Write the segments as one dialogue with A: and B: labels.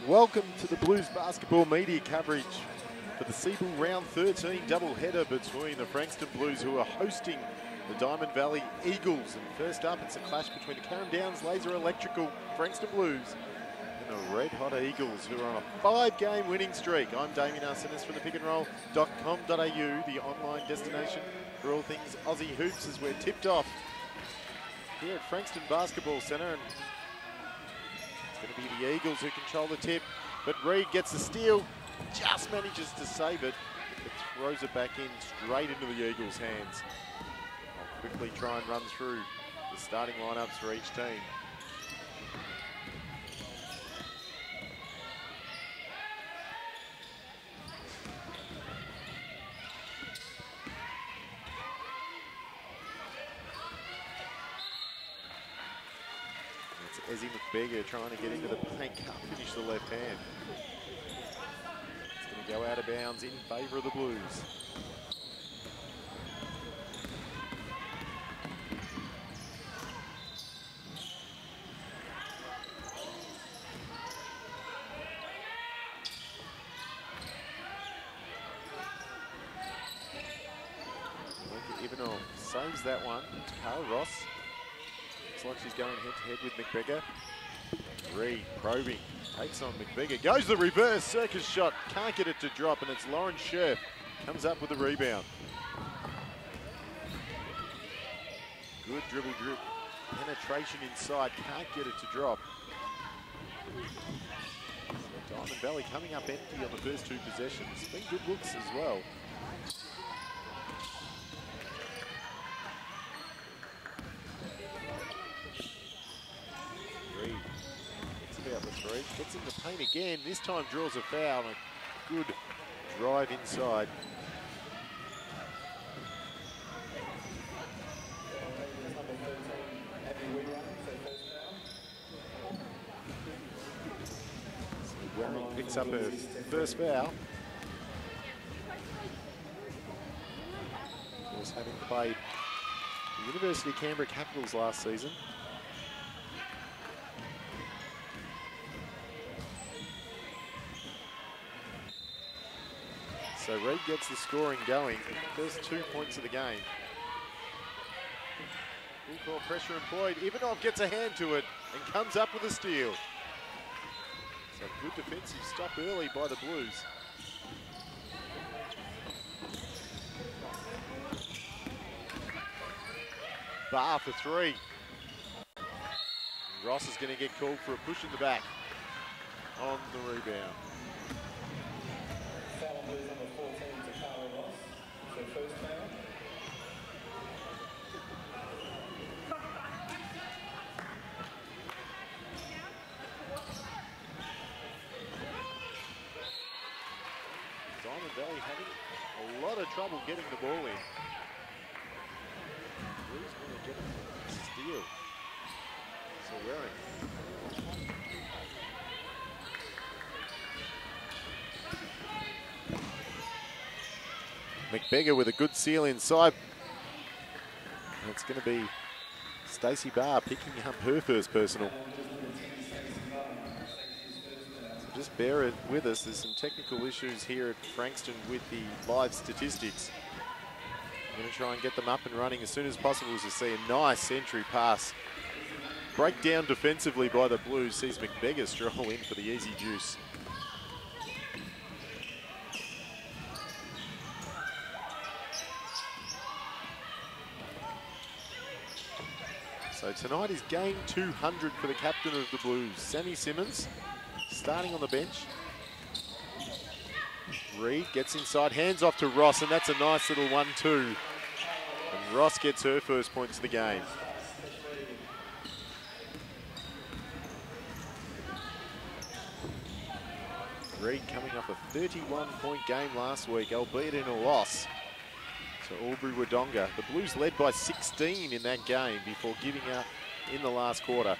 A: Welcome to the Blues basketball media coverage for the Seabull Round 13 double-header between the Frankston Blues, who are hosting the Diamond Valley Eagles. And first up, it's a clash between the Carrum Downs Laser Electrical Frankston Blues and the Red Hot Eagles, who are on a 5-game winning streak. I'm Damien Arsenis from the pickandroll.com.au, the online destination for all things Aussie hoops, as we're tipped off here at Frankston Basketball Centre. And it's going to be the Eagles who control the tip, but Reed gets the steal, just manages to save it, but throws it back in straight into the Eagles' hands. I'll quickly try and run through the starting lineups for each team. Ezzy McBeggar trying to get into the paint, can't finish the left hand. It's going to go out of bounds in favour of the Blues. Ivanov saves that one. Carl Ross. Looks like she's going head-to-head with McBeggar. Reed probing, takes on McBeggar, goes the reverse circus shot, can't get it to drop, and it's Lauren Scherf comes up with the rebound. Good dribble, penetration inside, can't get it to drop. So Diamond Valley coming up empty on the first two possessions. Been good looks as well. Gets in the paint again, this time draws a foul, and a good drive inside. So Warren picks up her first foul. Of course, having played the University of Canberra Capitals last season. So Reed gets the scoring going. First 2 points of the game. Full court pressure employed. Ivanov gets a hand to it and comes up with a steal. So good defensive stop early by the Blues. Barr for three. And Ross is going to get called for a push in the back on the rebound. Diamond Valley having a lot of trouble getting the ball in. Blues going to get a steal. So Wearing. McBeggar with a good seal inside. And it's going to be Stacey Barr picking up her first personal. So just bear it with us. There's some technical issues here at Frankston with the live statistics. I'm going to try and get them up and running as soon as possible to see a nice entry pass. Breakdown defensively by the Blues sees McBeggar stroll in for the easy juice. So tonight is game 200 for the captain of the Blues, Sammy Simmons, starting on the bench. Reed gets inside, hands off to Ross, and that's a nice little 1-2. And Ross gets her first points of the game. Reed coming off a 31-point game last week, albeit in a loss to Albury-Wodonga. The Blues led by 16 in that game before giving up in the last quarter.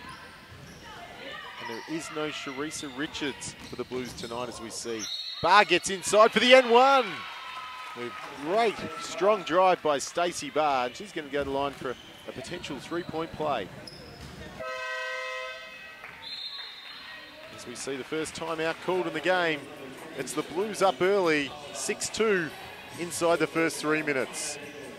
A: And there is no Sharisa Richards for the Blues tonight, as we see. Barr gets inside for the N1. A great, strong drive by Stacey Barr, and she's going to go to the line for a potential three-point play. As we see the first timeout called in the game, it's the Blues up early, 6-2 inside the first 3 minutes.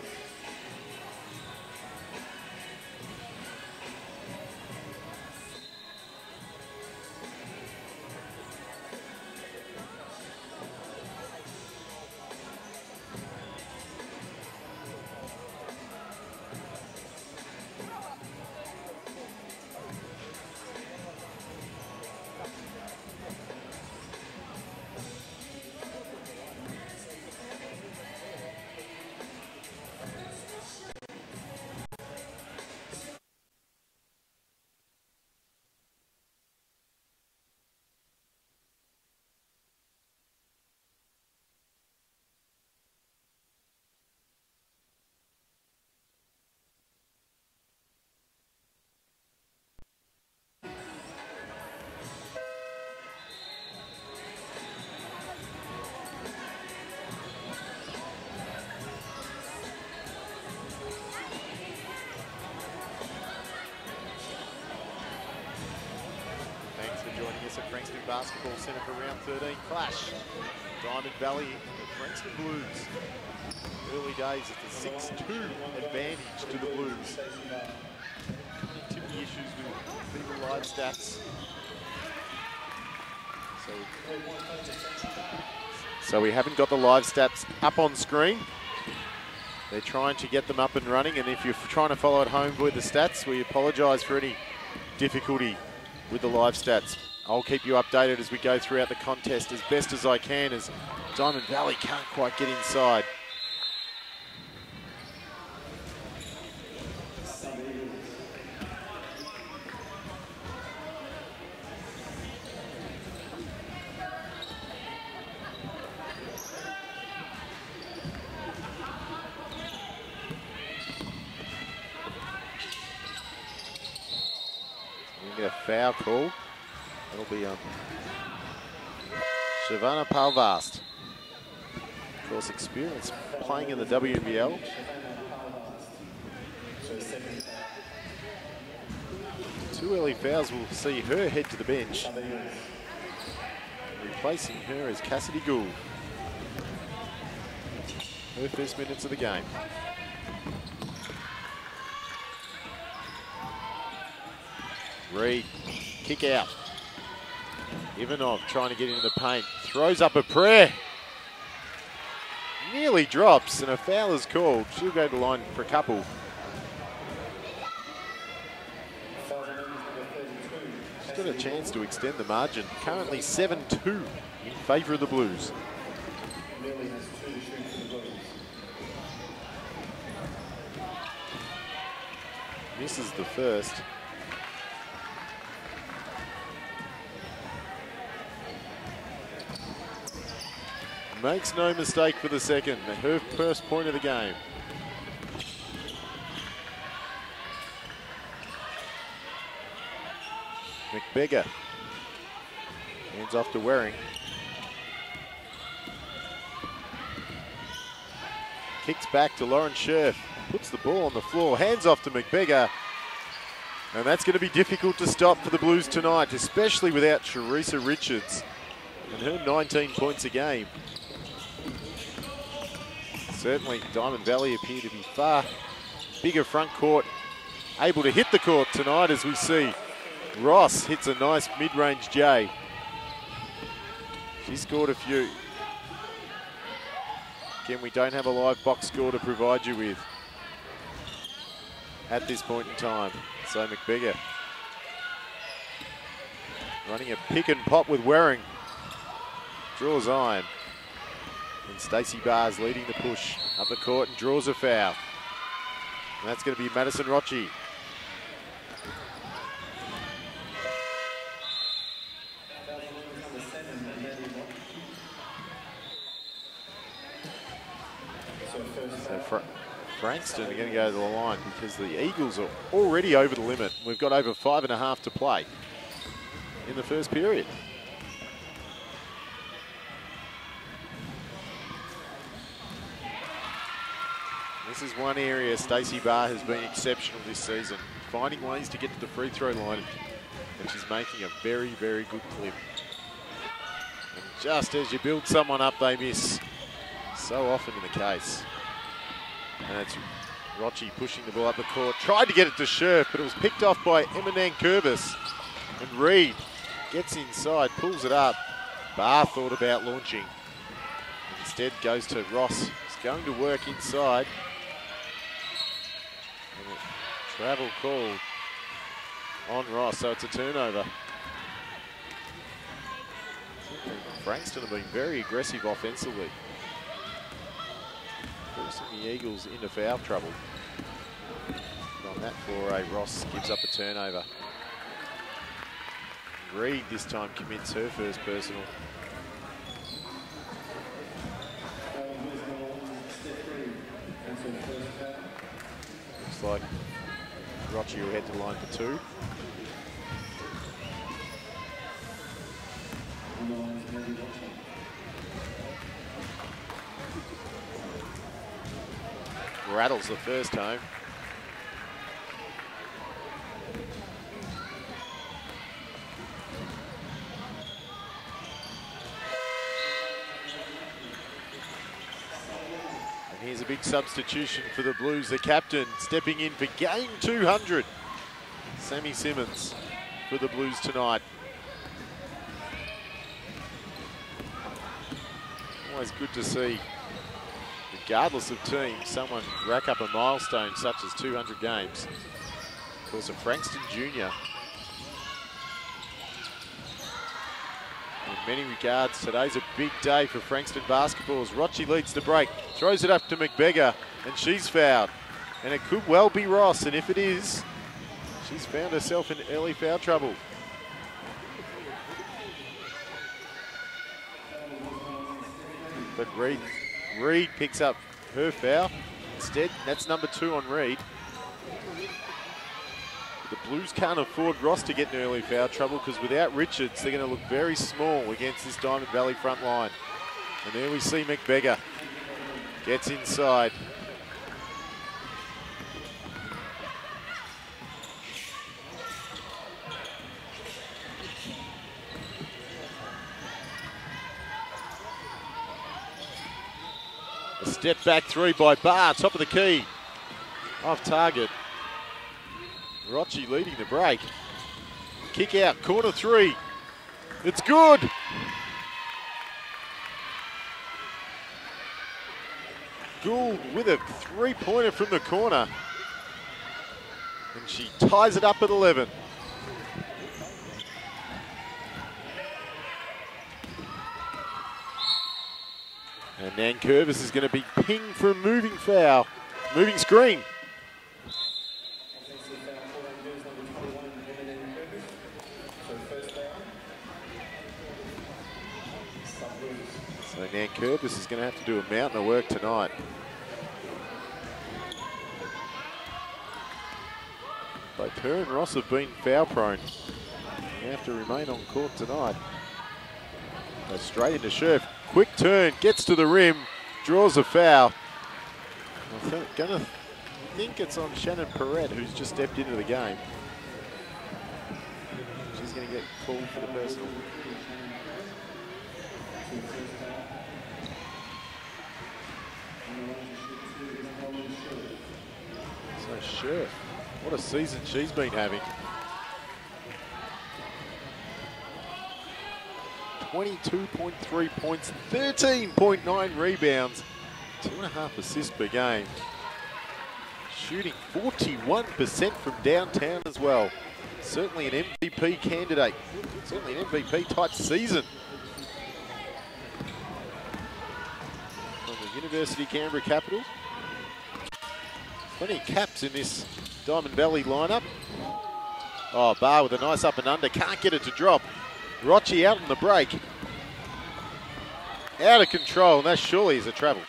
A: Joining us at Frankston Basketball Centre for round 13 clash. Diamond Valley and the Frankston Blues. Early days at the 6-2 advantage to the Blues. Connectivity issues with people live stats. So we haven't got the live stats up on screen. They're trying to get them up and running, and if you're trying to follow at home with the stats, we apologise for any difficulty with the live stats. I'll keep you updated as we go throughout the contest as best as I can, as Diamond Valley can't quite get inside. We get a foul call. That'll be Shavana Palvast. Of course, experience playing in the WNBL. Two early fouls will see her head to the bench. Replacing her is Cassidy Gould. Her first minutes of the game. Reed, kick out. Ivanov trying to get into the paint. Throws up a prayer. Nearly drops, and a foul is called. She'll go to the line for a couple. She's got a chance to extend the margin. Currently 7-2 in favour of the Blues. Misses the first. Makes no mistake for the second. Her first point of the game. McBeggar. Hands off to Waring. Kicks back to Lauren Scherf. Puts the ball on the floor. Hands off to McBeggar. And that's going to be difficult to stop for the Blues tonight, especially without Teresa Richards and her 19 points a game. Certainly, Diamond Valley appear to be far bigger front court, able to hit the court tonight as we see Ross hits a nice mid-range J. She scored a few. Again, we don't have a live box score to provide you with at this point in time. So McBeggar running a pick and pop with Waring. Draws iron. And Stacey Barrs leading the push up the court and draws a foul. And that's going to be Madison Rocci. So Frankston are going to go to the line because the Eagles are already over the limit. We've got over 5.5 to play in the first period. This is one area Stacey Barr has been exceptional this season, finding ways to get to the free throw line and she's making a very, very good clip. And just as you build someone up, they miss. So often in the case. And it's Rochi pushing the ball up the court. Tried to get it to Scherf, but it was picked off by Emma Nankervis. And Reed gets inside, pulls it up. Barr thought about launching. Instead goes to Ross. He's going to work inside. And a travel called on Ross, so it's a turnover. Frankston have been very aggressive offensively. Forcing the Eagles into foul trouble. And on that foray, Ross gives up a turnover. Reed this time commits her first personal. Looks like Rochi will head to the line for two. Rattles the first home. And here's a big substitution for the Blues. The captain stepping in for game 200. Sammy Simmons for the Blues tonight. Always good to see, regardless of team, someone rack up a milestone such as 200 games. Of course, a Frankston Junior. In many regards, today's a big day for Frankston basketball as Rochi leads the break, throws it up to McBeggar, and she's fouled. And it could well be Ross, and if it is, she's found herself in early foul trouble. But Reed picks up her foul. Instead, that's number 2 on Reed. The Blues can't afford Ross to get in early foul trouble because without Richards, they're going to look very small against this Diamond Valley front line. And there we see McBeggar gets inside. A step back three by Barr, top of the key. Off target. Rochi leading the break. Kick out, corner three. It's good. Gould with a three-pointer from the corner. And she ties it up at 11. And Nankervis is going to be pinged for a moving foul. Moving screen. So Nankervis is going to have to do a mountain of work tonight. Both her and Ross have been foul prone. They have to remain on court tonight. Go straight into Scherf. Quick turn, gets to the rim, draws a foul. I'm gonna think it's on Shannon Perrette, who's just stepped into the game. She's gonna get called for the personal. So Scherf, what a season she's been having. 22.3 points, 13.9 rebounds, 2.5 assists per game. Shooting 41% from downtown as well. Certainly an MVP candidate. Certainly an MVP type season. From the University of Canberra Capitals. Plenty of caps in this Diamond Valley lineup. Oh, Barr with a nice up and under. Can't get it to drop. Rochi out on the break. Out of control, and that surely is a travel.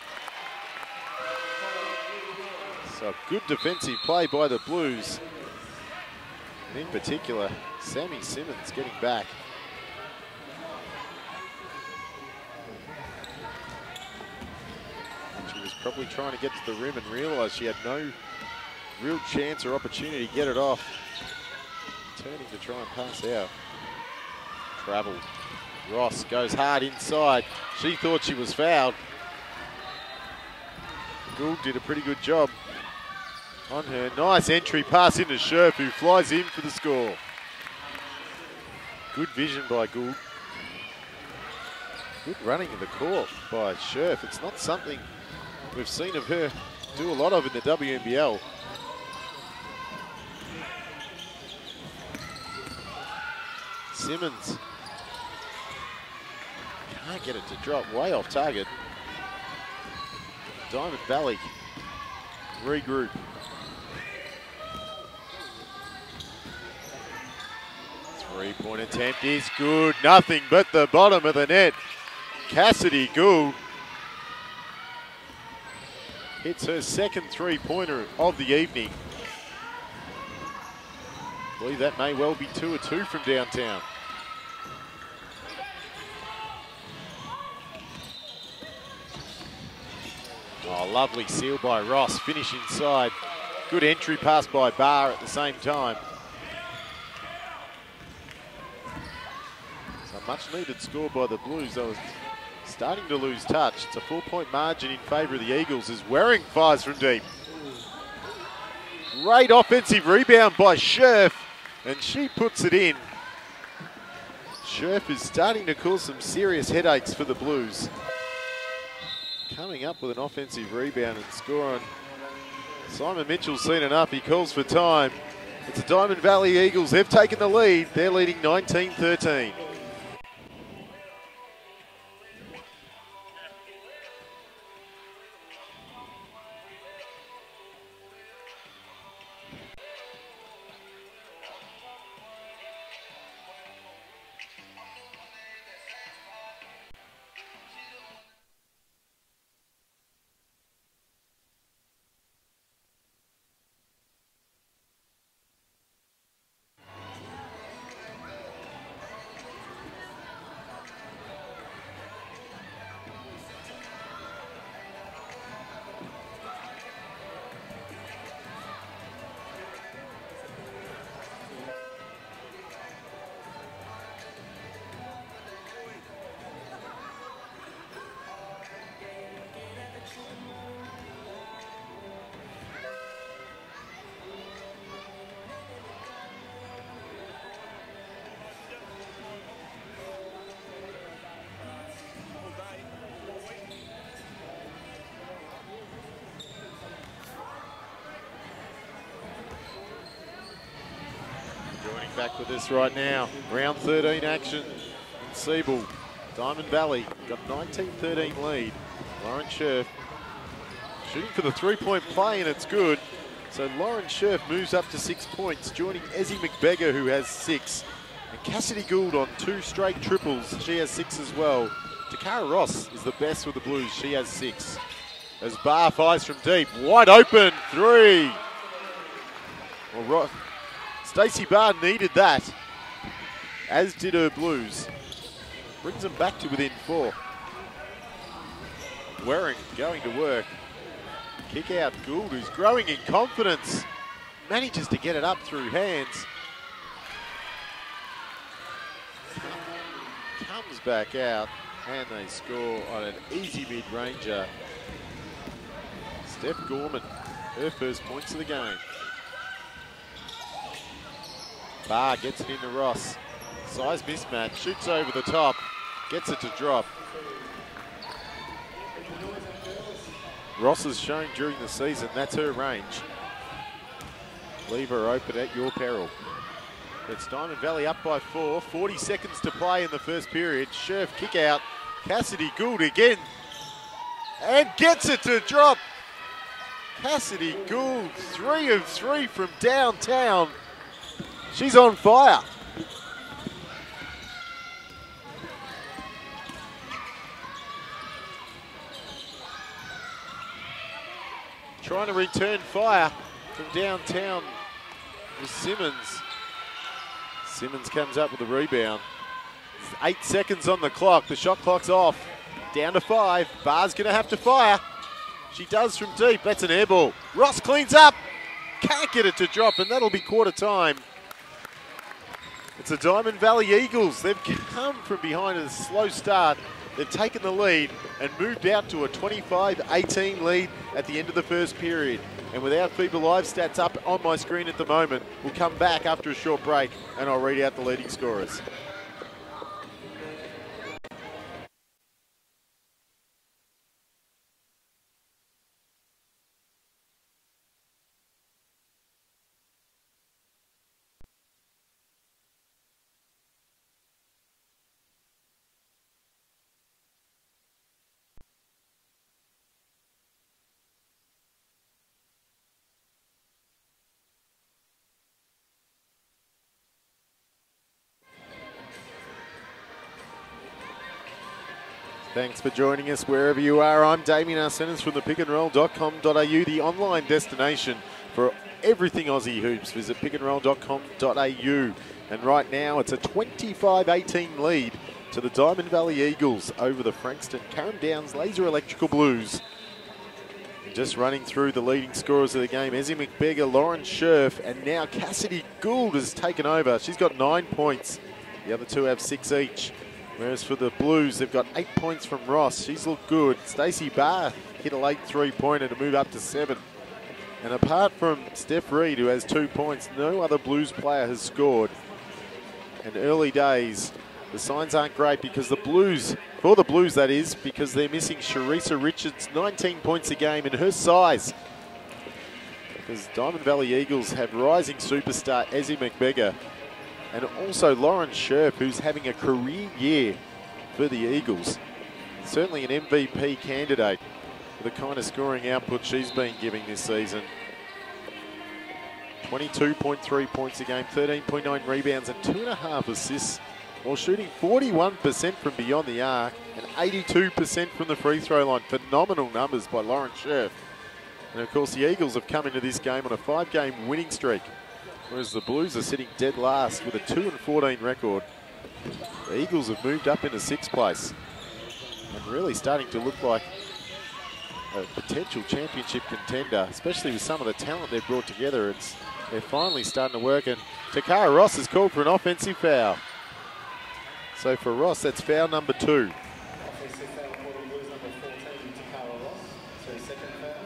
A: So good defensive play by the Blues. And in particular, Sammy Simmons getting back. She was probably trying to get to the rim and realised she had no real chance or opportunity to get it off. turning to try and pass out. Travel. Ross goes hard inside. She thought she was fouled. Gould did a pretty good job on her. Nice entry pass into Scherf, who flies in for the score. Good vision by Gould. Good running in the court by Scherf. It's not something we've seen of her do a lot of in the WNBL. Simmons can't get it to drop, way off target. Diamond Valley regroup. Three-point attempt is good. Nothing but the bottom of the net. Cassidy Gould hits her second three-pointer of the evening. I believe that may well be 2 of 2 from downtown. Oh, lovely seal by Ross. Finish inside. Good entry pass by Barr at the same time. So much needed score by the Blues. They were starting to lose touch. It's a 4-point margin in favour of the Eagles as Waring fires from deep. Great offensive rebound by Scherf, and she puts it in. Scherf is starting to cause some serious headaches for the Blues. Coming up with an offensive rebound and score on. Simon Mitchell's seen enough. He calls for time. It's the Diamond Valley Eagles. They've taken the lead. They're leading 19-13. Back with us right now. Round 13 action in Siebel. Diamond Valley got a 19-13 lead. Lauren Scherf shooting for the three-point play, and it's good. So Lauren Scherf moves up to 6 points, joining Ezzie McBeggar, who has 6. And Cassidy Gould on 2 straight triples. She has 6 as well. Takara Ross is the best with the Blues. She has 6. As Barr fires from deep. Wide open 3. Well, Stacey Barr needed that, as did her Blues. Brings them back to within 4. Waring going to work. Kick out Gould, who's growing in confidence. Manages to get it up through hands. Comes back out, and they score on an easy mid-ranger. Steph Gorman, her first points of the game. Barr gets it into Ross. Size mismatch, shoots over the top, gets it to drop. Ross has shown during the season that's her range. Leave her open at your peril. It's Diamond Valley up by 4. 40 seconds to play in the first period. Scherf kick out. Cassidy Gould again. And gets it to drop. Cassidy Gould, 3 of 3 from downtown. She's on fire. Trying to return fire from downtown with Simmons. Simmons comes up with the rebound. 8 seconds on the clock. The shot clock's off. Down to 5. Barr's going to have to fire. She does from deep. That's an air ball. Ross cleans up. Can't get it to drop, and that'll be quarter time. It's the Diamond Valley Eagles. They've come from behind a slow start. They've taken the lead and moved out to a 25-18 lead at the end of the first period. And without FIBA Live stats up on my screen at the moment, we'll come back after a short break and I'll read out the leading scorers. Thanks for joining us wherever you are. I'm Damien Arsenis from the pickandroll.com.au, the online destination for everything Aussie hoops. Visit pickandroll.com.au. And right now it's a 25-18 lead to the Diamond Valley Eagles over the Frankston Carrum Downs Laser Electrical Blues. Just running through the leading scorers of the game, Ezzy McBeggar, Lauren Scherf, and now Cassidy Gould has taken over. She's got 9 points. The other two have 6 each. Whereas for the Blues, they've got 8 points from Ross. She's looked good. Stacey Barr hit a late 3-pointer to move up to 7. And apart from Steph Reed, who has 2 points, no other Blues player has scored. And early days, the signs aren't great because the Blues, for the Blues that is, because they're missing Sharisa Richards, 19 points a game, and her size. Because Diamond Valley Eagles have rising superstar Ezzy McBeggar, and also Lauren Scherf, who's having a career year for the Eagles. Certainly an MVP candidate for the kind of scoring output she's been giving this season. 22.3 points a game, 13.9 rebounds and 2.5 assists, while shooting 41% from beyond the arc and 82% from the free throw line. Phenomenal numbers by Lauren Scherf. And of course the Eagles have come into this game on a 5-game winning streak, whereas the Blues are sitting dead last with a 2-14 record. The Eagles have moved up into 6th place and really starting to look like a potential championship contender, especially with some of the talent they've brought together. They're finally starting to work, and Takara Ross is called for an offensive foul. So for Ross, that's foul number 2.
B: Offensive foul for the Blues, number 14, Takara Ross. So his second foul.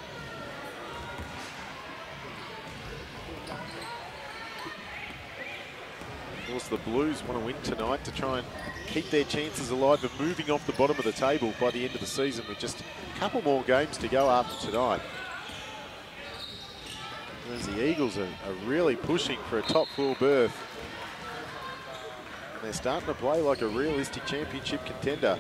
A: Of course, the Blues want to win tonight to try and keep their chances alive of moving off the bottom of the table by the end of the season, with just a couple more games to go after tonight. Whereas the Eagles are really pushing for a top 4 berth. And they're starting to play like a realistic championship contender.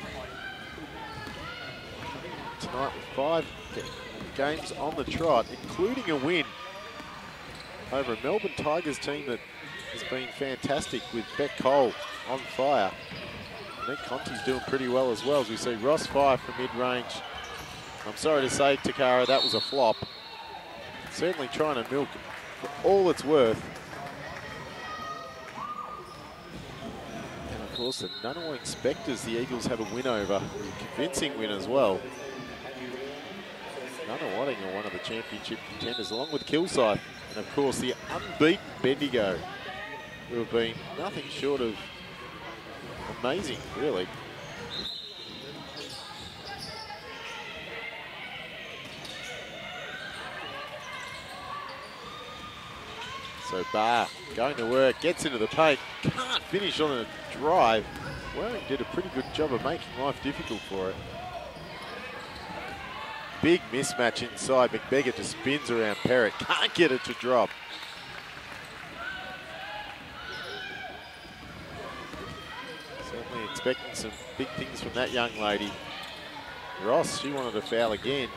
A: Tonight with 5 games on the trot, including a win over a Melbourne Tigers team that has been fantastic, with Beck Cole on fire. Nick Conti's doing pretty well as well, as we see Ross fire from mid-range. I'm sorry to say, Takara, that was a flop. Certainly trying to milk for all it's worth. And of course, the Ngunnawal Inspectors, the Eagles have a win over, a convincing win as well. Ngunnawal are one of the championship contenders, along with Kilsyth, and of course the unbeaten Bendigo, who have been nothing short of amazing, really. So Barr going to work, gets into the paint, can't finish on a drive. Waring did a pretty good job of making life difficult for it. Big mismatch inside. McBeggar just spins around Perrott, can't get it to drop. Certainly expecting some big things from that young lady. Ross, she wanted a foul again.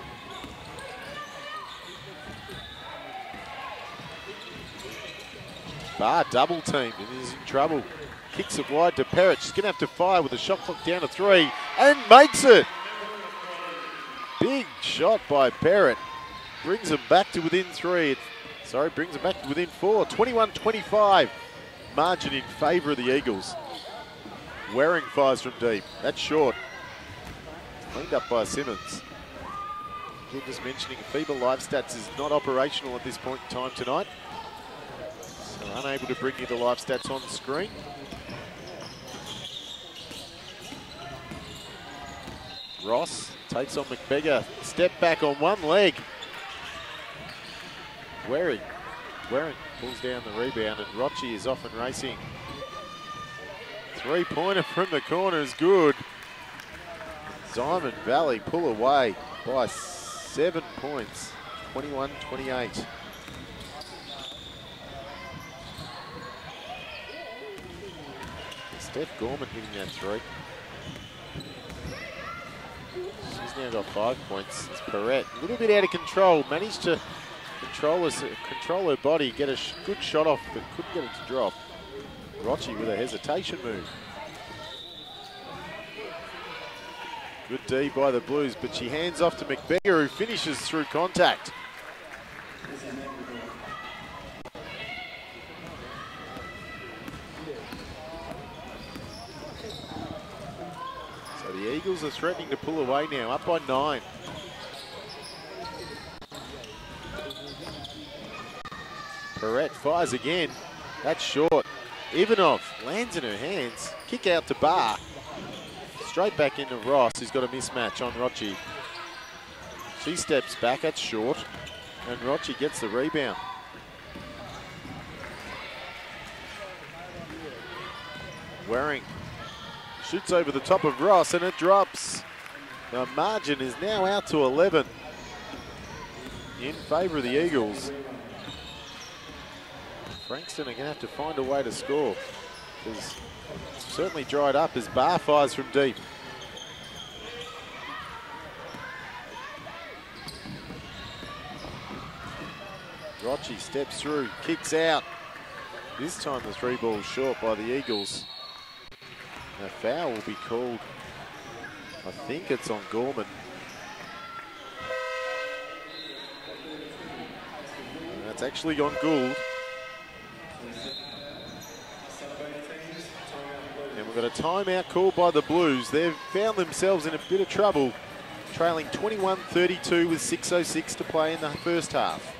A: Barr double teamed and is in trouble. Kicks it wide to Perrott. She's going to have to fire with a shot clock down to 3 and makes it. Big shot by Perrott. Brings them back to within 3. Brings them back to within 4. 21-25. Margin in favour of the Eagles. Waring fires from deep. That's short. Cleaned up by Simmons. Again, just mentioning FIBA Live Stats is not operational at this point in time tonight. So unable to bring you the live stats on the screen. Ross takes on McBeggar. Step back on one leg. Waring pulls down the rebound, and Rochi is off and racing. Three-pointer from the corner is good. Diamond Valley pull away by 7 points, 21-28. Steph Gorman hitting that three. She's now got 5 points. It's Perrette, a little bit out of control. Managed to control her body, get a good shot off, but couldn't get it to drop. Rochi with a hesitation move. Good D by the Blues, but she hands off to McBeggar, who finishes through contact. So the Eagles are threatening to pull away now, up by 9. Perrette fires again. That's short. Ivanov lands in her hands. Kick out to Barr. Straight back into Ross, who's got a mismatch on Rochi. She steps back, that's short. And Rochi gets the rebound. Waring shoots over the top of Ross and it drops. The margin is now out to 11 in favour of the Eagles. Frankston are going to have to find a way to score, because it's certainly dried up as Barr fires from deep. Rochi steps through, kicks out. This time the 3 ball's short by the Eagles. A foul will be called. I think it's on Gorman. And that's actually on Gould. And we've got a timeout called by the Blues. They've found themselves in a bit of trouble, trailing 21-32 with 6:06 to play in the first half.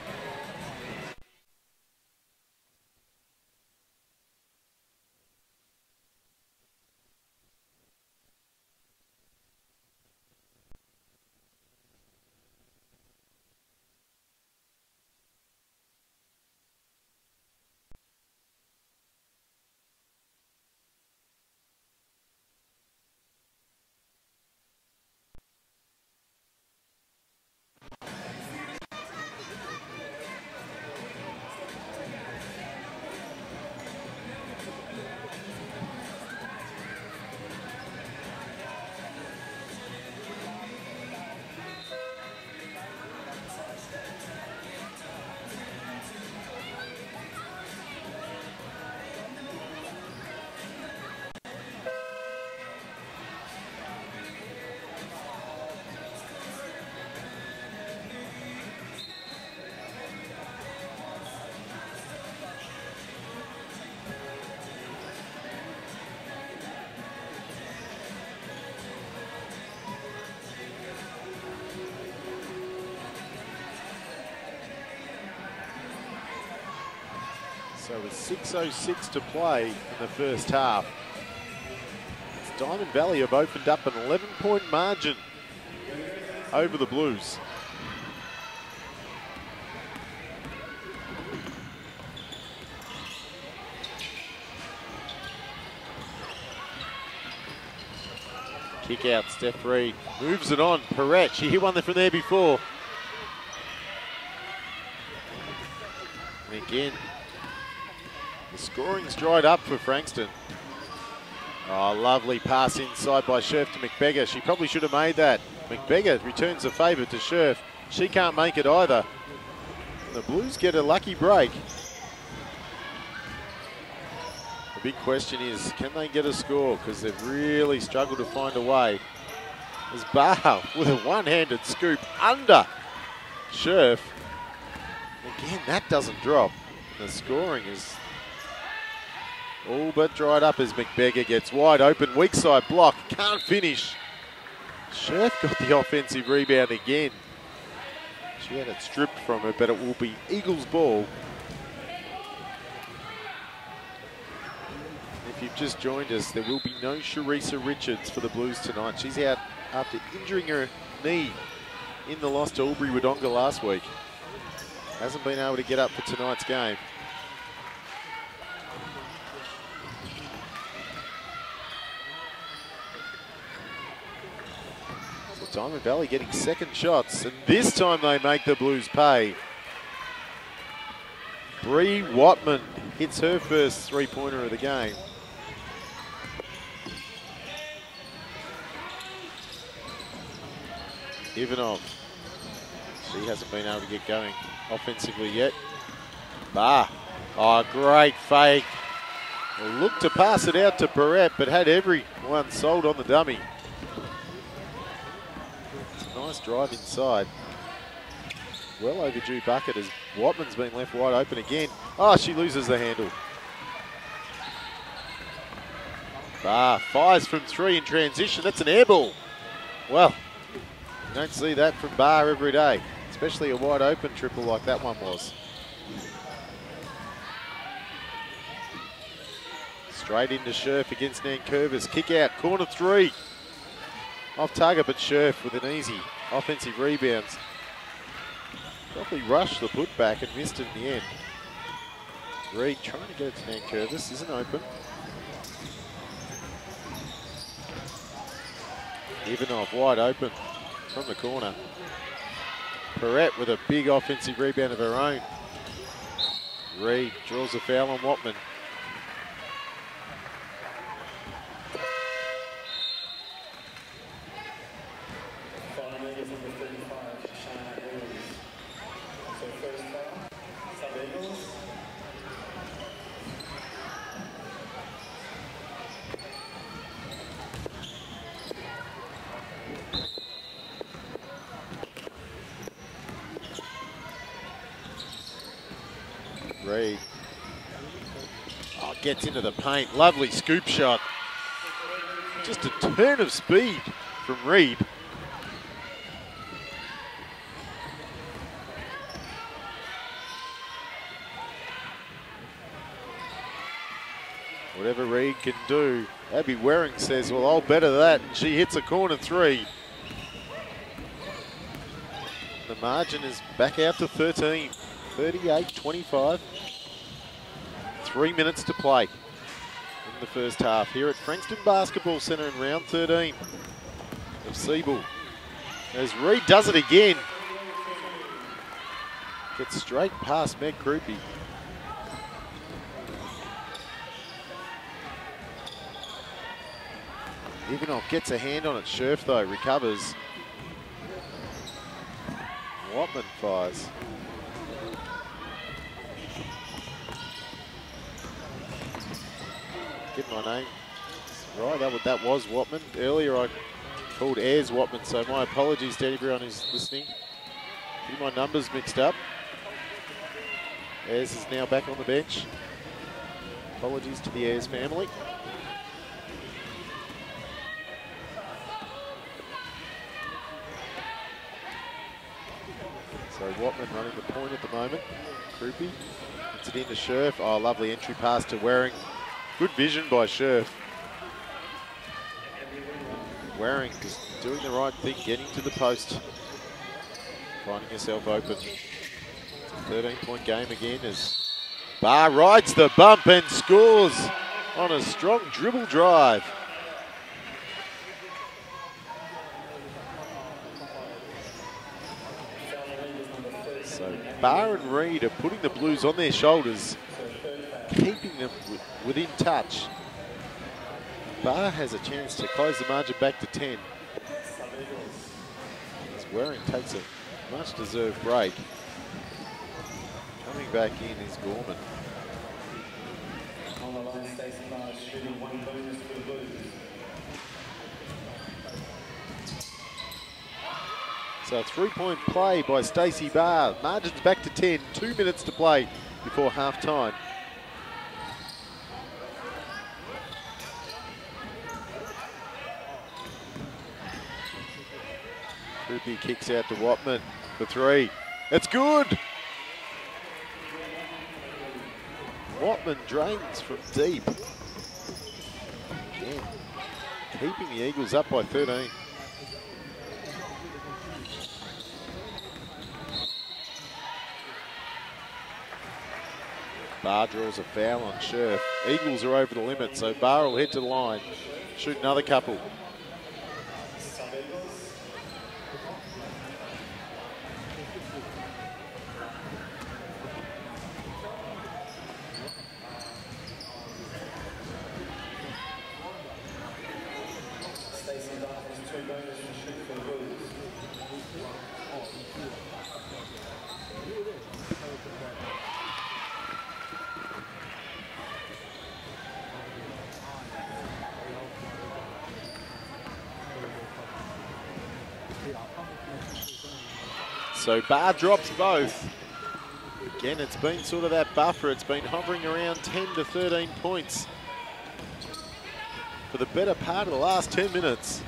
A: So with 6:06 to play in the first half, it's Diamond Valley have opened up an 11-point margin over the Blues. Kick out, Steph Reid moves it on. Perrette, she hit one from there before. And again, the scoring's dried up for Frankston. Oh, lovely pass inside by Scherf to McBeggar. She probably should have made that. McBeggar returns the favour to Scherf. She can't make it either. The Blues get a lucky break. The big question is, can they get a score? Because they've really struggled to find a way. There's Barr with a one-handed scoop under Scherf. Again, that doesn't drop. The scoring is all but dried up as McBeggar gets wide open. Weak side block, can't finish. Scherf got the offensive rebound again. She had it stripped from her, but it will be Eagles ball. if you've just joined us, there will be no Sharisa Richards for the Blues tonight. She's out after injuring her knee in the loss to Albury-Wodonga last week. Hasn't been able to get up for tonight's game. So Diamond Valley getting second shots, and this time they make the Blues pay. Bree Watman hits her first three-pointer of the game. Ivanov, she hasn't been able to get going offensively yet. Bah, oh, great fake. Well, looked to pass it out to Barrett, but had everyone sold on the dummy. It's a nice drive inside. Well overdue bucket as Watman's been left wide open again. Oh, she loses the handle. Bah fires from three in transition. That's an air ball. Well, you don't see that from Bar every day, especially a wide open triple like that one was. Straight into Scherf against Nankervis. Kick out, corner three. Off target, but Scherf with an easy offensive rebound. Probably rushed the putback and missed it in the end. Reed trying to get it to Nankervis, isn't open. Ivanov wide open from the corner. Perrette with a big offensive rebound of her own. Reed draws a foul on Watman. Reed. Oh, gets into the paint. Lovely scoop shot. Just a turn of speed from Reed. Whatever Reed can do. Abby Waring says, well, I'll better that. And she hits a corner three. The margin is back out to 13. 38-25. 3 minutes to play in the first half here at Frankston Basketball Centre in round 13 of Siebel. As Reed does it again. Gets straight past Meg Krupe. Ivanov gets a hand on it. Scherf though recovers. Watman fires. Get my name right. That was Watman. Earlier I called Ayres Watman, so my apologies to everyone who's listening. Get my numbers mixed up. Ayres is now back on the bench. Apologies to the Ayres family. So Watman running the point at the moment. Krupe gets it into Scherf. Oh, lovely entry pass to Waring. Good vision by Scherf. Waring just doing the right thing, getting to the post. Finding herself open. It's a 13-point game again as Barr rides the bump and scores on a strong dribble drive. So Barr and Reed are putting the Blues on their shoulders, keeping them within touch. Barr has a chance to close the margin back to 10. As Waring takes a much-deserved break. Coming back in is Gorman.
B: On the line, Stacey Barr shooting one bonus for the Blues.
A: So a three-point play by Stacey Barr. Margin's back to 10. 2 minutes to play before half-time. Krupe kicks out to Watman for three. It's good! Watman drains from deep. keeping the Eagles up by 13. Barr draws a foul on Scherf. Eagles are over the limit, so Barr will head to the line, shoot another couple. So Barr drops both. Again, it's been sort of that buffer. It's been hovering around 10 to 13 points for the better part of the last 10 minutes.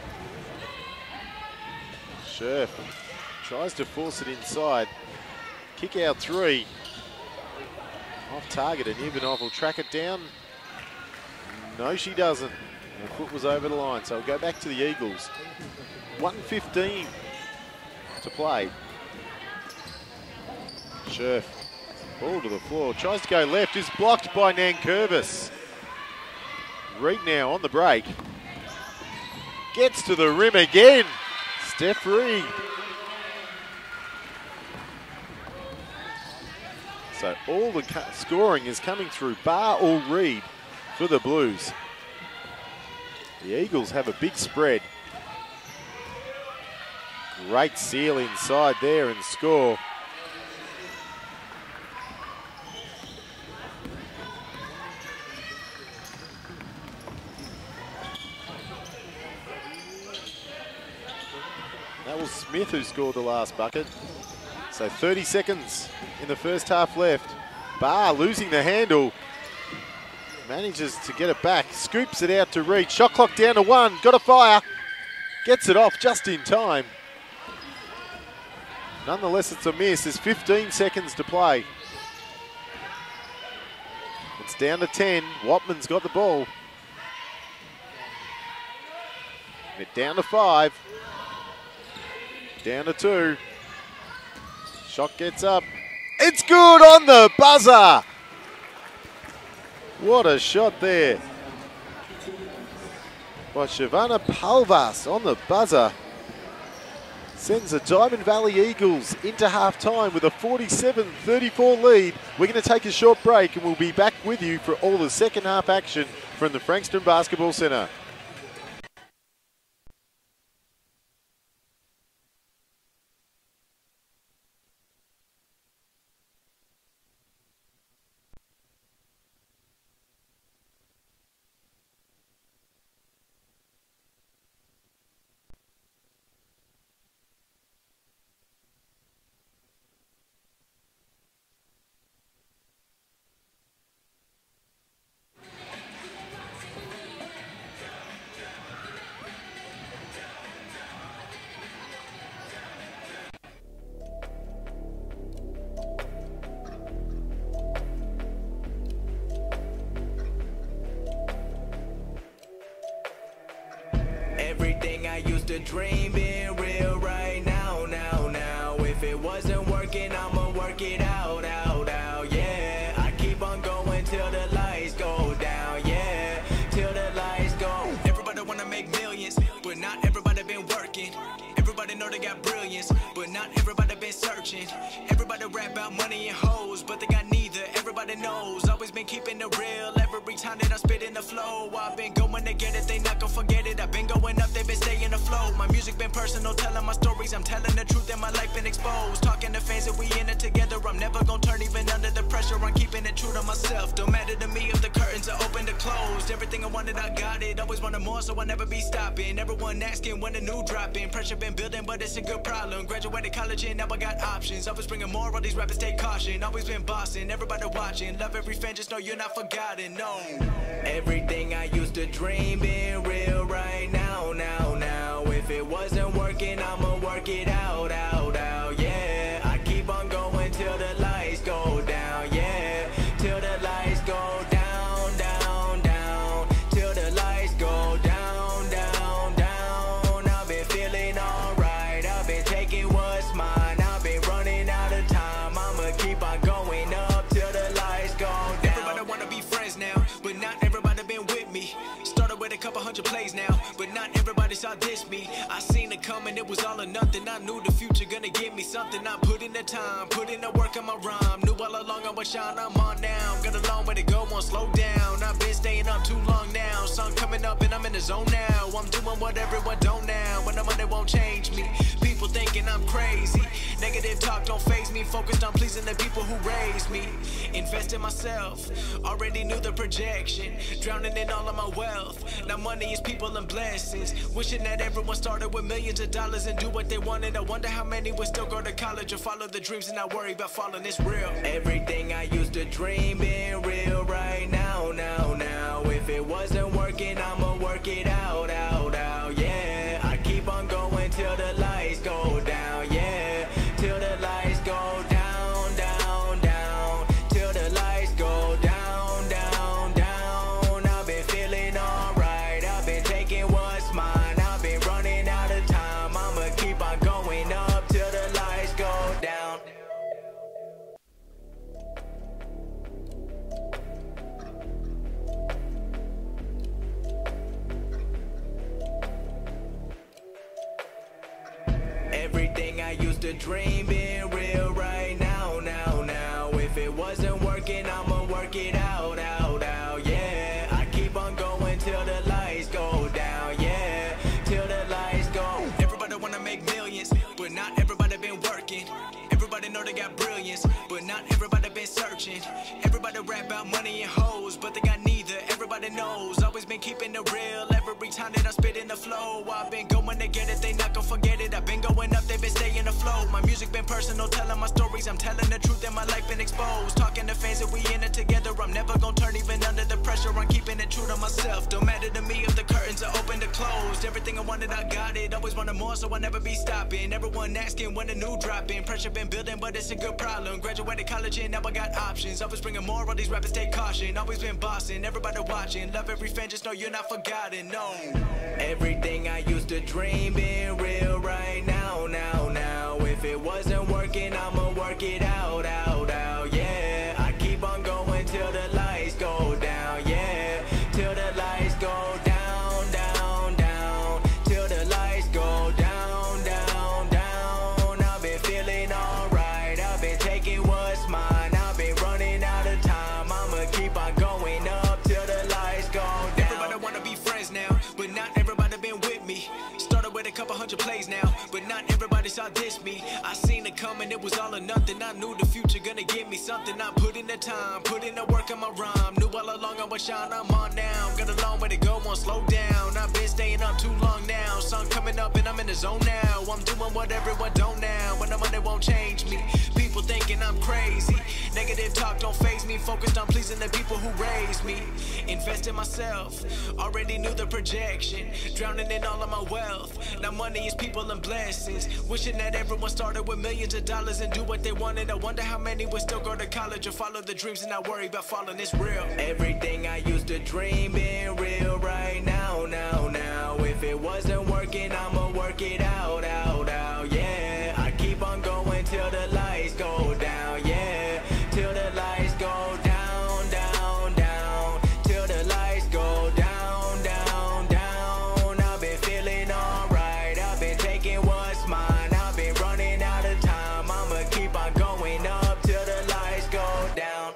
A: Scherf tries to force it inside. Kick out 3. Off target, and Ivanov will track it down. No, she doesn't. Her foot was over the line, so we'll go back to the Eagles. 1:15 to play. Scherf, ball to the floor, tries to go left, is blocked by Nankervis. Reed now on the break. Gets to the rim again. Steph Reed. So all the scoring is coming through Barr or Reed for the Blues. The Eagles have a big spread. Great seal inside there and score. That was Smith who scored the last bucket. So 30 seconds in the first half left. Barr losing the handle. Manages to get it back. Scoops it out to Reed. Shot clock down to 1. Got a fire. Gets it off just in time. Nonetheless, it's a miss. There's 15 seconds to play. It's down to 10. Watman's got the ball. And it down to 5. Down to 2. Shot gets up. It's good on the buzzer. What a shot there by Shavana Palvas on the buzzer. Sends the Diamond Valley Eagles into half-time with a 47-34 lead. We're going to take a short break and we'll be back with you for all the second half action from the Frankston Basketball Centre.
C: Everything I used to dream being real right now, now. If it wasn't working, I'ma work it out, yeah. I keep on going till the lights go down, yeah. Till the lights go. Everybody wanna make millions, but not everybody been working. Everybody know they got brilliance, but not everybody been searching. Everybody rap about money and hoes, but they got neither. Everybody knows, always been keeping it real. Every time that I spit in the flow, I've been going to get it, they not gonna forget it. I've been going up, they've been staying afloat. My music been personal, telling my stories. I'm telling the truth and my life been exposed. Talking to fans that we in it together. I'm never gonna turn even under the pressure. I'm keeping it true to myself. Don't matter to me if the curtains are open or closed. Everything I wanted, I got it. Always wanted more, so I'll never be stopping. Everyone asking when the new dropping. Pressure been building, but it's a good problem. Graduated college and now I got options. Always bringing more, all these rappers take caution. Always been bossing, everybody watching. Love every fan, just know you're not forgotten, no. Everything I used to dream being real right now. If it wasn't working, I'ma work it out, yeah. I keep on going till the lights go down, yeah. Till the lights go down, till the lights go down, saw diss me. I seen it coming, it was all or nothing. I knew the future gonna give me something. I put in the time, put in the work on my rhyme. Knew all along I would shine, I'm on now. Got a long way to go, won't slow down. I've been staying up too long now. Sun coming up and I'm in the zone now. I'm doing what everyone don't now. When the money won't change me. People thinking I'm crazy. Negative talk don't faze me. Focused on pleasing the people who raised me. Invest in myself, already knew the projection. Drowning in all of my wealth. Now money is people and blessings. Wishing that everyone started with millions of dollars and do what they wanted. I wonder how many would still go to college or follow the dreams and not worry about falling. It's real. Everything I used to dream being real right now, now. If it wasn't working, I'ma work it out, yeah. I keep on going till the lights go down, yeah. Till the lights go down, down. Till the lights go down, down. I've been feeling alright. I've been taking what's mine. I've been running out of time. I'ma keep on going up till the lights go down. Everything I used to dream being real right now, now. If it wasn't working, I'ma work it out, yeah. I keep on going till the lights go down, yeah. Till the lights go. Everybody wanna make millions, but not everybody been working. Everybody know they got brilliance, but not everybody been searching. Everybody rap about money and hoes, but they got neither. Everybody knows, always been keeping it real. Every time that I spit in the flow, I've been going to get it, they not gon' forget it. I've been going up, they been staying afloat. My music been personal, telling my stories. I'm telling the truth and my life been exposed. Talking to fans that we in it together. I'm never gon' turn even under the pressure. I'm keeping it true to myself. Don't matter to me if the curtains are open or closed. Everything I wanted, I got it. Always wanted more, so I'll never be stopping. Everyone asking when the new dropping. Pressure been building, but it's a good problem. Graduated college and now I got options. Always bringing more, all these rappers take caution. Always been bossing, everybody watching. Love every fan, just know you're not forgotten, no. Everything I used to dream being real right now, now. If it wasn't working, I'ma work it out, yeah. I keep on going till the lights go down, yeah. Till the lights go down, down. Till the lights go down, down. I've been feeling alright. I've been taking what's mine. I've been running out of time. I'ma keep on going up till the lights go down. Everybody wanna be friends now, but not everybody been with me. Started with a couple hundred plays now, but not everybody saw diss me. I seen it coming, it was all or nothing. I knew the future gonna give me something. I put in the time, put in the work on my rhyme. Knew all along I would shine, I'm on now. Got a long way to go, won't slow down. I've been staying up too long now. Sun coming up and I'm in the zone now. I'm doing what everyone don't now. When the money won't change me. People thinking I'm crazy. Negative talk don't faze me. Focused on pleasing the people who raised me. Invest in myself, already knew the projection. Drowning in all of my wealth. Now money is people and blessings. Wishing that everyone started with millions of dollars and do what they wanted. I wonder how many would still go to college or follow the dreams and not worry about falling. It's real. Everything I used to dream being real right now, now. If it wasn't working, I'ma work it out, yeah. I keep on going till the lights go down, yeah. Till the lights go down, down. Till the lights go down, down. I've been feeling alright. I've been taking what's mine. I've been running out of time. I'ma keep on going up till the lights go down.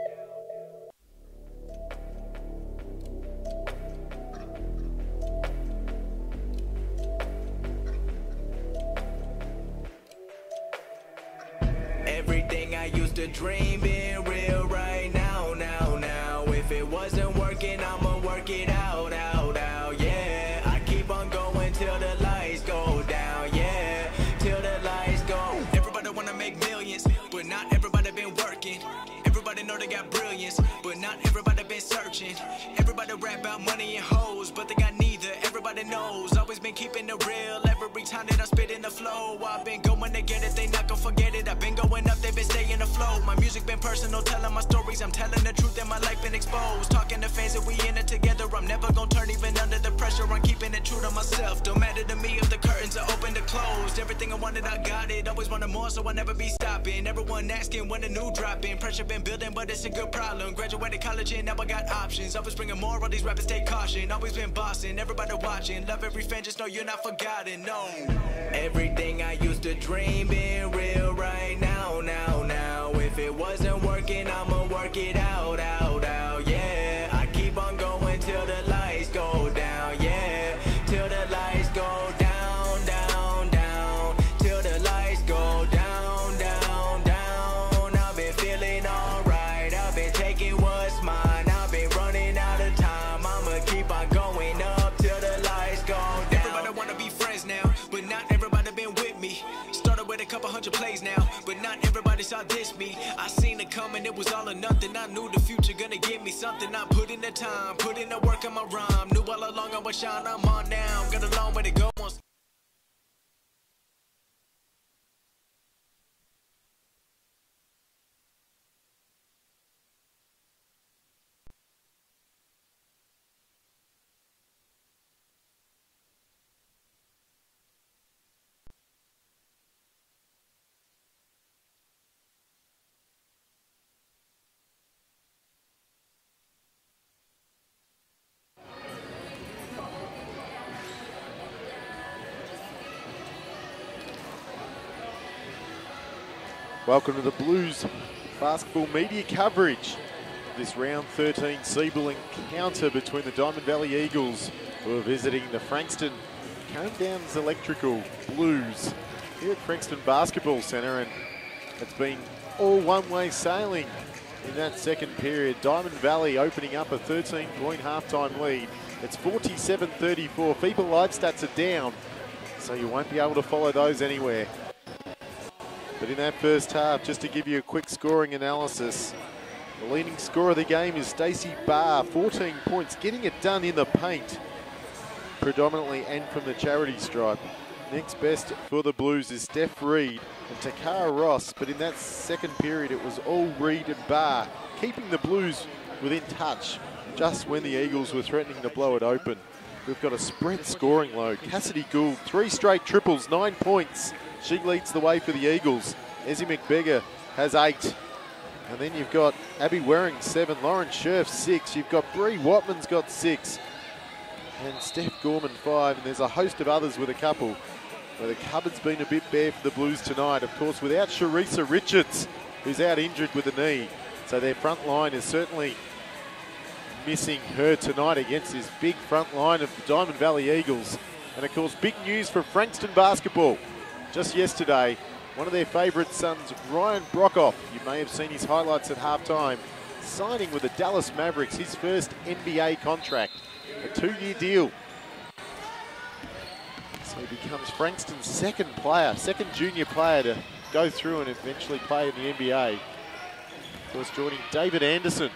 C: Everything I used to dream being real right now, now. If it wasn't working, I'ma work it out, yeah. I keep on going till the lights go down, yeah. Till the lights go. Everybody wanna make millions, but not everybody been working. Everybody know they got brilliance, but not everybody been searching. Everybody rap about money and hoes, but they got neither. Everybody knows, always been keeping it real. Every time time that I spit in the flow. I've been going to get it, they not gonna forget it. I've been going up, they been staying afloat. My music been personal, telling my stories. I'm telling the truth and my life been exposed. Talking to fans that we in it together. I'm never gonna turn even under the pressure. I'm keeping it true to myself. Don't matter to me if the curtains are open or closed. Everything I wanted, I got it. Always wanted more, so I'll never be stopping. Everyone asking when a new drop in. Pressure been building, but it's a good problem. Graduated college and now I got options. Always bringing more, all these rappers take caution. Always been bossing, everybody watching. Love every fan, just know you're not forgotten, no. Everything I used to dream being real right now, now. If it wasn't working, I'ma work it out, yeah. I keep on going till the lights go down, yeah. Till the lights go down, down. Till the lights go down, down. I've been feeling alright. I've been taking what's mine. I've been running out of time. I'ma keep on going up till the lights go down. Everybody wanna be friends now, but not everybody been with me. Started with a couple hundred plays now, but not everybody saw this me. I seen it coming, it was all or nothing. I knew the future gonna give me something. I put in the time, put in the work on my rhyme. Knew all along I would shine, I'm on now. Got a long way to go.
A: Welcome to the Blues basketball media coverage of this round 13 Seabull encounter between the Diamond Valley Eagles, who are visiting the Frankston Carindowns Electrical Blues here at Frankston Basketball Centre, and it's been all one-way sailing in that second period. Diamond Valley opening up a 13-point halftime lead. It's 47-34. FIBA live stats are down, so you won't be able to follow those anywhere. But in that first half, just to give you a quick scoring analysis, the leading scorer of the game is Stacey Barr, 14 points, getting it done in the paint, predominantly and from the charity stripe. Next best for the Blues is Steph Reed and Takara Ross, but in that second period, it was all Reed and Barr, keeping the Blues within touch just when the Eagles were threatening to blow it open. We've got a spread scoring load. Cassidy Gould, 3 straight triples, 9 points. She leads the way for the Eagles. Ezzie McBeggar has 8. And then you've got Abby Waring, 7. Lauren Scherf, 6. You've got Bree Watman's got 6. And Steph Gorman, 5. And there's a host of others with a couple. Where the cupboard's been a bit bare for the Blues tonight. Of course, without Sharisa Richards, who's out injured with a knee. So their front line is certainly missing her tonight against this big front line of the Diamond Valley Eagles. And of course, big news for Frankston basketball. Just yesterday, one of their favourite sons, Ryan Brockhoff, you may have seen his highlights at halftime, signing with the Dallas Mavericks, his first NBA contract, a 2-year deal. So he becomes Frankston's second junior player to go through and eventually play in the NBA. Of course, joining David Anderson,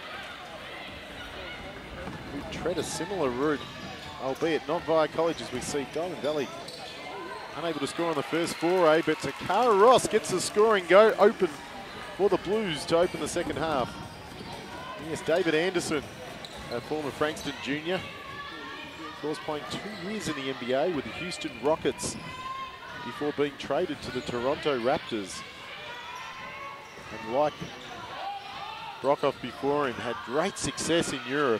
A: who tread a similar route, albeit not via college as we see Diamond Valley unable to score on the first foray, but Takara Ross gets the scoring go open for the Blues to open the second half. Yes, David Anderson, a former Frankston junior, of course playing 2 years in the NBA with the Houston Rockets before being traded to the Toronto Raptors. And like Brockhoff before him, had great success in Europe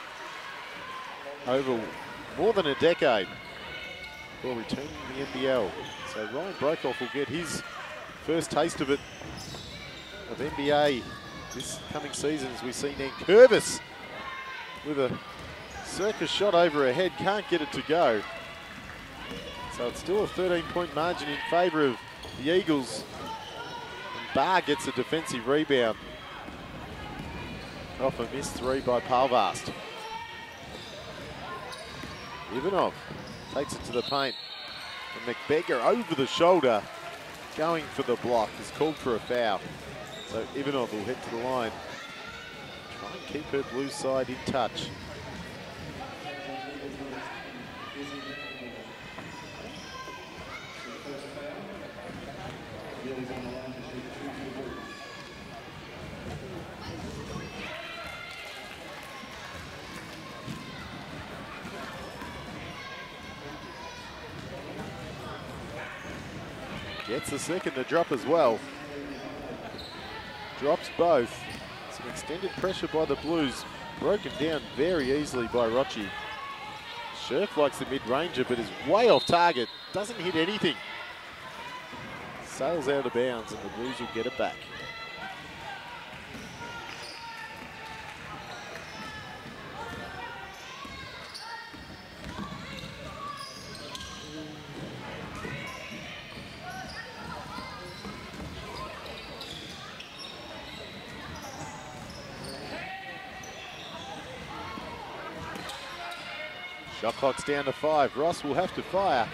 A: over more than a decade before returning to the NBL. So Ryan Brockhoff will get his first taste of it, of NBA, this coming season, as we see Nankervis with a circus shot over her head, can't get it to go. So it's still a 13-point margin in favour of the Eagles. And Barr gets a defensive rebound off a missed 3 by Palvast. Ivanov takes it to the paint. And McBeggar over the shoulder, going for the block, is called for a foul. So Ivanov will head to the line. Try and keep her Blues side in touch.
B: Blues on the line to shoot 2 balls.
A: Gets the second to drop as well. Drops both. Some extended pressure by the Blues. Broken down very easily by Rochi. Scherf likes the mid-ranger, but is way off target. Doesn't hit anything. Sails out of bounds, and the Blues will get it back. Shot clock's down to 5. Ross will have to fire.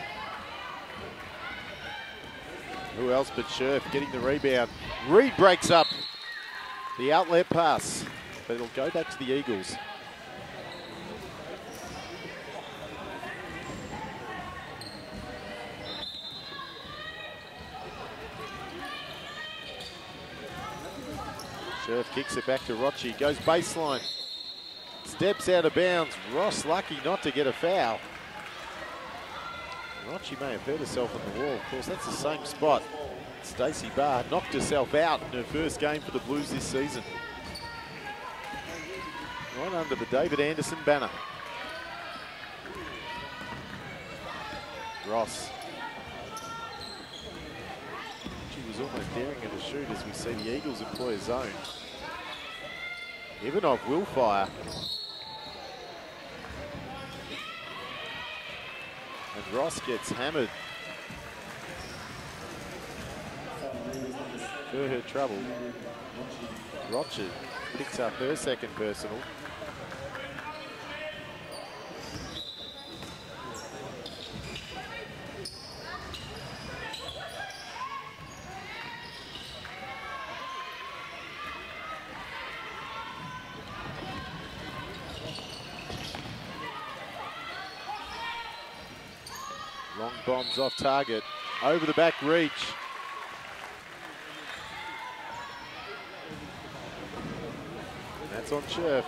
A: Who else but Scherf getting the rebound. Reed breaks up the outlet pass, but it'll go back to the Eagles. Scherf kicks it back to Rochi, goes baseline. Steps out of bounds. Ross lucky not to get a foul. Rochi may have hurt herself on the wall. Of course, that's the same spot. Stacey Barr knocked herself out in her first game for the Blues this season. Right under the David Anderson banner. Ross. She was almost daring her to shoot as we see the Eagles employ a zone. Ivanov will fire. And Ross gets hammered. For her trouble, Rochi picks up her second personal. Long bombs off target, over the back reach. That's on Scherf.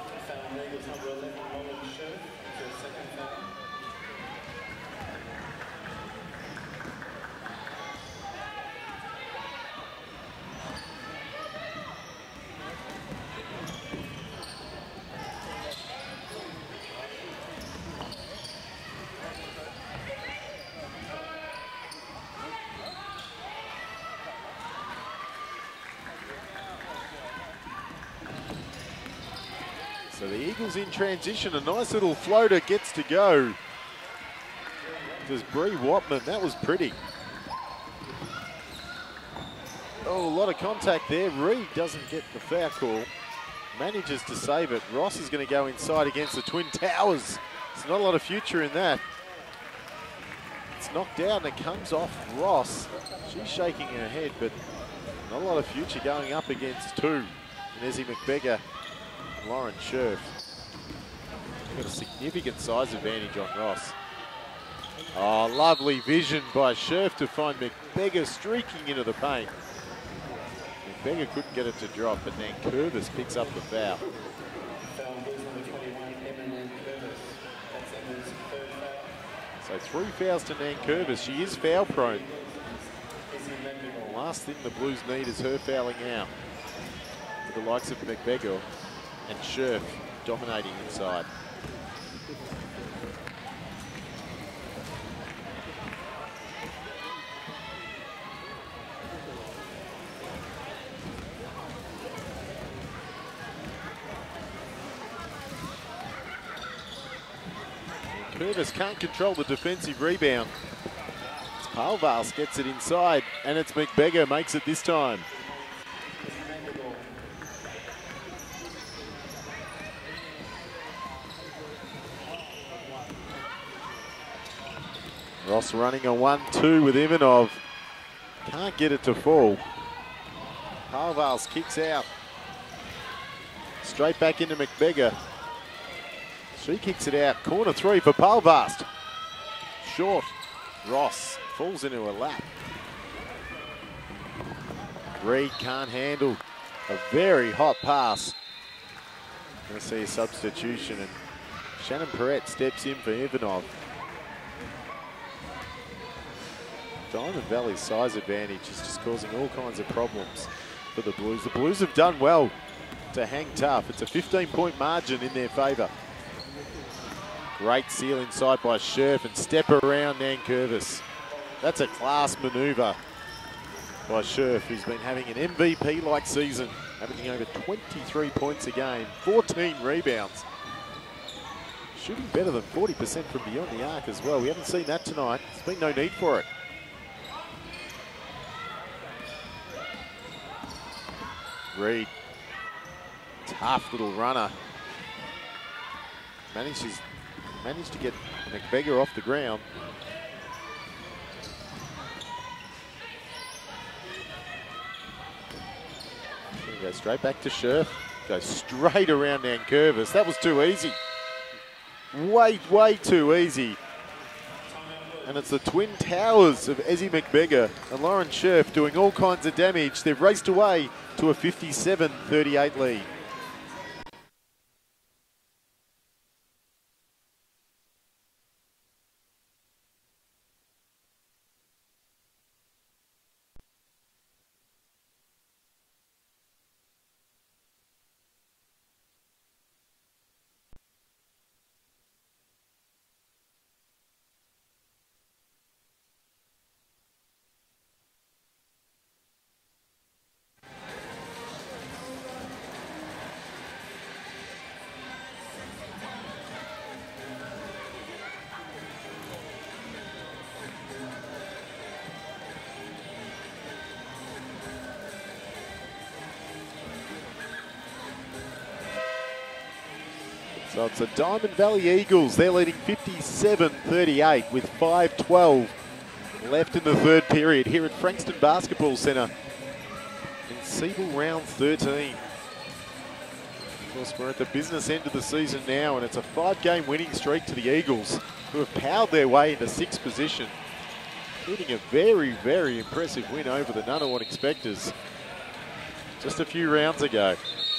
A: So the Eagles in transition, a nice little floater gets to go. There's Bree Watman, that was pretty. Oh, a lot of contact there. Reed doesn't get the foul call. Manages to save it. Ross is going to go inside against the Twin Towers. There's not a lot of future in that. It's knocked out and it comes off Ross. She's shaking her head, but not a lot of future going up against two. Nezzy McBeggar. Lauren Scherf. Got a significant size advantage on Ross. Oh, lovely vision by Scherf to find McBeggar streaking into the paint. McBeggar couldn't get it to drop, but Nankervis picks up the foul. So 3 fouls to Nankervis. She is foul prone. The last thing the Blues need is her fouling out. With the likes of McBeggar and Scherf dominating inside. Curtis can't control the defensive rebound. Palvas gets it inside, and it's McBeggar makes it this time. Ross running a 1-2 with Ivanov. Can't get it to fall. Palvas kicks out. Straight back into McBeggar. She kicks it out. Corner 3 for Palvast. Short. Ross falls into her lap. Reed can't handle a very hot pass. Going to see a substitution, and Shannon Perrett steps in for Ivanov. Diamond Valley's size advantage is just causing all kinds of problems for the Blues. The Blues have done well to hang tough. It's a 15-point margin in their favour. Great seal inside by Scherf and step around Nankervis. That's a class manoeuvre by Scherf, who's been having an MVP-like season, averaging over 23 points a game, 14 rebounds. Shooting better than 40% from beyond the arc as well. We haven't seen that tonight. There's been no need for it. Reed, tough little runner. Managed to get McBeggar off the ground. Go straight back to Scherf. Go straight around Nankervis. That was too easy. Way too easy. And it's the twin towers of Ezzy McBeggar and Lauren Scherf doing all kinds of damage. They've raced away to a 57-38 lead. So it's the Diamond Valley Eagles. They're leading 57-38 with 5:12 left in the third period here at Frankston Basketball Centre in Siebel round 13. Of course, we're at the business end of the season now, and it's a 5-game winning streak to the Eagles, who have powered their way into 6th position, including a very impressive win over the Nunawading Spectres just a few rounds ago.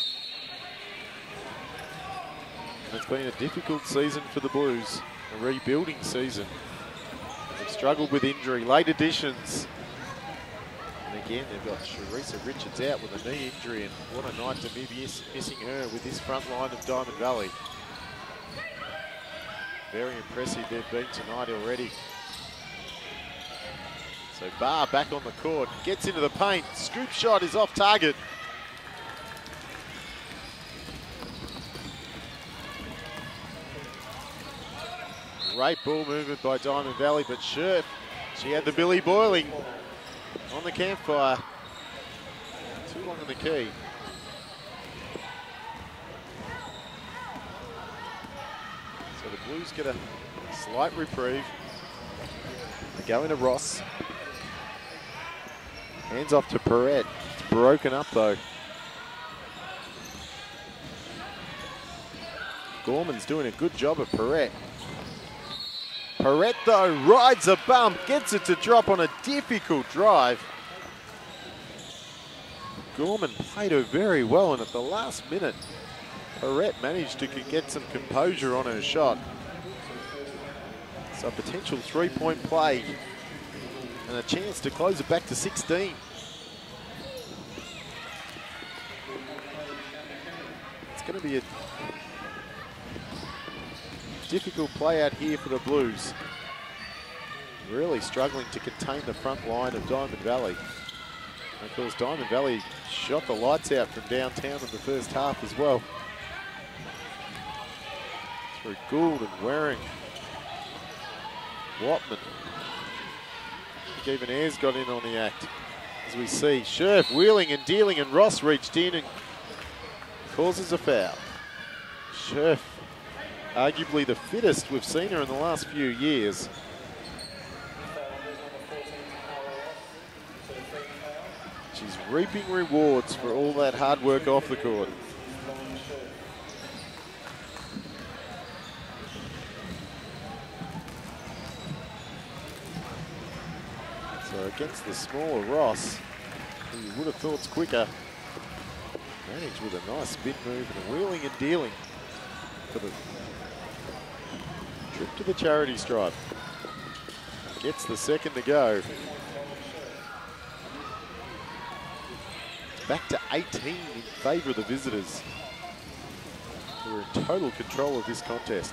A: It's been a difficult season for the Blues, a rebuilding season. They've struggled with injury, late additions. And again, they've got Sharisa Richards out with a knee injury, and what a night to be missing her with this front line of Diamond Valley. Very impressive they've been tonight already. So Barr back on the court, gets into the paint, scoop shot is off target. Great ball movement by Diamond Valley, but Scherf, she had the Billy Boiling on the campfire. Too long on the key. So the Blues get a slight reprieve. They go into Ross. Hands off to Perrett. It's broken up though. Gorman's doing a good job of Perrett. Perrett, though, rides a bump, gets it to drop on a difficult drive. Gorman played her very well, and at the last minute, Perrett managed to get some composure on her shot. So a potential 3-point play and a chance to close it back to 16. It's going to be a difficult play out here for the Blues. Really struggling to contain the front line of Diamond Valley. And of course, Diamond Valley shot the lights out from downtown in the first half as well. Through Gould and Waring. Watman. I think even Ayres got in on the act. As we see, Scherf wheeling and dealing, and Ross reached in and causes a foul. Scherf, arguably the fittest we've seen her in the last few years. She's reaping rewards for all that hard work off the court. So against the smaller Ross, You would have thought it's quicker. Managed with a nice spin move and a wheeling and dealing for the trip to the charity stripe. Gets the second to go. Back to 18 in favour of the visitors, who are in total control of this contest.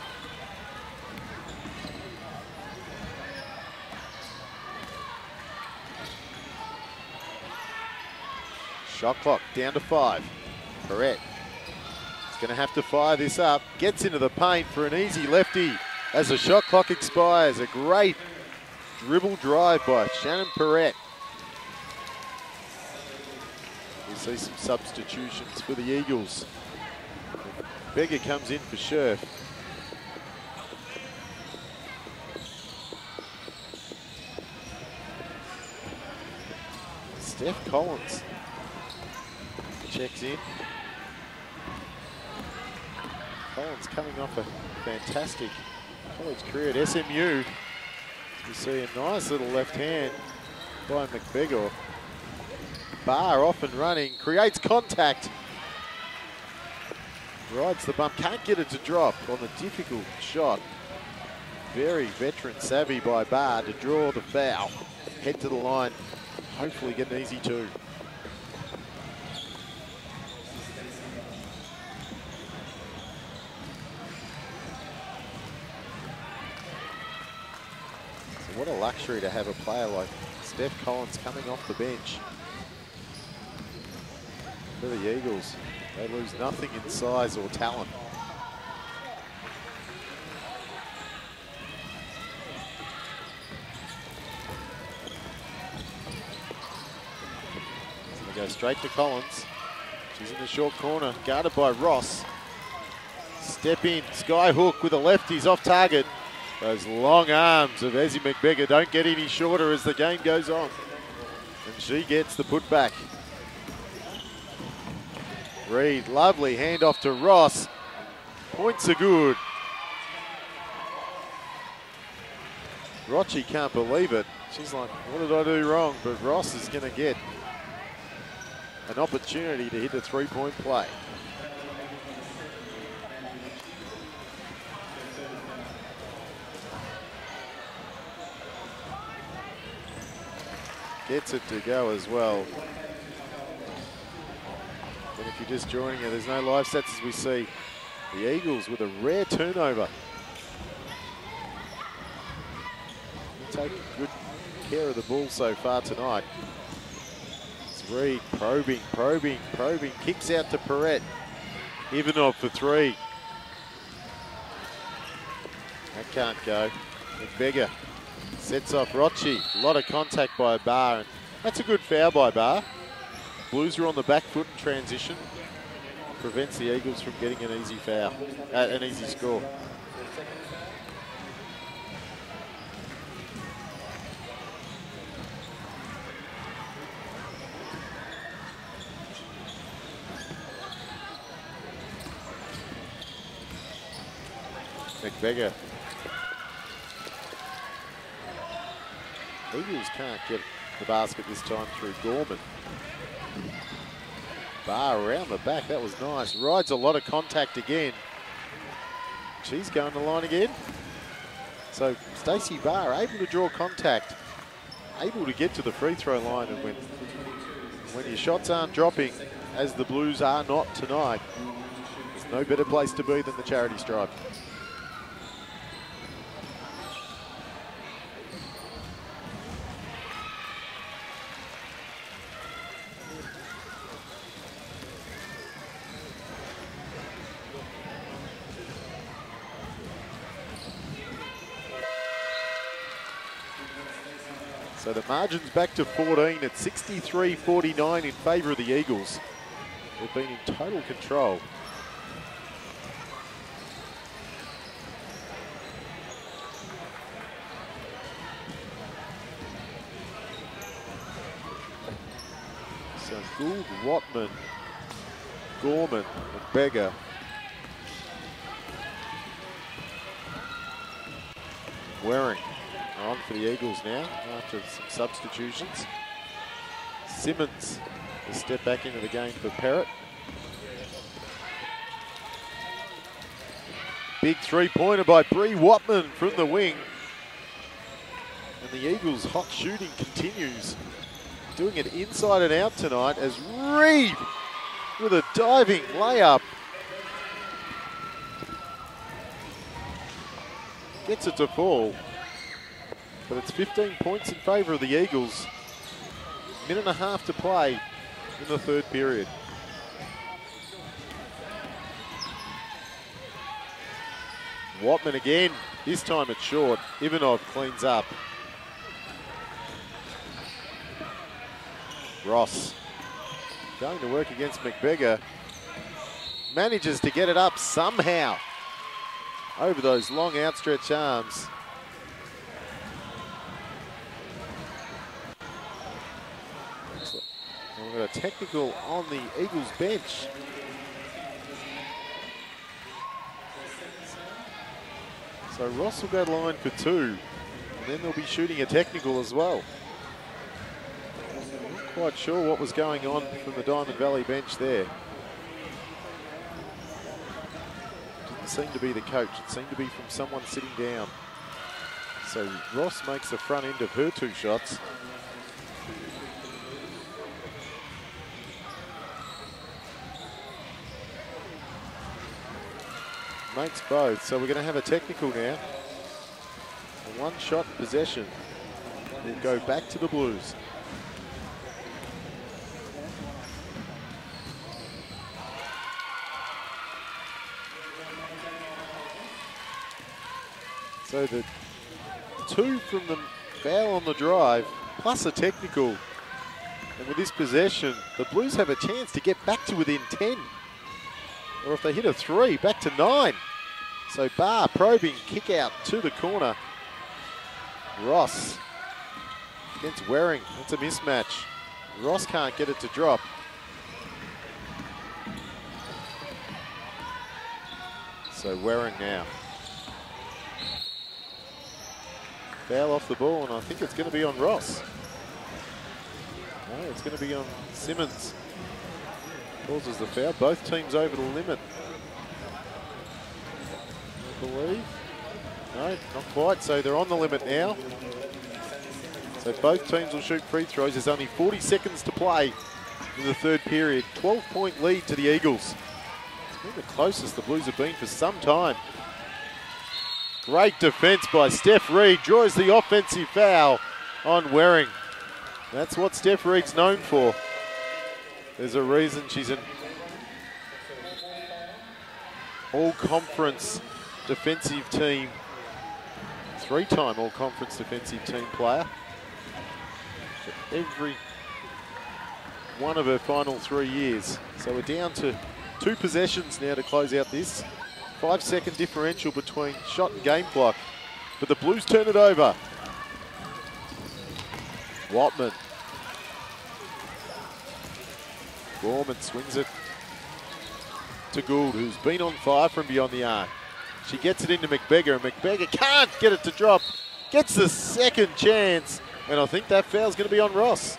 A: Shot clock down to 5. Perrett is going to have to fire this up. Gets into the paint for an easy lefty as the shot clock expires. A great dribble drive by Shannon Perrett. We see some substitutions for the Eagles. Beggar comes in for Scherf. Steph Collins checks in. Collins coming off a fantastic college career at SMU. You see a nice little left hand by McBegor. Barr off and running, creates contact. Rides the bump, can't get it to drop on the difficult shot. Very veteran savvy by Barr to draw the foul. Head to the line, hopefully get an easy 2. What a luxury to have a player like Steph Collins coming off the bench. For the Eagles, they lose nothing in size or talent. So they go straight to Collins. She's in the short corner, guarded by Ross. Step in, sky hook with a left, he's off target. Those long arms of Ezzy McBegor don't get any shorter as the game goes on. And she gets the putback. Reed, lovely handoff to Ross. Points are good. Rochi can't believe it. She's like, what did I do wrong? But Ross is going to get an opportunity to hit a 3-point play. Gets it to go as well. And if you're just joining her, there's no live stats as we see the Eagles with a rare turnover. Take good care of the ball so far tonight. It's Reed probing, kicks out to Perrett. Ivanov for 3. That can't go. McBegor sets off Rochi. A lot of contact by Barr, and that's a good foul by Barr. Blues are on the back foot in transition. Prevents the Eagles from getting an easy foul, an easy score. McBegor. Eagles can't get the basket this time through Gorman. Barr around the back, that was nice. Rides a lot of contact again. She's going to line again. So Stacey Barr able to draw contact, able to get to the free throw line, and when your shots aren't dropping, as the Blues are not tonight, there's no better place to be than the charity stripe. So the margin's back to 14 at 63-49 in favour of the Eagles. They've been in total control. So Gould, Watman, Gorman, and Beggar. Waring on for the Eagles now after some substitutions. Simmons to step back into the game for Parrott. Big three-pointer by Bree Watman from the wing. And the Eagles' hot shooting continues. Doing it inside and out tonight as Reed with a diving layup. Gets it to fall. But it's 15 points in favour of the Eagles. Minute and a half to play in the third period. Watman again. This time it's short. Ivanov cleans up. Ross going to work against McBeggar. Manages to get it up somehow over those long outstretched arms. And we've got a technical on the Eagles bench. So Ross will go to line for 2. And then they'll be shooting a technical as well. Not quite sure what was going on from the Diamond Valley bench there. Didn't seem to be the coach. It seemed to be from someone sitting down. So Ross makes the front end of her 2 shots. Makes both, so we're going to have a technical now. A one-shot possession will go back to the Blues. So the 2 from the foul on the drive, plus a technical. And with this possession, the Blues have a chance to get back to within 10. Or if they hit a 3, back to 9. So Barr probing, kick out to the corner. Ross against Waring. That's a mismatch. Ross can't get it to drop. So Waring now. Foul off the ball, and I think it's going to be on Ross. No, it's going to be on Simmons. Causes the foul. Both teams over the limit. I believe. No, not quite. So they're on the limit now. So both teams will shoot free throws. There's only 40 seconds to play in the third period. 12-point lead to the Eagles. It's been the closest the Blues have been for some time. Great defense by Steph Reed. Draws the offensive foul on Waring. That's what Steph Reed's known for. There's a reason she's an all-conference defensive team, 3-time all-conference defensive team player. For every one of her final 3 years. So we're down to 2 possessions now to close out this. 5-second differential between shot and game clock. But the Blues turn it over. Watman. Gorman swings it to Gould, who's been on fire from beyond the arc. She gets it into McBeggar, and McBeggar can't get it to drop. Gets the second chance, and I think that foul's going to be on Ross.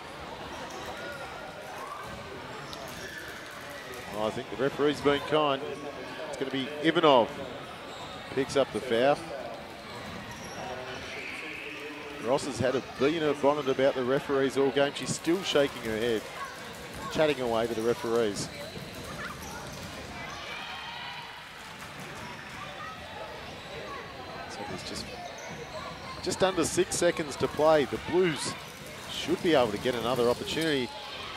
A: Oh, I think the referee's been kind. It's going to be Ivanov. Picks up the foul. Ross has had a bee in her bonnet about the referees all game. She's still shaking her head, chatting away to the referees. So there's just under 6 seconds to play. The Blues should be able to get another opportunity.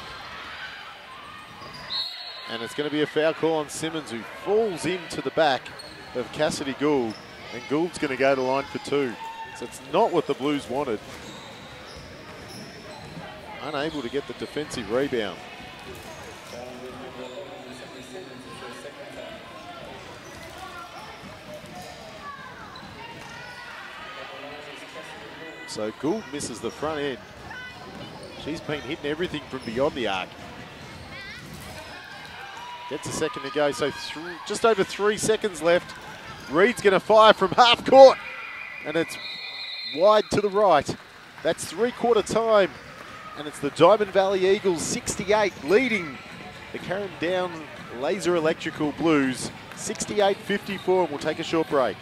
A: And it's going to be a foul call on Simmons, who falls into the back of Cassidy Gould. And Gould's going to go to line for 2. So it's not what the Blues wanted. Unable to get the defensive rebound. So Gould misses the front end. She's been hitting everything from beyond the arc. Gets a second to go, so just over 3 seconds left. Reed's going to fire from half court, and it's wide to the right. That's 3/4 time And it's the Diamond Valley Eagles 68 leading the Carrum Down Laser Electrical Blues 68-54, and we'll take a short break.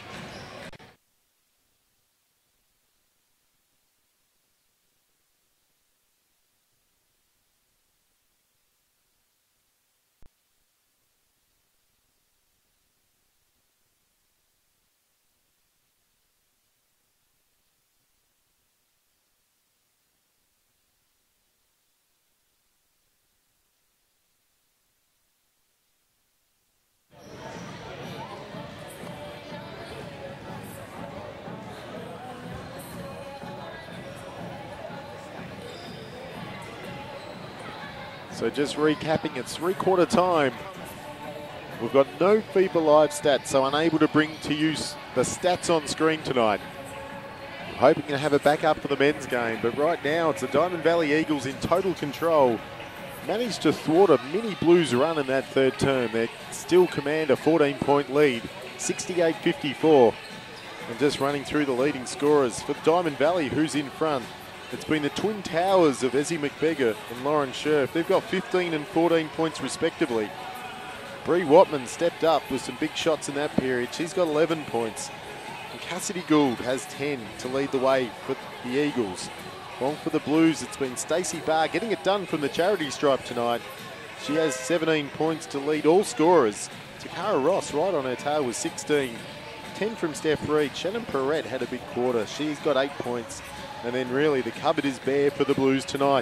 A: So just recapping, it's three-quarter time. We've got no FIBA Live stats, so unable to bring to use the stats on screen tonight. Hoping to have a backup for the men's game, but right now it's the Diamond Valley Eagles in total control. Managed to thwart a mini Blues run in that third term. They still command a 14-point lead, 68-54. And just running through the leading scorers for Diamond Valley, who's in front. It's been the twin towers of Ezzy McBeggar and Lauren Scherf. They've got 15 and 14 points respectively. Bree Watman stepped up with some big shots in that period. She's got 11 points. And Cassidy Gould has 10 to lead the way for the Eagles. Long for the Blues, it's been Stacey Barr getting it done from the charity stripe tonight. She has 17 points to lead all scorers. Takara Ross right on her tail with 16. 10 from Steph Reed. Shannon Perrette had a big quarter. She's got 8 points. And then really the cupboard is bare for the Blues tonight.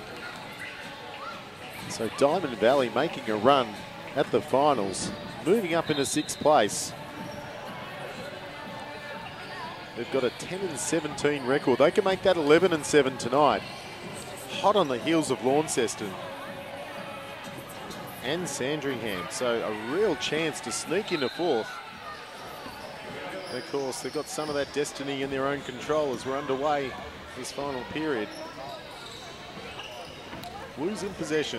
A: So Diamond Valley making a run at the finals, moving up into 6th place. They've got a 10 and 17 record. They can make that 11 and 7 tonight. Hot on the heels of Launceston and Sandringham. So a real chance to sneak into 4th. Of course, they've got some of that destiny in their own control as we're underway this final period. Blues in possession.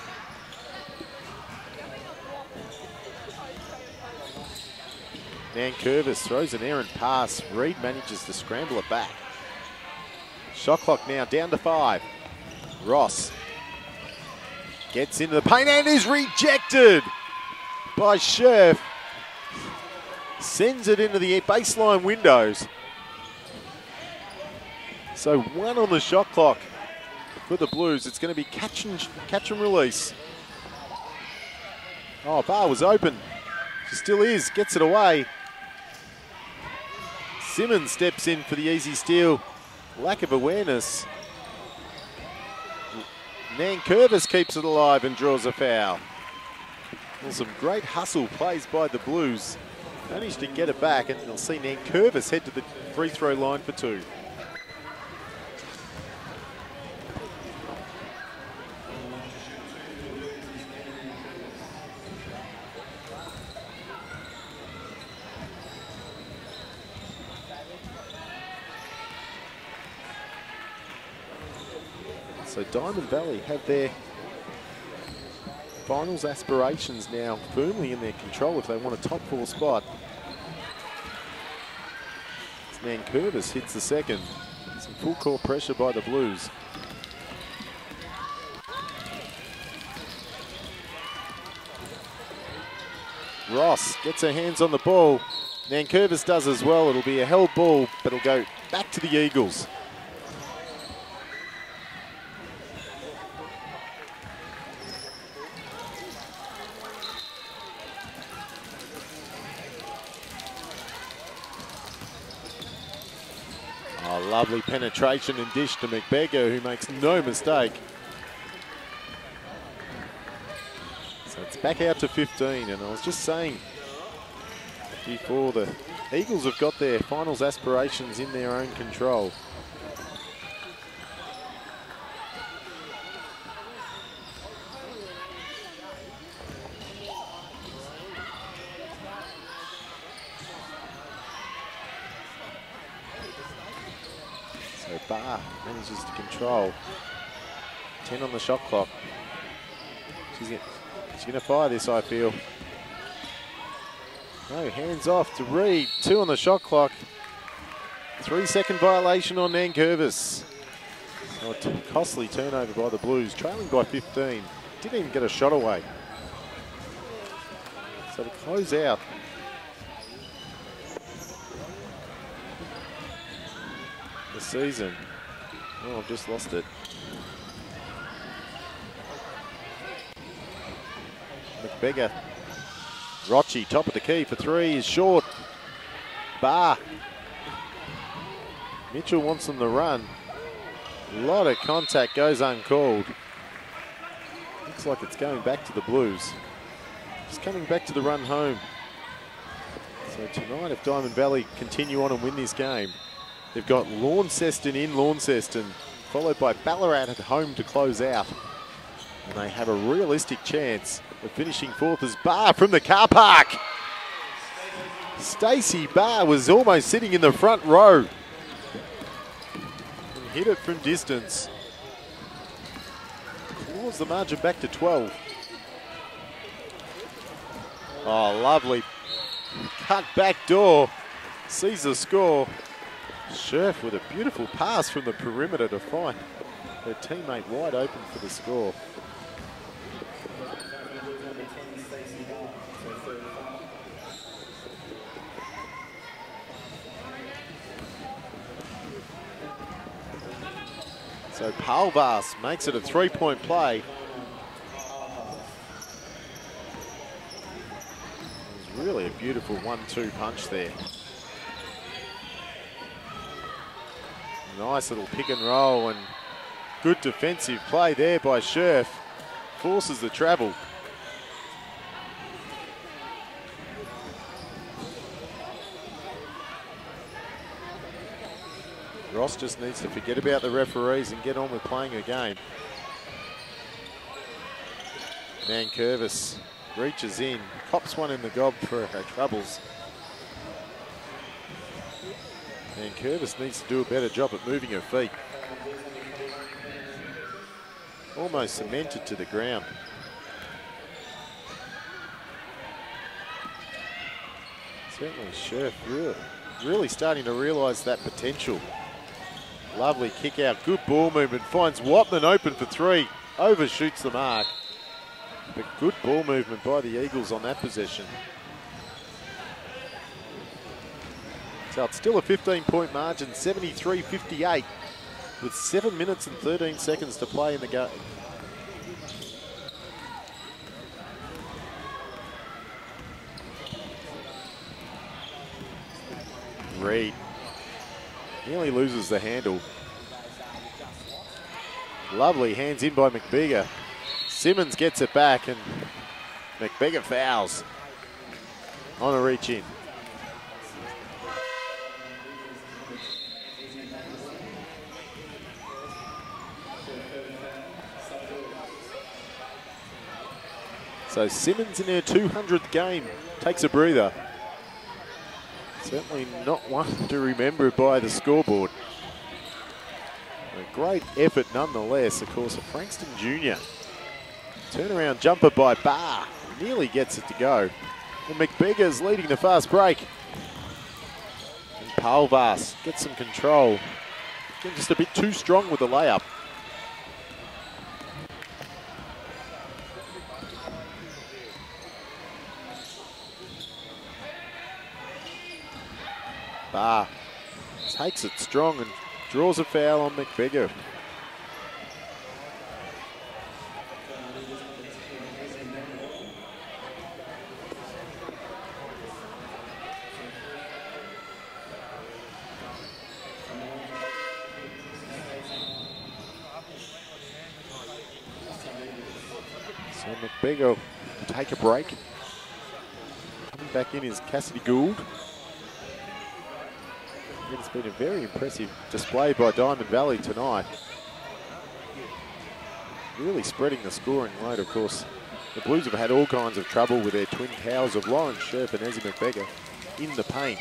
A: Nankervis throws an errant pass. Reed manages to scramble it back. Shot clock now down to 5. Ross gets into the paint and is rejected by Scherf. Sends it into the baseline windows. So 1 on the shot clock for the Blues. It's going to be catch and release. Oh, Barr was open. She still is. Gets it away. Simmons steps in for the easy steal. Lack of awareness. Nankervis keeps it alive and draws a foul. Well, some great hustle plays by the Blues. Managed to get it back, and you'll see Nankervis head to the free throw line for 2. So Diamond Valley have their finals aspirations now firmly in their control if they want a top 4 spot. Nankervis hits the second. Some full court pressure by the Blues. Ross gets her hands on the ball. Nankervis does as well. It'll be a held ball, but it'll go back to the Eagles. Lovely penetration and dish to McBeggar, who makes no mistake. So it's back out to 15, and I was just saying before, the Eagles have got their finals aspirations in their own control. Barr manages to control. 10 on the shot clock. She's going to fire this, I feel. No, hands off to Reed. 2 on the shot clock. 3-second violation on Nankervis. Oh, costly turnover by the Blues, trailing by 15. Didn't even get a shot away. So to close out the season. Oh, I've just lost it. McBeggar. Rochi, top of the key for three, is short. Barr. Mitchell wants them to run. A lot of contact goes uncalled. Looks like it's going back to the Blues. Just coming back to the run home. So tonight, if Diamond Valley continue on and win this game, they've got Launceston in Launceston, followed by Ballarat at home to close out. And they have a realistic chance of finishing fourth as Barr from the car park. Stacey Barr was almost sitting in the front row. And hit it from distance. Claws the margin back to 12. Oh, lovely. Cut back door. Sees the score. Scherf with a beautiful pass from the perimeter to find her teammate wide open for the score. So Palvas makes it a three-point play. It was really a beautiful 1-2 punch there. Nice little pick and roll and good defensive play there by Scherf. Forces the travel. Ross just needs to forget about the referees and get on with playing a game. Nankervis reaches in, cops one in the gob for her troubles. Nankervis needs to do a better job at moving her feet. Almost cemented to the ground. Certainly Scherf really starting to realise that potential. Lovely kick out, good ball movement, finds Watman open for three, overshoots the mark. But good ball movement by the Eagles on that possession. So it's still a 15-point margin, 73-58, with 7 minutes and 13 seconds to play in the game. Reed nearly loses the handle. Lovely hands in by McBeggar. Simmons gets it back and McBeggar fouls on a reach in. So Simmons in her 200th game takes a breather. Certainly not one to remember by the scoreboard. A great effort nonetheless. Of course, a Frankston Junior. Turnaround jumper by Barr. Nearly gets it to go. And McBeggar's leading the fast break. And Palvas gets some control. Getting just a bit too strong with the layup. Barr takes it strong and draws a foul on McBeggar. So McBeggar will take a break. Coming back in is Cassidy Gould. It's been a very impressive display by Diamond Valley tonight. Really spreading the scoring load, of course. The Blues have had all kinds of trouble with their twin towers of Lauren Scherf and Ezzy McBeggar in the paint.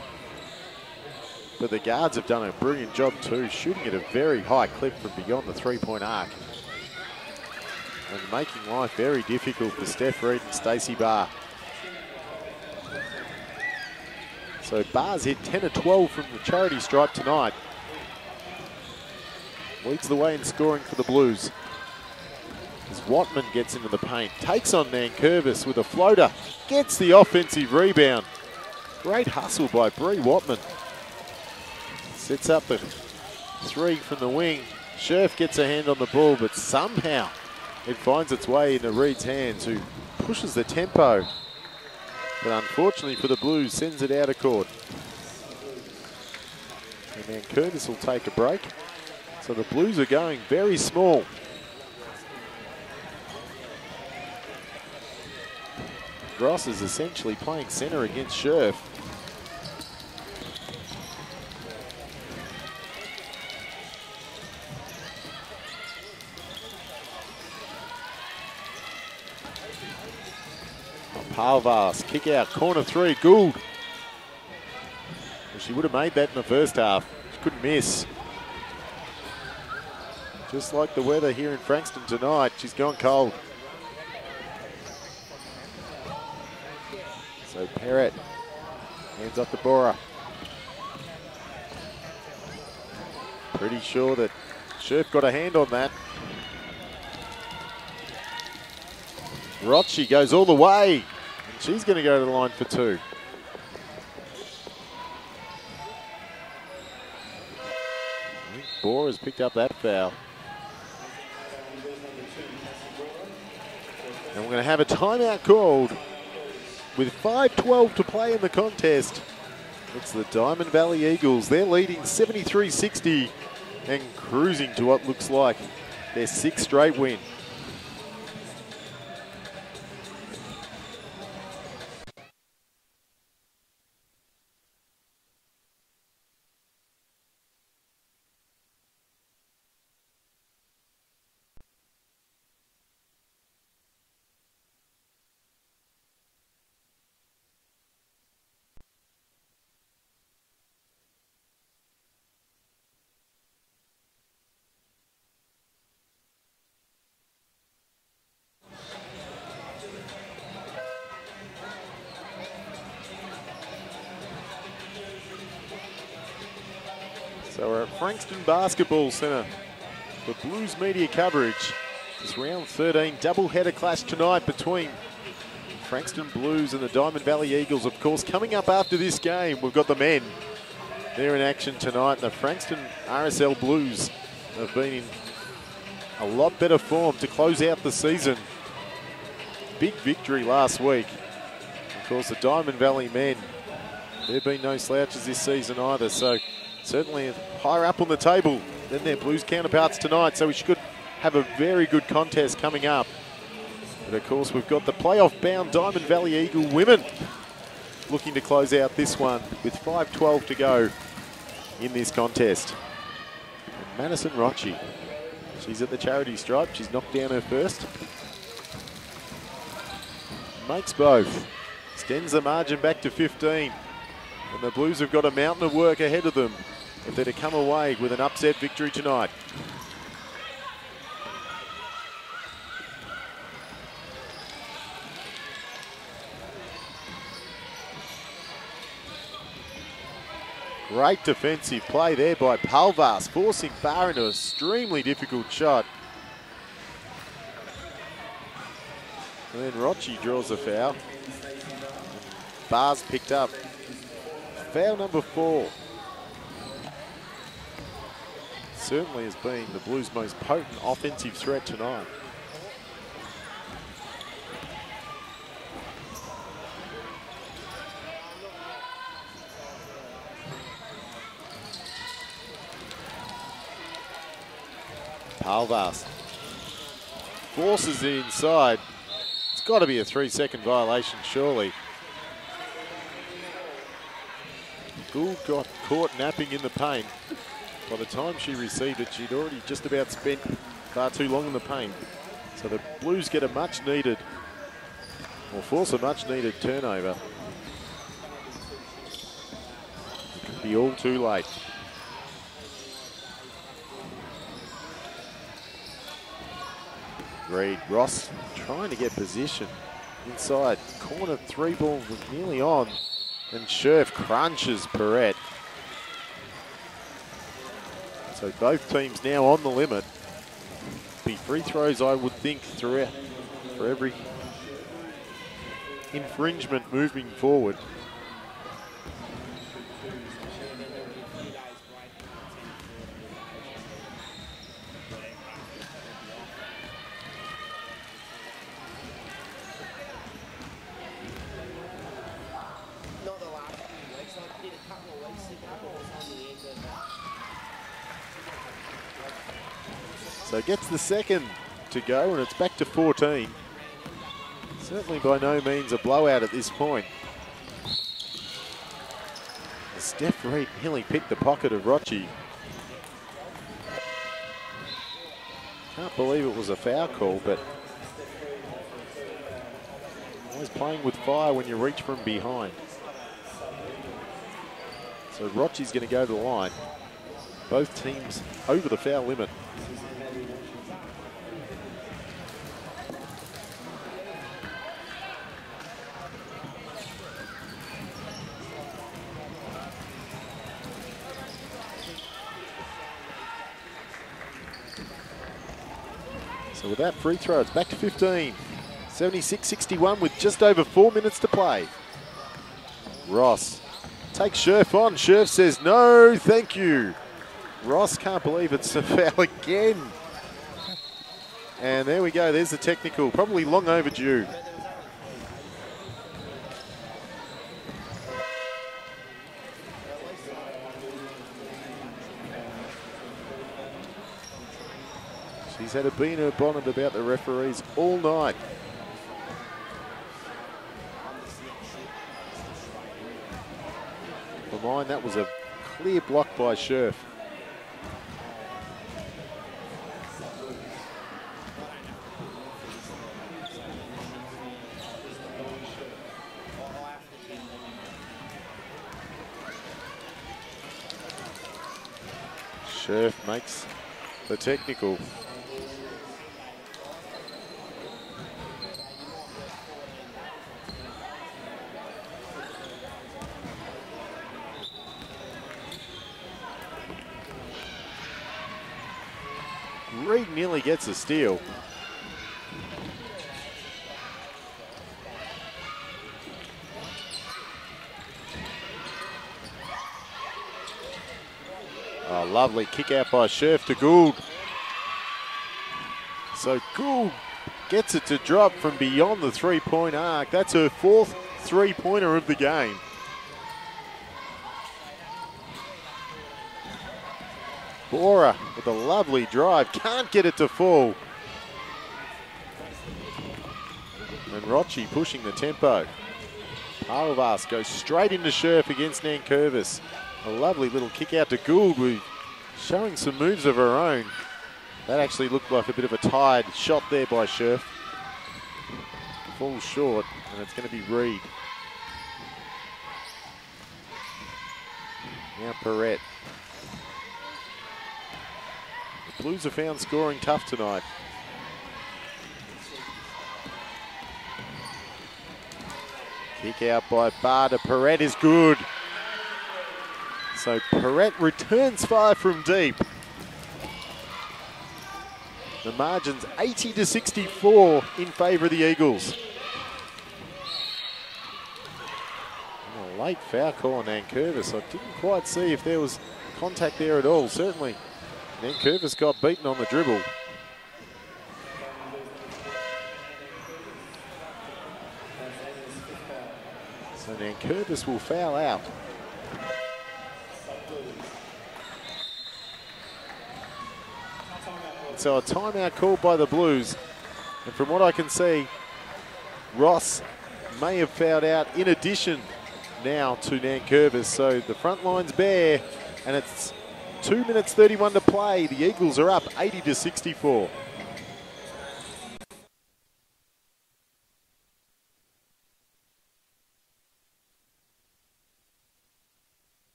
A: But the guards have done a brilliant job too, shooting at a very high clip from beyond the three-point arc. And making life very difficult for Steph Reed and Stacey Barr. So Barr's hit 10 of 12 from the charity stripe tonight. leads the way in scoring for the Blues. As Watman gets into the paint, takes on Nankervis with a floater, gets the offensive rebound. Great hustle by Bree Watman. Sets up the three from the wing. Scherf gets a hand on the ball, but somehow it finds its way into Reed's hands, who pushes the tempo. But unfortunately for the Blues, sends it out of court. And Nankervis will take a break. So the Blues are going very small. Ross is essentially playing centre against Scherf. Palvas, kick out, corner three, Gould. Well, she would have made that in the first half. She couldn't miss. Just like the weather here in Frankston tonight, she's gone cold. So Perrett hands off to Bora. Pretty sure that Scherf got a hand on that. Rocci goes all the way. And she's going to go to the line for two. I think Bora's picked up that foul. And we're going to have a timeout called with 5:12 to play in the contest. It's the Diamond Valley Eagles. They're leading 73-60 and cruising to what looks like their sixth straight win. So we're at Frankston Basketball Centre for Blues media coverage. This round 13 double-header clash tonight between Frankston Blues and the Diamond Valley Eagles. Of course, coming up after this game, we've got the men. They're in action tonight. The Frankston RSL Blues have been in a lot better form to close out the season. Big victory last week. Of course, the Diamond Valley men, they've been no slouches this season either. So certainly higher up on the table than their Blues counterparts tonight. So we should have a very good contest coming up. But of course, we've got the playoff-bound Diamond Valley Eagle women looking to close out this one with 5:12 to go in this contest. And Madison Rocci, she's at the charity stripe. She's knocked down her first. Makes both. Extends the margin back to 15. And the Blues have got a mountain of work ahead of them if they're to come away with an upset victory tonight. Great defensive play there by Palvas, forcing Barr into an extremely difficult shot. And then Rocci draws a foul. Barr's picked up. Foul number 4. Certainly has been the Blues' most potent offensive threat tonight. Palvas forces it inside. It's got to be a 3-second violation, surely. Gould got caught napping in the paint. By the time she received it, she'd already just about spent far too long in the paint. So the Blues get a much needed, or force a much needed turnover. It could be all too late. Reed, Ross trying to get position inside. Corner 3 ball was nearly on. And Scherf crunches Perrett. So both teams now on the limit. Be free throws, I would think, throughout for every infringement moving forward. So gets the second to go, and it's back to 14. Certainly by no means a blowout at this point. Steph Reed nearly picked the pocket of Rochi. Can't believe it was a foul call, but always playing with fire when you reach from behind. So Rochi's going to go to the line. Both teams over the foul limit. So with that free throw, it's back to 15. 76-61 with just over 4 minutes to play. Ross takes Scherf on. Scherf says, no, thank you. Ross can't believe it's a foul again. And there we go. There's the technical. Probably long overdue. She's had a bee in her bonnet about the referees all night. For mine, that was a clear block by Scherf. Scherf makes the technical. Reed nearly gets a steal. Oh, lovely kick out by Scherf to Gould. So Gould gets it to drop from beyond the three-point arc. That's her fourth three-pointer of the game. Bora with a lovely drive, can't get it to fall. And Rochi pushing the tempo. Parvas goes straight into Scherf against Nankervis. A lovely little kick out to Gould, who's showing some moves of her own. That actually looked like a bit of a tired shot there by Scherf. Falls short, and it's going to be Reed. Now Perrette. The Blues have found scoring tough tonight. Kick out by Barter. Perrette is good. So Perrette returns fire from deep. The margin's 80-64 in favour of the Eagles. A late foul call on Nankervis. I didn't quite see if there was contact there at all. Certainly Nankervis got beaten on the dribble. So Nankervis will foul out. So a timeout called by the Blues. And from what I can see, Ross may have fouled out in addition now to Nankervis. So the front line's bare, and it's 2 minutes 31 to play. The Eagles are up 80-64.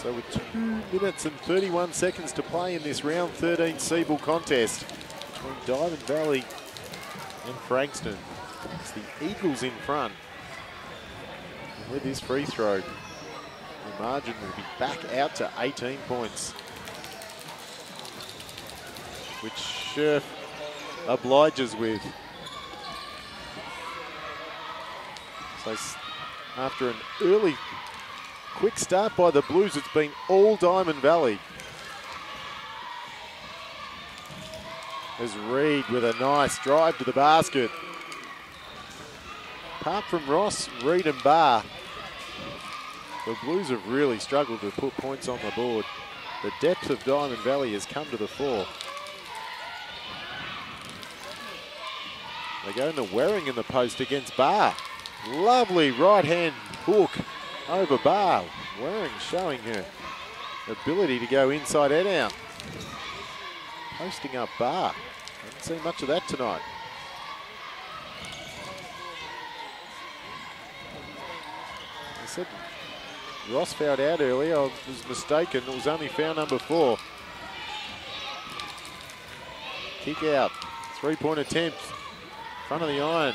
A: So with 2 minutes and 31 seconds to play in this round 13 Seabull contest between Diamond Valley and Frankston. It's the Eagles in front. And with this free throw, the margin will be back out to 18 points, which Scherf obliges with. So after an early quick start by the Blues, it's been all Diamond Valley. As Reed with a nice drive to the basket. Apart from Ross, Reed and Barr, the Blues have really struggled to put points on the board. The depth of Diamond Valley has come to the fore. They go into Waring in the post against Barr. Lovely right hand hook over Barr. Waring showing her ability to go inside and out. Posting up Barr. Haven't seen much of that tonight. I said Ross fouled out earlier. I was mistaken. It was only foul number 4. Kick out. 3-point attempt. Front of the iron.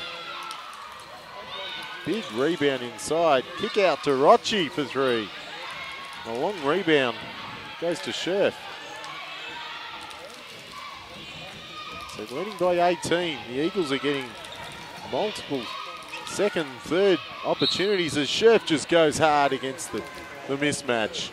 A: Big rebound inside. Kick out to Rochi for 3. A long rebound. Goes to Scherf. So leading by 18. The Eagles are getting multiple second, third opportunities as Scherf just goes hard against the mismatch.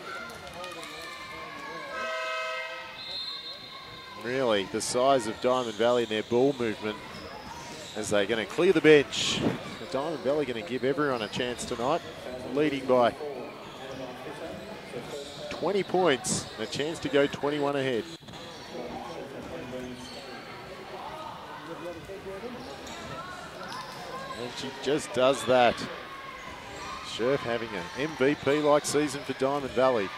A: Really, the size of Diamond Valley and their ball movement as they're going to clear the bench. The Diamond Valley going to give everyone a chance tonight, leading by 20 points, and a chance to go 21 ahead. And she just does that. Scherf having an MVP-like season for Diamond Valley.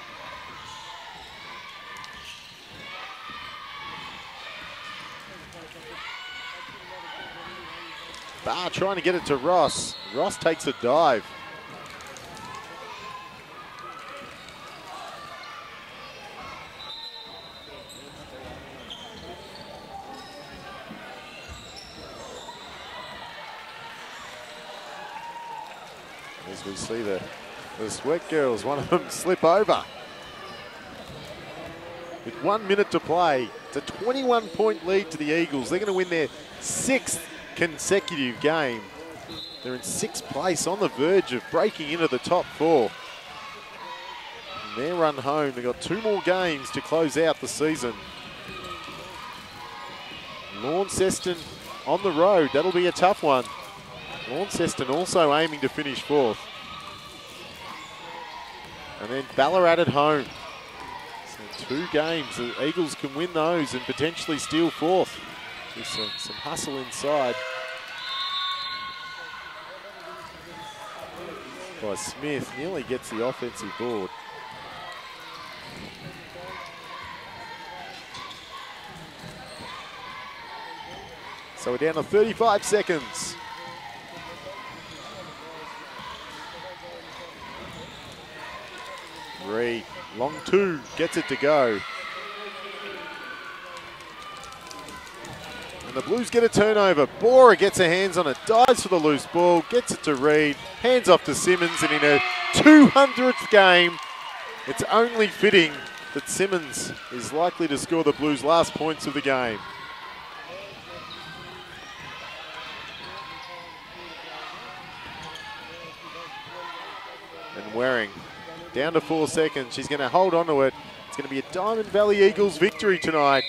A: Barr trying to get it to Ross. Ross takes a dive. As we see the Sweat Girls, one of them slip over. With 1 minute to play, it's a 21-point lead to the Eagles. They're going to win their 6th consecutive game. They're in 6th place, on the verge of breaking into the top 4. And their run home, they've got 2 more games to close out the season. Launceston on the road, that'll be a tough one. Launceston also aiming to finish 4th. And then Ballarat at home. So 2 games, the Eagles can win those and potentially steal 4th. Just some hustle inside by Smith. Nearly gets the offensive board. So we're down to 35 seconds. Reed, long 2, gets it to go. And the Blues get a turnover. Bora gets her hands on it, dives for the loose ball, gets it to Reed, hands off to Simmons, and in her 200th game, it's only fitting that Simmons is likely to score the Blues' last points of the game. And Waring, down to 4 seconds. She's going to hold on to it. It's going to be a Diamond Valley Eagles victory tonight.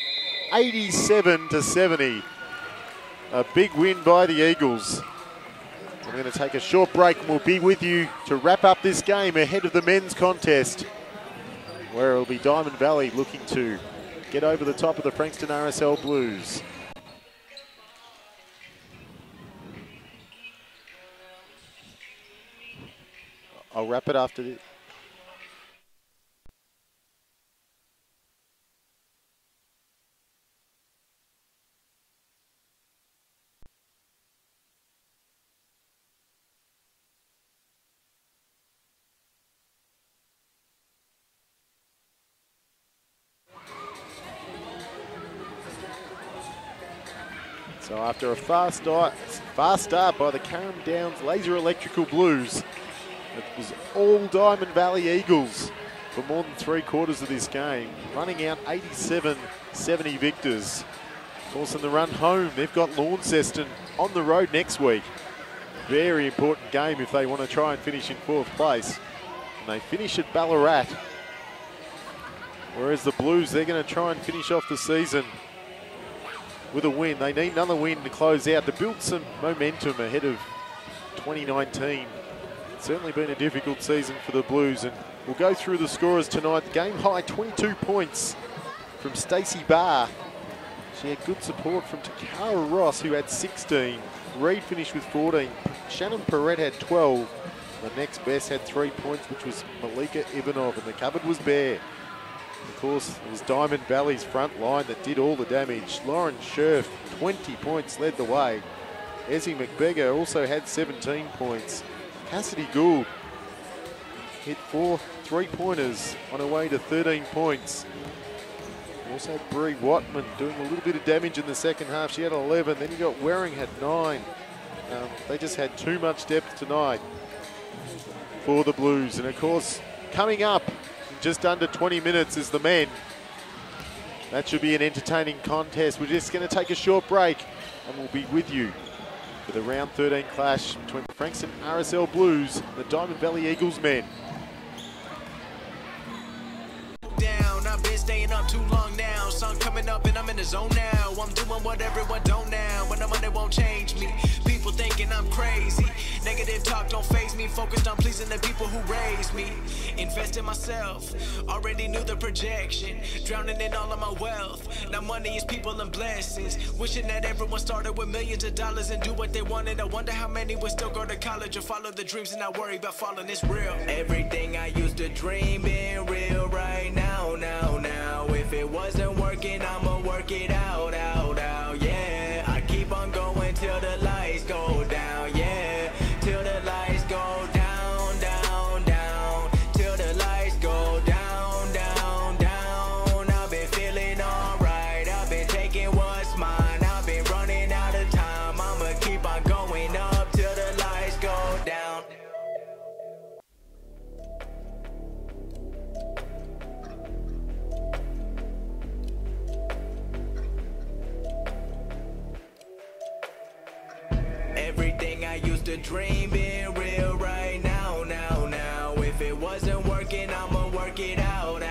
A: 87-70. A big win by the Eagles. I'm going to take a short break and we'll be with you to wrap up this game ahead of the men's contest, where it'll be Diamond Valley looking to get over the top of the Frankston RSL Blues. I'll wrap it after this. So after a fast start by the Carrum Downs Laser Electrical Blues, it was all Diamond Valley Eagles for more than 3/4 of this game, running out 87-70 victors. Of course, in the run home, they've got Launceston on the road next week. Very important game if they want to try and finish in 4th place. And they finish at Ballarat. Whereas the Blues, they're going to try and finish off the season with a win. They need another win to close out, to build some momentum ahead of 2019. It's certainly been a difficult season for the Blues, and we'll go through the scorers tonight. The game high 22 points from Stacey Barr. She had good support from Takara Ross, who had 16. Reed finished with 14. Shannon Perrette had 12. The next best had 3 points, which was Malika Ivanov, and the cupboard was bare. Of course, it was Diamond Valley's front line that did all the damage. Lauren Scherf, 20 points, led the way. Ezzy McBeggar also had 17 points. Cassidy Gould hit 4 3-pointers on her way to 13 points. Also Bree Watman doing a little bit of damage in the second half. She had 11. Then you got Waring had 9. They just had too much depth tonight for the Blues. And of course, coming up in just under 20 minutes is the men. That should be an entertaining contest. We're just going to take a short break and we'll be with you for the round 13 clash between the Frankston RSL Blues and the Diamond Valley Eagles men.
C: I've been staying up too long now. Sun coming up and I'm in the zone now. I'm doing what everyone don't now. When I'm on it won't change me. People thinking I'm crazy. Negative talk don't faze me. Focused on pleasing the people who raised me. Invest in myself. Already knew the projection. Drowning in all of my wealth. Now money is people and blessings. Wishing that everyone started with millions of dollars and do what they wanted. I wonder how many would still go to college or follow the dreams and not worry about falling. It's real. Everything I used to dream being real right now. If it wasn't working, I'ma work it out, yeah. I keep on going till the lights go down, yeah. Till the lights go down, down, down. Till the lights go down, down, down. I've been feeling alright. I've been taking what's mine. I've been running out of time. I'ma keep on going up till the lights go down. Everything I used to dream being real right now. If it wasn't working, I'ma work it out,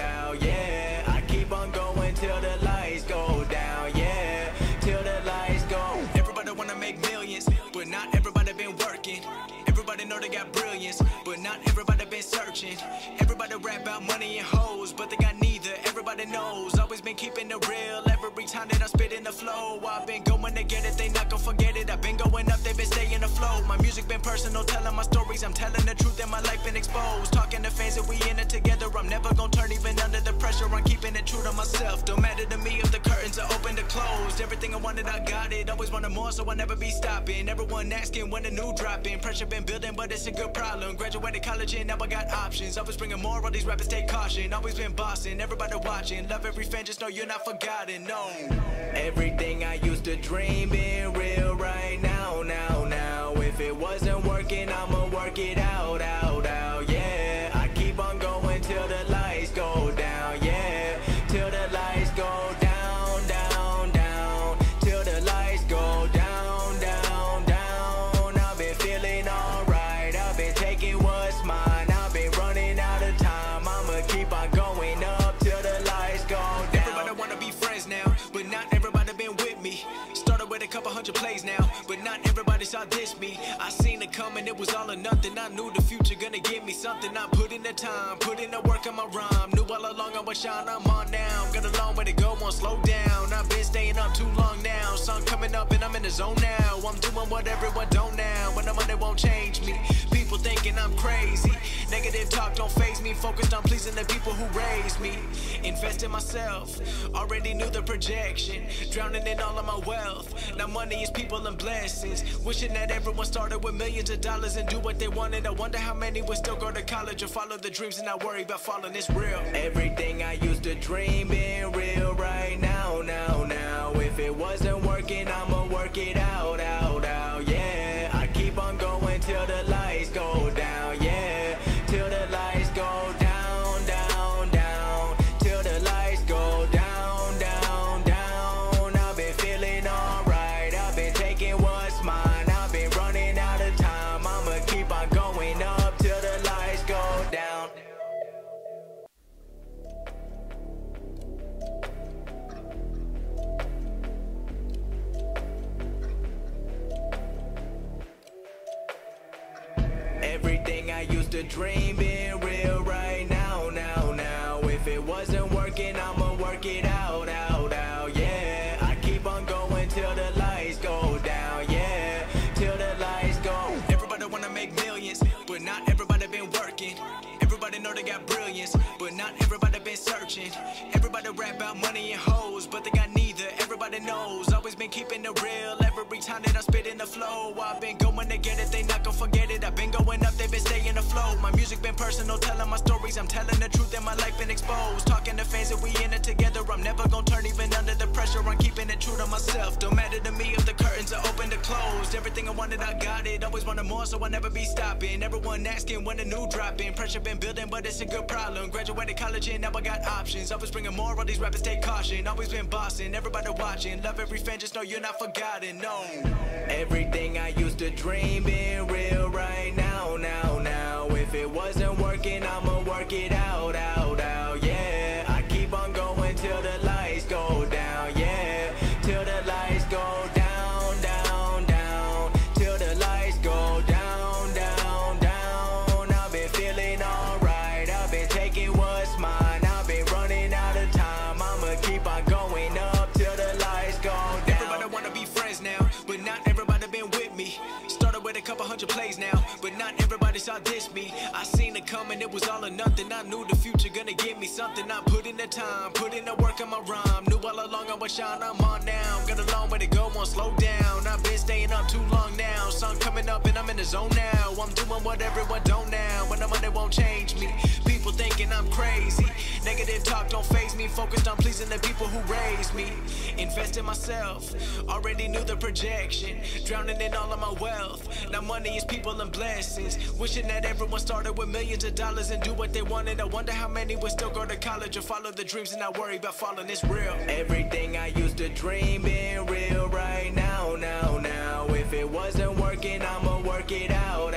C: yeah. I keep on going till the lights go down, yeah. Till the lights go. Everybody wanna make millions, but not everybody been working. Everybody know they got brilliance, but not everybody been searching. Everybody rap about money and hoes, but they got neither. Everybody knows, always been keeping it real. Every time that I spit in the flow, I've been going to get it, they not gonna forget it. I've been going up, they been staying afloat. My music been personal, telling my stories. I'm telling the truth and my life been exposed. Talking to fans that we in it together. I'm never gonna turn even under the pressure. I'm keeping it true to myself. Don't matter to me if the curtains are open or closed. Everything I wanted, I got it. Always wanted more, so I'll never be stopping. Everyone asking when a new dropping. Pressure been building, but it's a good problem. Graduated college and now I got options. Always bringing more, all these rappers take caution. Always been bossing, everybody watching. Love every fan, just know you're not forgotten, no. Everything I used to dream being real right now. If it wasn't working, I'ma work it out, yeah. I keep on going till the lights go down, yeah. Till the lights go down, down, down. Till the lights go down, down, down. I've been feeling alright. I've been taking what's mine. I've been running out of time. I'ma keep on going up till the lights go down. Everybody wanna be friends now, but not everybody been with me. Started with a couple hundred plays now, but not everybody saw this me. I seen it coming, it was all or nothing. I knew the future gonna give me something. I put in the time, put in the work on my rhyme. Knew all along I would shine, I'm on now. Got a long way to go, won't slow down. I've been staying up too long now. Sun coming up and I'm in the zone now. I'm doing what everyone don't now. When I'm on it won't change me. People thinking I'm crazy. Negative talk don't faze me. Focused on pleasing the people who raised me. Invest in myself. Already knew the projection. Drowning in all of my wealth. Now money is people and blessings. Wishing that everyone started with millions of dollars and do what they wanted. I wonder how many would still go to college or follow the dreams and not worry about falling. It's real. Everything I used to dream being real right now. If If it wasn't working, I'ma work it out, yeah. I keep on going till the lights go down, yeah. Till the lights go down, down, down. Till the lights go down, down, down. I've been feeling alright, I've been taking what's mine. I've been running out of time, I'ma keep on going up till the lights go down. Everything I used to dream being real right now, now. If it wasn't working, I'ma work it out, yeah. I keep on going till the lights go down, yeah. Till the lights go. Everybody wanna make millions, but not everybody been working. Everybody know they got brilliance, but not everybody been searching. Everybody rap about money and hoes, but they got neither. Everybody knows, always been keeping it real. Every time that I spit in the flow, I've been going to get it, they not gon' forget it. I've been going up, they been staying afloat. My music been personal, telling my stories. I'm telling the truth and my life been exposed. Talking to fans that we in it together. I'm never gon' turn even under the pressure. I'm keeping it true to myself. Don't matter to me if the curtains are open or closed. Everything I wanted, I got it. Always wanted more, so I never be stopping. Everyone asking when the new dropping. Pressure been building, but it's a good problem. Graduated college and now I got options. Always bringing more, all these rappers take caution. Always been bossing, everybody watching. Love every fan, just know you're not forgotten, no. Everything I used to dream being real right now. If it wasn't working, I'ma work it out, yeah. I keep on going till the lights go down, yeah. Till the lights go down, down, down. Till the lights go down, down, down. I've been feeling alright, I've been taking what's mine. I've been running out of time, I'ma keep on going up till the lights go down. Everybody wanna be friends now, but not everybody been with me. Started with a couple hundred plays now, but not everybody saw this me. I seen it coming, it was all or nothing. I knew the future gonna give me something. I put in the time, put in the work on my rhyme. Knew all along I was shine, I'm on now. Got a long way to go, won't slow down. I've been staying up too long now. Sun coming up and I'm in the zone now. I'm doing what everyone don't now. When I'm on it won't change me. People thinking I'm crazy. Negative talk don't faze me. Focused on pleasing the people who raised me. Invest in myself, already knew the projection. Drowning in all of my wealth. Now money is people and blessings. Wishing that everyone started with millions of dollars and do what they wanted. I wonder how many would still go to college or follow the dreams and not worry about falling. It's real. Everything I used to dream being real right now. If it wasn't working, I'ma work it out,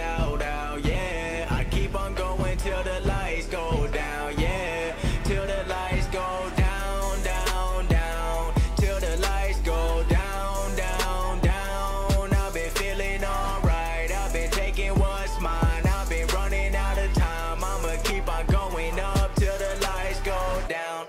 C: yeah. I keep on going till the lights go down, yeah. Till the lights go down, down, down. Till the lights go down, down, down. I've been feeling alright, I've been taking what's mine. I've been running out of time, I'ma keep on going up till the lights go down.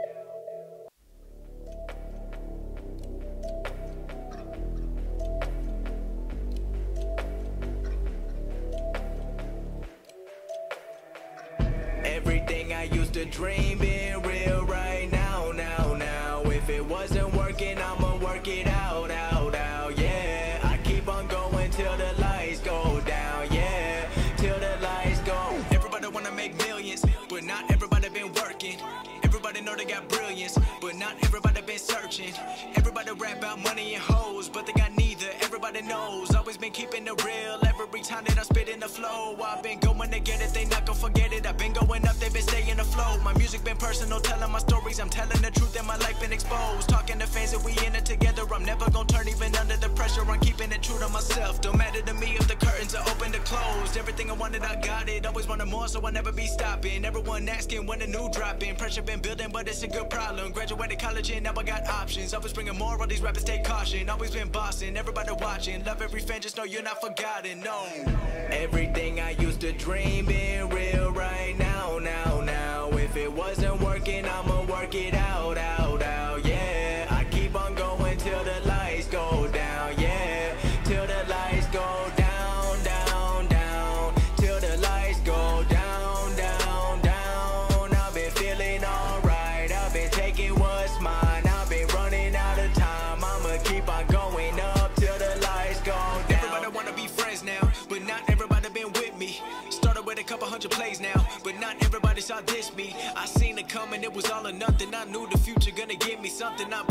C: Everything I used to dream being real right now. If it wasn't working, I'ma work it out, yeah. I keep on going till the lights go down, yeah. Till the lights go. Everybody wanna make millions, but not everybody been working. Everybody know they got brilliance, but not everybody been searching. Everybody rap about money and hoes, but they got neither. Everybody knows, always been keeping it real. Every time that I spit in the flow, I've been going to get it, they not gon' forget it. I've been going up, they been staying afloat. My music been personal, telling my stories. I'm telling the truth and my life been exposed. Talking to fans that we in it together. I'm never gon' turn even under the pressure. I'm keeping it true to myself. Don't matter to me if the curtains are open or closed. Everything I wanted, I got it. Always wanted more, so I never be stopping. Everyone asking when the new dropping. Pressure been building, but it's a good problem. Graduated college and now I got options. Always bringing more, all these rappers take caution. Always been bossing, everybody watching. Love every fan, just know you're not forgotten, no. Everything I used to dream being real right now. If it wasn't working, I'ma work it out, yeah. I keep on going till the lights go down, yeah. Till the lights go down, down, down. Till the lights go down, down, down. I've been feeling alright, I've been taking what's mine. I've been running out of time, I'ma keep on going up till the lights go down. Everybody wanna be friends now, but not everybody been with me. Started with a couple hundred plays now, but not everybody saw this me. I seen it coming, it was all or nothing. I knew the future gonna give me something. I put in the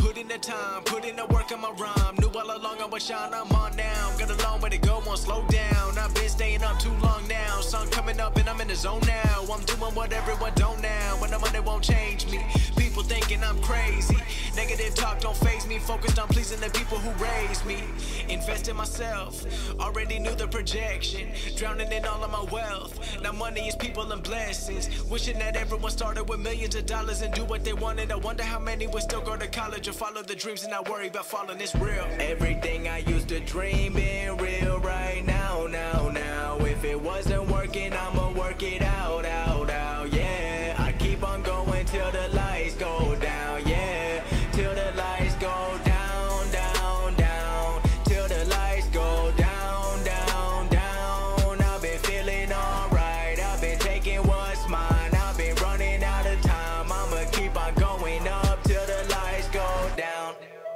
C: time, put in the work on my rhyme. Knew all along I was shine, I'm on now. Got a long way to go, won't slow down. I've been staying up too long now. Sun coming up and I'm in the zone now. I'm doing what everyone don't now. When the money won't change me. People thinking I'm crazy. Negative talk don't faze me. Focused on pleasing the people who raised me. Invest in myself. Already knew the projection. Drowning in all of my wealth. Now money is people and blessings. Wishing that everyone started with millions of dollars and do what they wanted. I wonder how many would still go to college or follow the dreams and not worry about falling. It's real. Everything I used to dream being real right now, now. If it wasn't working, I'ma work it out, yeah. I keep on going till the lights go down, yeah. Till the lights go down, down. Till the lights go down, down. I've been feeling alright. I've been taking what's mine. I've been running out of time. I'ma keep on going up till the lights go down.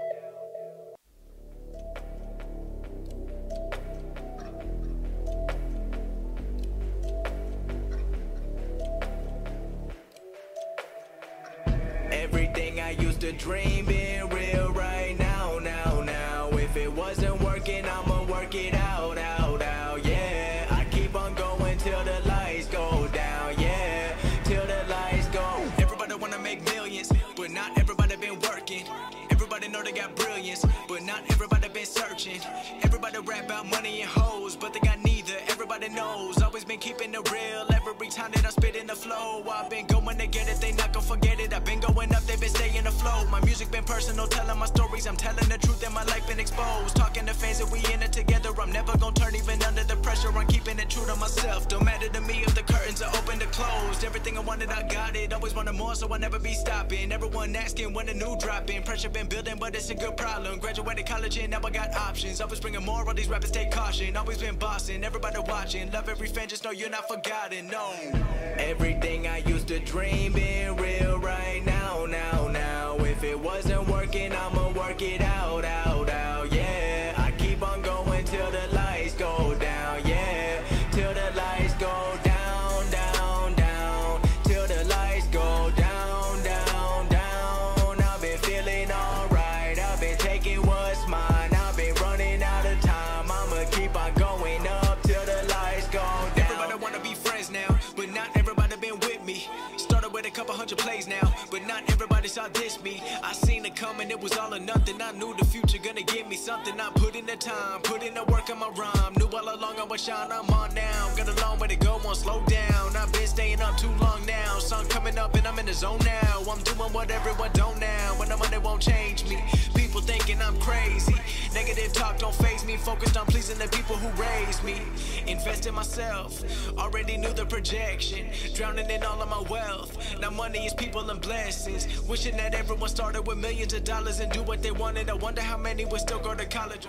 C: Everything I used to dream being real right now, now. If it wasn't working, I'ma work it out, yeah. I keep on going till the lights go down, yeah. Till the lights go. Everybody wanna make millions, but not everybody been working. Everybody know they got brilliance, but not everybody been searching. Everybody rap about money and hoes, but they got neither. Everybody knows, always been keeping it real. Every time that I spit in the flow, I've been going to get it, they not gon' forget it. I've been going up, they been staying afloat. My music been personal, telling my stories. I'm telling the truth and my life been exposed. Talking to fans that we in it together. I'm never gon' turn even under the pressure. I'm keeping it true to myself. Don't matter to me if the curtains are open or closed. Everything I wanted, I got it. Always wanted more, so I never be stopping. Everyone asking when the new dropping. Pressure been building, but it's a good problem. Graduated college and now I got options. Always bringing more, all these rappers take caution. Always been bossing, everybody watching. Love every fan, just know you're not forgotten, no. Everything I used to dream being real right now, now. If it wasn't working, I'ma work it out, yeah. I keep on going till the lights go down, yeah. Till the lights go down, down. Till the lights go down, down. I've been feeling alright. I've been taking what's mine. I've been running out of time. I'ma keep on going up till the lights go down. Everybody wanna be friends now, but not everybody been with me. Started with a couple hundred plays now, but not everybody saw this me. I seen it coming, it was all or nothing. I knew the future gonna give me something. I put in the time, put in the work on my rhyme. Knew all along I was shine, I'm on now. Got a long way to go, won't slow down. I've been staying up too long now. Sun coming up and I'm in the zone now. I'm doing what everyone don't now. When the money won't change me. People thinking I'm crazy. Negative talk don't faze me. Focused on pleasing the people who raised me. Invest in myself. Already knew the projection. Drowning in all of my wealth. Now money is people and blessings. Wishing that everyone started with millions of dollars and do what they wanted. I wonder how many would still go to college.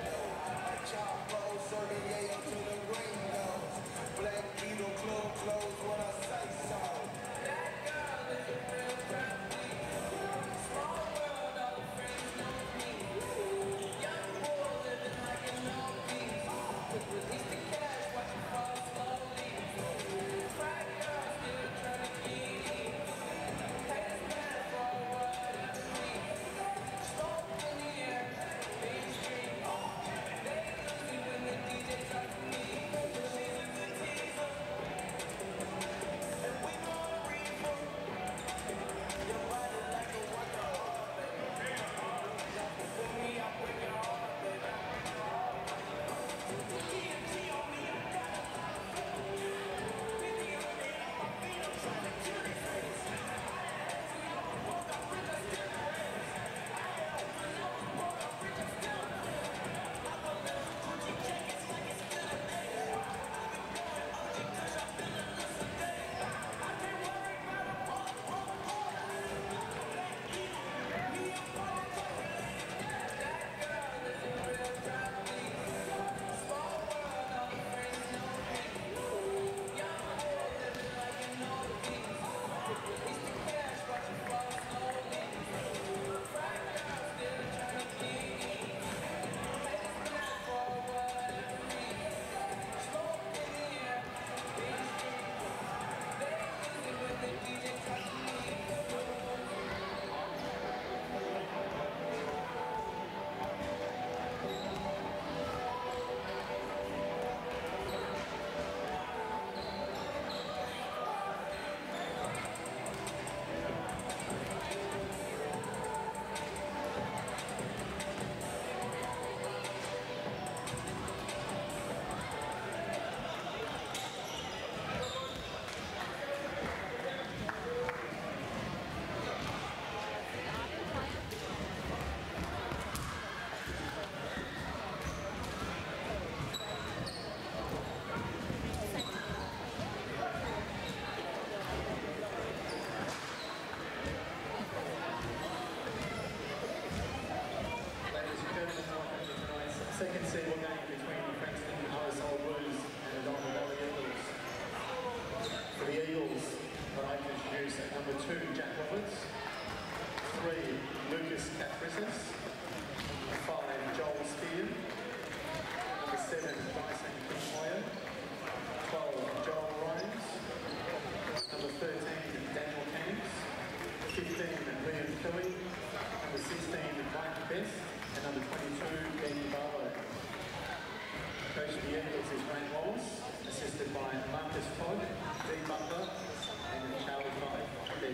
D: Black Beetle Club clothes.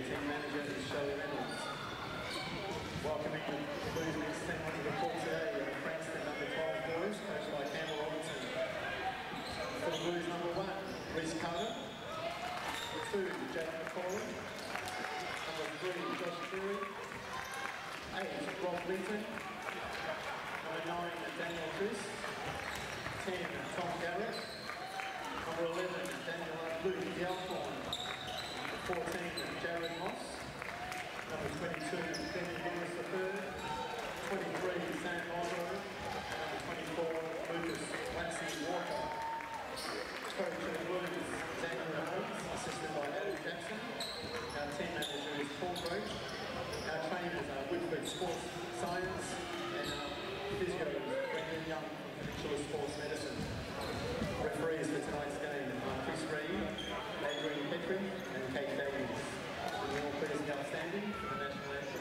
B: team manager is Shelley Reynolds. Welcoming the Blues next team on the report today, Frankston number 12 Blues, coached by Campbell Robertson. For the Blues number 1, Reece Carter. 2, Jack McCauley. Number 3, Josh Cleary. 8, Rob Linton. Number 9, Daniel Chris. 10, Tom Garrett. Number 11, Luke Yelthorne. 14, Jared Moss. Number 22, Benny Harris III. 23, Sam Osborne. And number 24, Lucas Lansing Walker. Coach of the Blues, Daniel Holmes, assisted by Adam Jackson. Our team manager is Paul Roach. Our trainers are Woodford Sports Science and physios Brendan Young from Peninsula Sports Medicine. Referees for tonight's game are Chris Reid, Adrian Petrie and Kate Davies. The all present outstanding for the national anthem.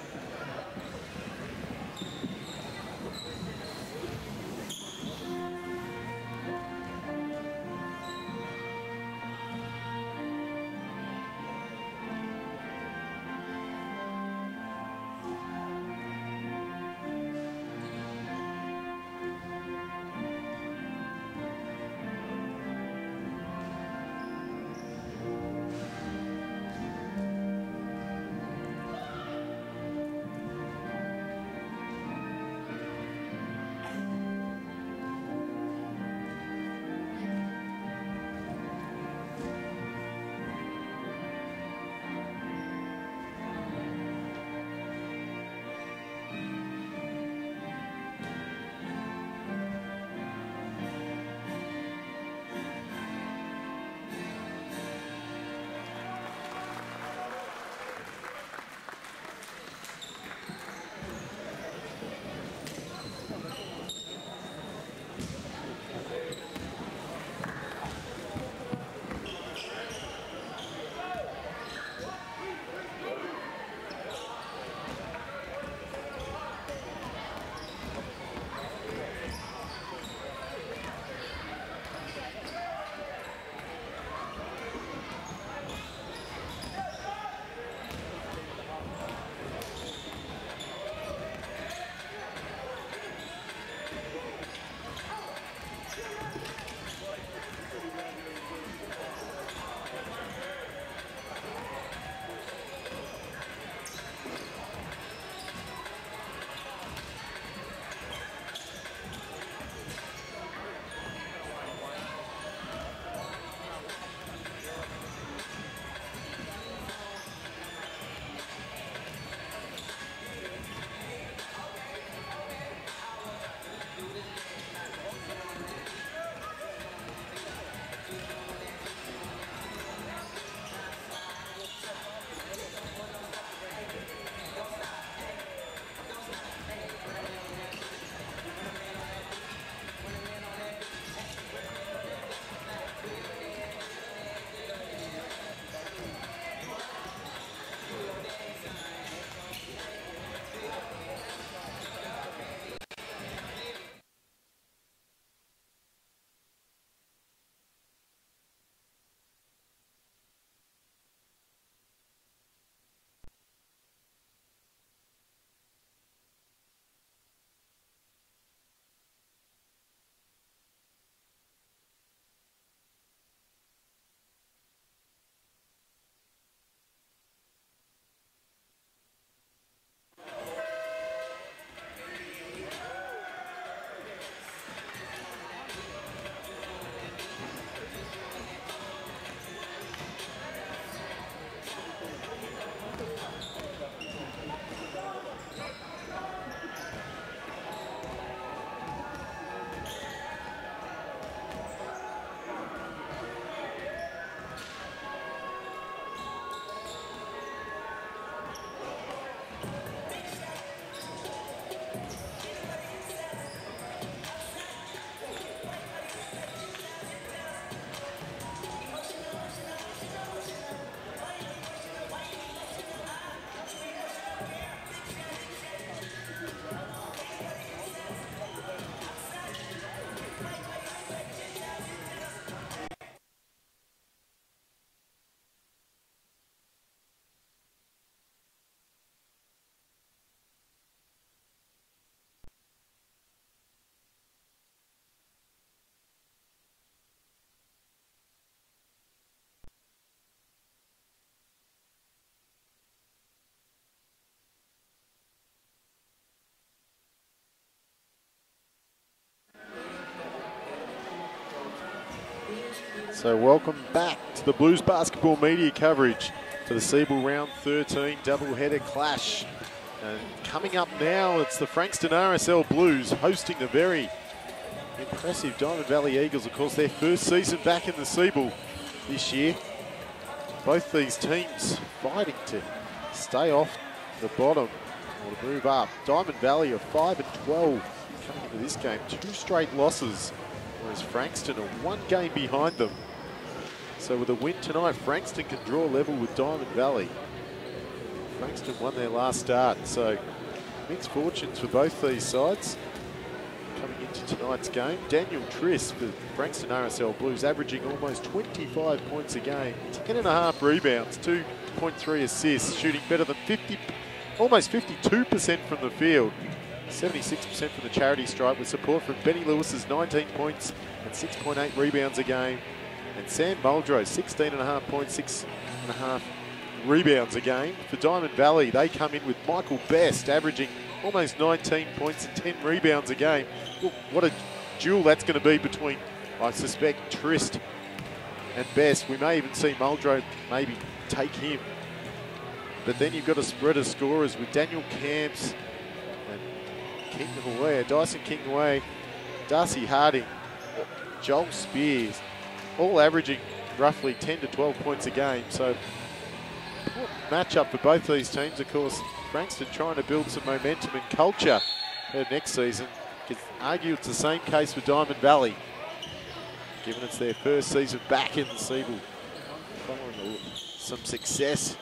A: So welcome back to the Blues basketball media coverage for the Siebel Round 13 doubleheader clash. And coming up now, it's the Frankston RSL Blues hosting the very impressive Diamond Valley Eagles. Of course, their first season back in the Siebel this year. Both these teams fighting to stay off the bottom or to move up. Diamond Valley are 5-12 coming into this game. 2 straight losses, whereas Frankston are 1 game behind them. So with a win tonight, Frankston can draw level with Diamond Valley. Frankston won their last start, so mixed fortunes for both these sides. Coming into tonight's game, Daniel Triss for Frankston RSL Blues, averaging almost 25 points a game, 10.5 rebounds, 2.3 assists, shooting better than almost 52% from the field, 76% from the charity stripe, with support from Benny Lewis's 19 points and 6.8 rebounds a game. And Sam Muldrow, 16.5 points, 6.5 rebounds a game. For Diamond Valley, they come in with Michael Best, averaging almost 19 points and 10 rebounds a game. Look, what a duel that's going to be between, I suspect, Trist and Best. We may even see Muldrow maybe take him. But then you've got a spread of scorers with Daniel Camps and Dyson King-Hway, Darcy Harding, Joel Spears, all averaging roughly 10 to 12 points a game. So, matchup for both these teams. Of course, Frankston trying to build some momentum and culture for next season. You could argue it's the same case with Diamond Valley, given it's their first season back in the Siebel, following some success,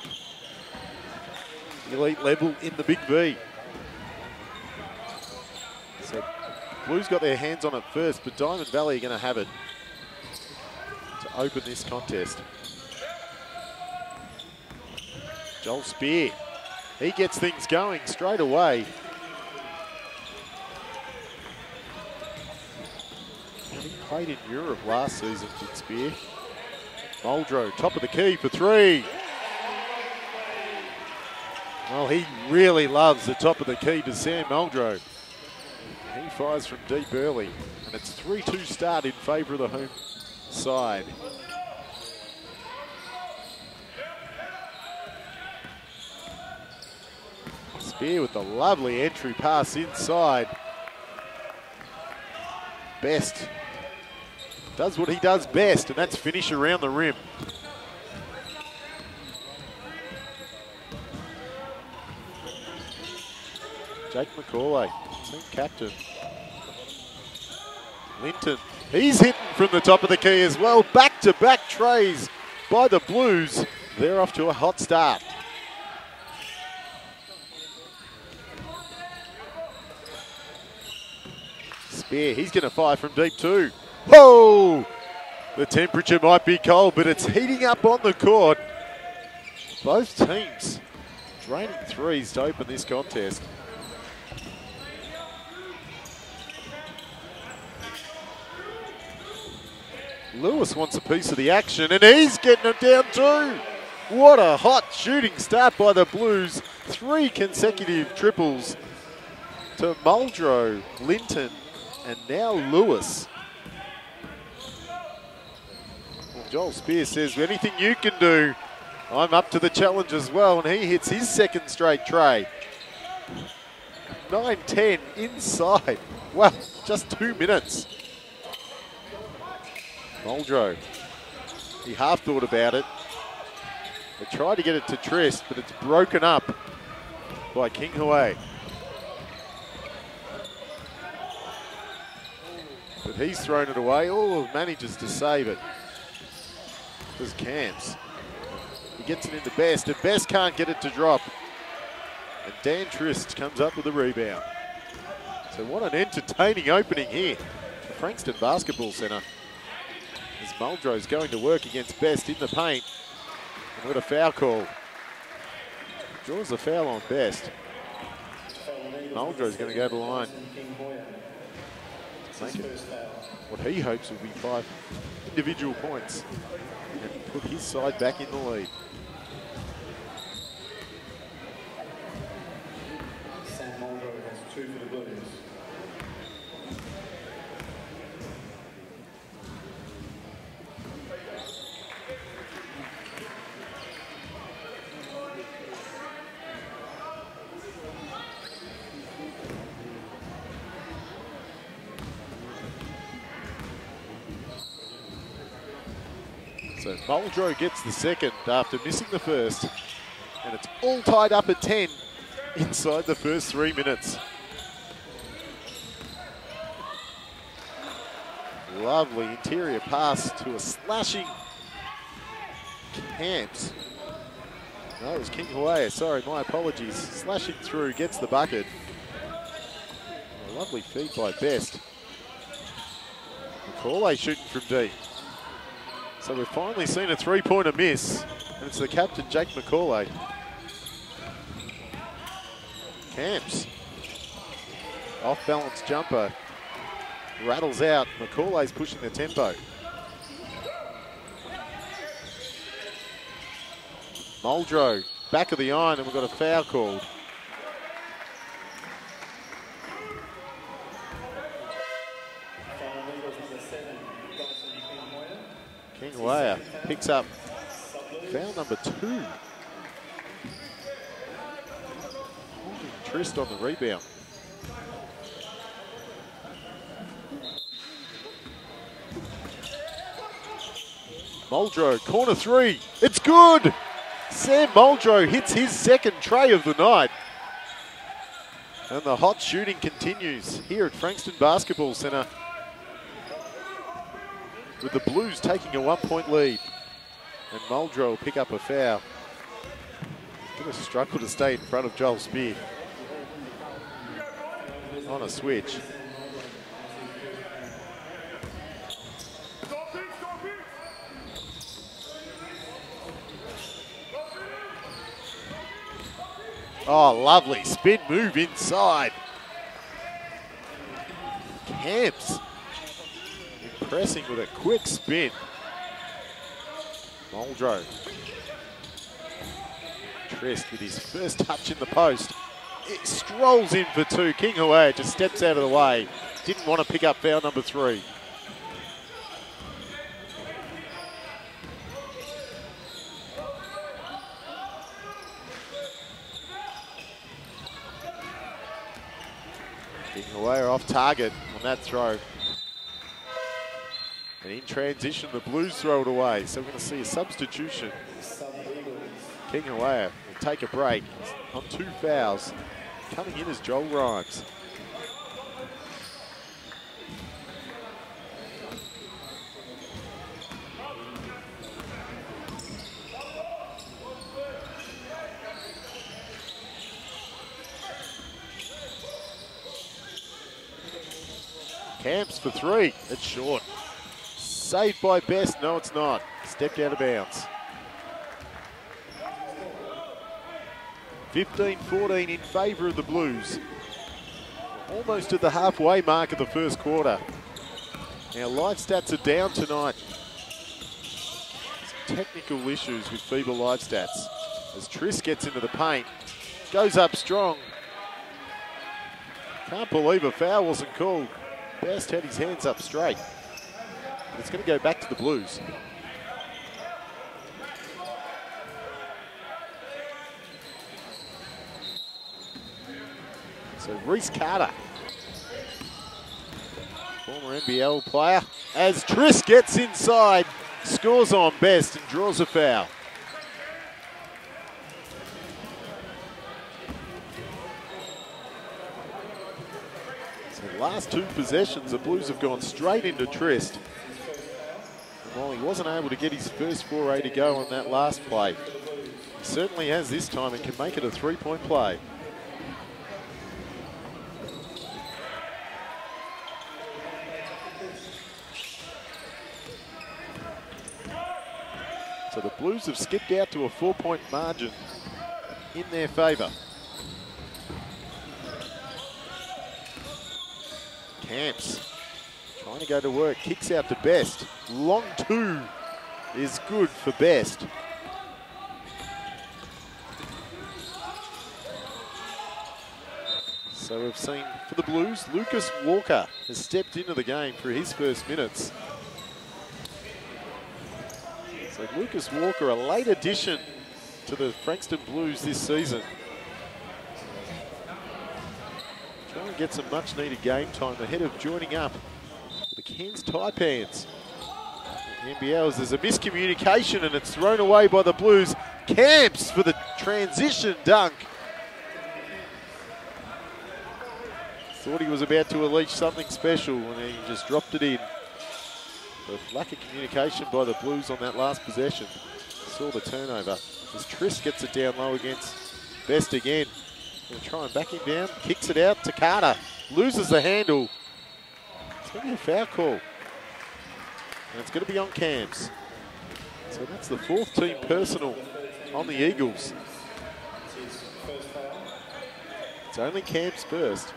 A: elite level in the Big V. So, Blues got their hands on it first, but Diamond Valley are going to have it to open this contest. Joel Spear, he gets things going straight away. He played in Europe last season, did Spear. Muldrow, top of the key for 3. Well, he really loves the top of the key to Sam Muldrow. He fires from deep early, and it's 3-2 start in favour of the home side. Spear with the lovely entry pass inside. Best does what he does best, and that's finish around the rim. Jake McCauley, team captain. Linton, he's hitting from the top of the key as well. Back-to-back trays by the Blues. They're off to a hot start. Spear, he's going to fire from deep too. Whoa! The temperature might be cold, but it's heating up on the court. Both teams draining threes to open this contest. Lewis wants a piece of the action, and he's getting it down too. What a hot shooting start by the Blues. 3 consecutive triples to Muldrow, Linton, and now Lewis. Well, Joel Spear says, anything you can do, I'm up to the challenge as well, and he hits his 2nd straight tray. 9-10 inside. Wow, just 2 minutes. Muldrow, he half thought about it. They tried to get it to Trist, but it's broken up by King-Hway. But he's thrown it away. Oh, manages to save it. There's Camps. He gets it into Best, and Best can't get it to drop. And Dan Trist comes up with a rebound. So what an entertaining opening here for Frankston Basketball Centre. As Muldrow's going to work against Best in the paint. And what a foul call. Draws a foul on Best. Muldrow's going to go to the line. Make it what he hopes will be 5 individual points and put his side back in the lead.
B: Sam Muldrow has 2 for the Blues.
A: So Muldrow gets the second after missing the first. And it's all tied up at 10 inside the first 3 minutes. Lovely interior pass to a slashing Camps. No, it was King Hawaii. Sorry, my apologies. Slashing through, gets the bucket. A lovely feed by Best. McCauley shooting from deep. So we've finally seen a three-pointer miss. And it's the captain, Jake McCauley. Camps. Off-balance jumper. Rattles out. McCauley's pushing the tempo. Muldrow, back of the iron, and we've got a foul called. King Hawaii picks up foul number 2. Trist on the rebound. Muldrow, corner 3. It's good! Sam Muldrow hits his second tray of the night. And the hot shooting continues here at Frankston Basketball Centre, with the Blues taking a 1-point lead. And Muldrow will pick up a foul. He's going to struggle to stay in front of Joel Spear. On a switch. Oh, lovely spin move inside. Camps impressing with a quick spin. Muldrow. Trist with his first touch in the post. It strolls in for 2. King Hawaii just steps out of the way. Didn't want to pick up foul number 3. King Hawaii are off target on that throw. And in transition, the Blues throw it away. So we're going to see a substitution. King Hawaii will take a break on 2 fouls. Coming in as Joel Rhymes. Camps for 3. It's short. Saved by Best. No, it's not. Stepped out of bounds. 15-14 in favour of the Blues. Almost at the halfway mark of the first quarter. Now, live stats are down tonight. Some technical issues with feeble live stats. As Trist gets into the paint, goes up strong. Can't believe a foul wasn't called. Best had his hands up straight. It's going to go back to the Blues. So Reese Carter, former NBL player, as Trist gets inside, scores on Best and draws a foul. So the last 2 possessions, the Blues have gone straight into Trist. And while he wasn't able to get his first foray to go on that last play, he certainly has this time and can make it a 3-point play. So the Blues have skipped out to a 4-point margin in their favour. Camps trying to go to work, kicks out to Best. Long 2 is good for Best. So we've seen for the Blues, Lucas Walker has stepped into the game for his first minutes. So Lucas Walker, a late addition to the Frankston Blues this season. Trying to get some much needed game time ahead of joining up with the Cairns Taipans NBLs, there's a miscommunication and it's thrown away by the Blues. Camps for the transition dunk. Thought he was about to unleash something special and he just dropped it in. The lack of communication by the Blues on that last possession. Saw the turnover. As Tris gets it down low against Best again. Going to try and back him down. Kicks it out to Carter. Loses the handle. It's going to be a foul call. And it's going to be on Camps. So that's the 4th team personal on the Eagles. It's only Camps first.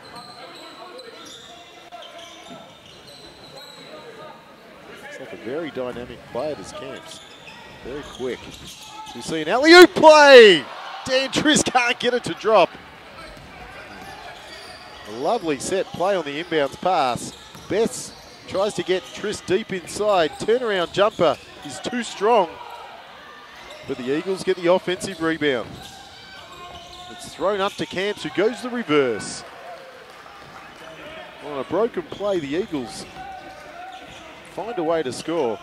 A: Looks like a very dynamic player, this Camps. Very quick. We see an alley-oop play. Dan Tris can't get it to drop. A lovely set play on the inbounds pass. Bess tries to get Tris deep inside. Turnaround jumper is too strong. But the Eagles get the offensive rebound. It's thrown up to Camps, who goes the reverse. On a broken play, the Eagles find a way to score.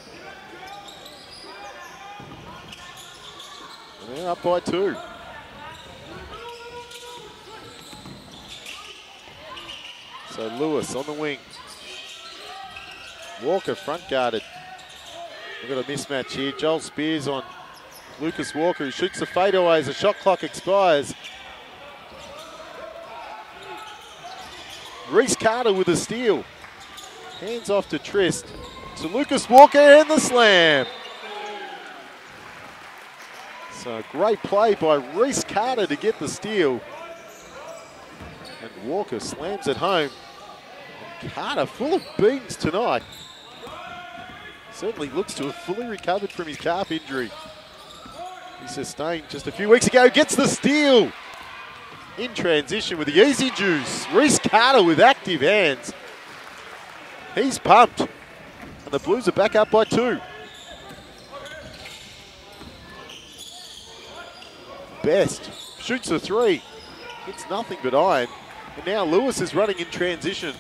A: And they're up by 2. So Lewis on the wing. Walker front guarded. We've got a mismatch here. Joel Spears on Lucas Walker, who shoots the fadeaway as the shot clock expires. Reese Carter with a steal. Hands off to Trist. To Lucas Walker and the slam. So a great play by Reese Carter to get the steal. And Walker slams it home. And Carter full of beans tonight. Certainly looks to have fully recovered from his calf injury he sustained just a few weeks ago. Gets the steal. In transition with the easy juice. Reese Carter with active hands. He's pumped. And the Blues are back up by 2. Best shoots a 3. It's nothing but iron. And now Lewis is running in transition.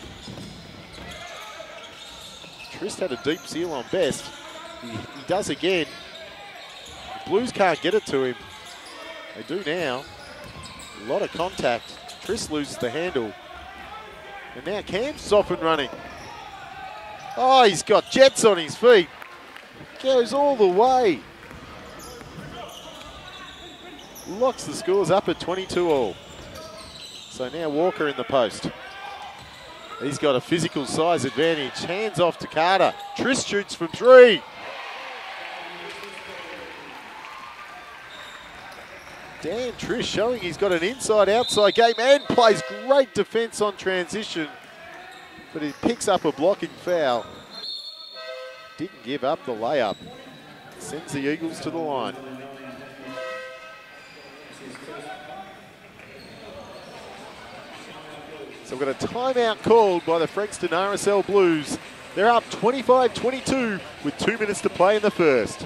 A: Trist had a deep seal on Best. He does again. The Blues can't get it to him. They do now. A lot of contact. Trist loses the handle. And now Camps is off and running. Oh, he's got jets on his feet. Goes all the way. Locks the scores up at 22 all. So now Walker in the post. He's got a physical size advantage. Hands off to Carter. Trist shoots from 3. Dan Trist showing he's got an inside-outside game and plays great defense on transition. But he picks up a blocking foul. Didn't give up the layup. Sends the Eagles to the line. So we've got a timeout called by the Frankston RSL Blues. They're up 25-22 with 2 minutes to play in the first.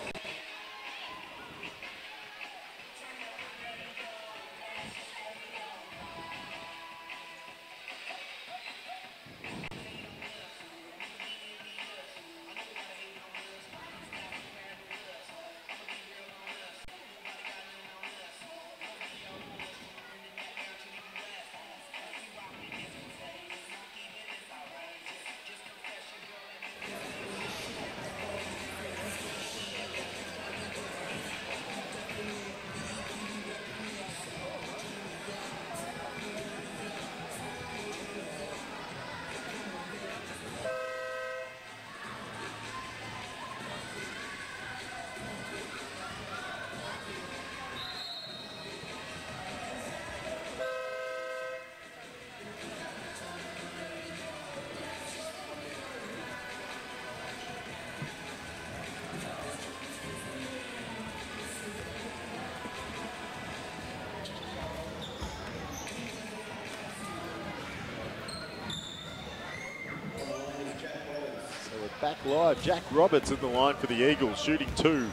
A: Back live, Jack Roberts in the line for the Eagles, shooting 2.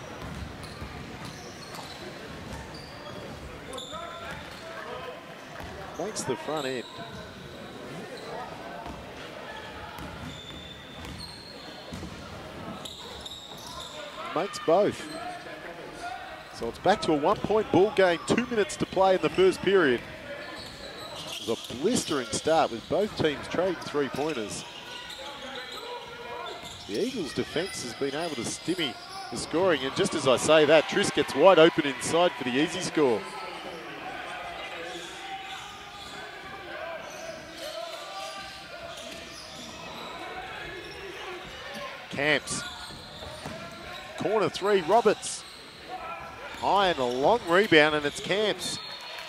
A: Makes the front end. makes both. So it's back to a 1-point ball game, 2 minutes to play in the first period. It was a blistering start with both teams trading three-pointers. The Eagles' defence has been able to stymie the scoring, and just as I say that, Tris gets wide open inside for the easy score. Camps. Corner three, Roberts. High and a long rebound, and it's Camps.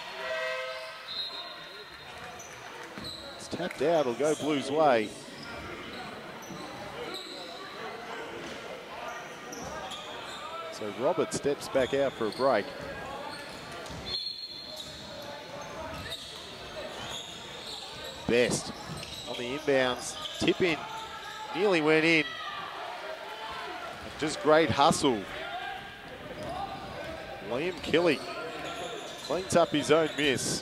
A: It's tapped out, it'll go Blues' way. So Roberts steps back out for a break. Best on the inbounds, tip in, nearly went in. Just great hustle. Liam Kelly cleans up his own miss.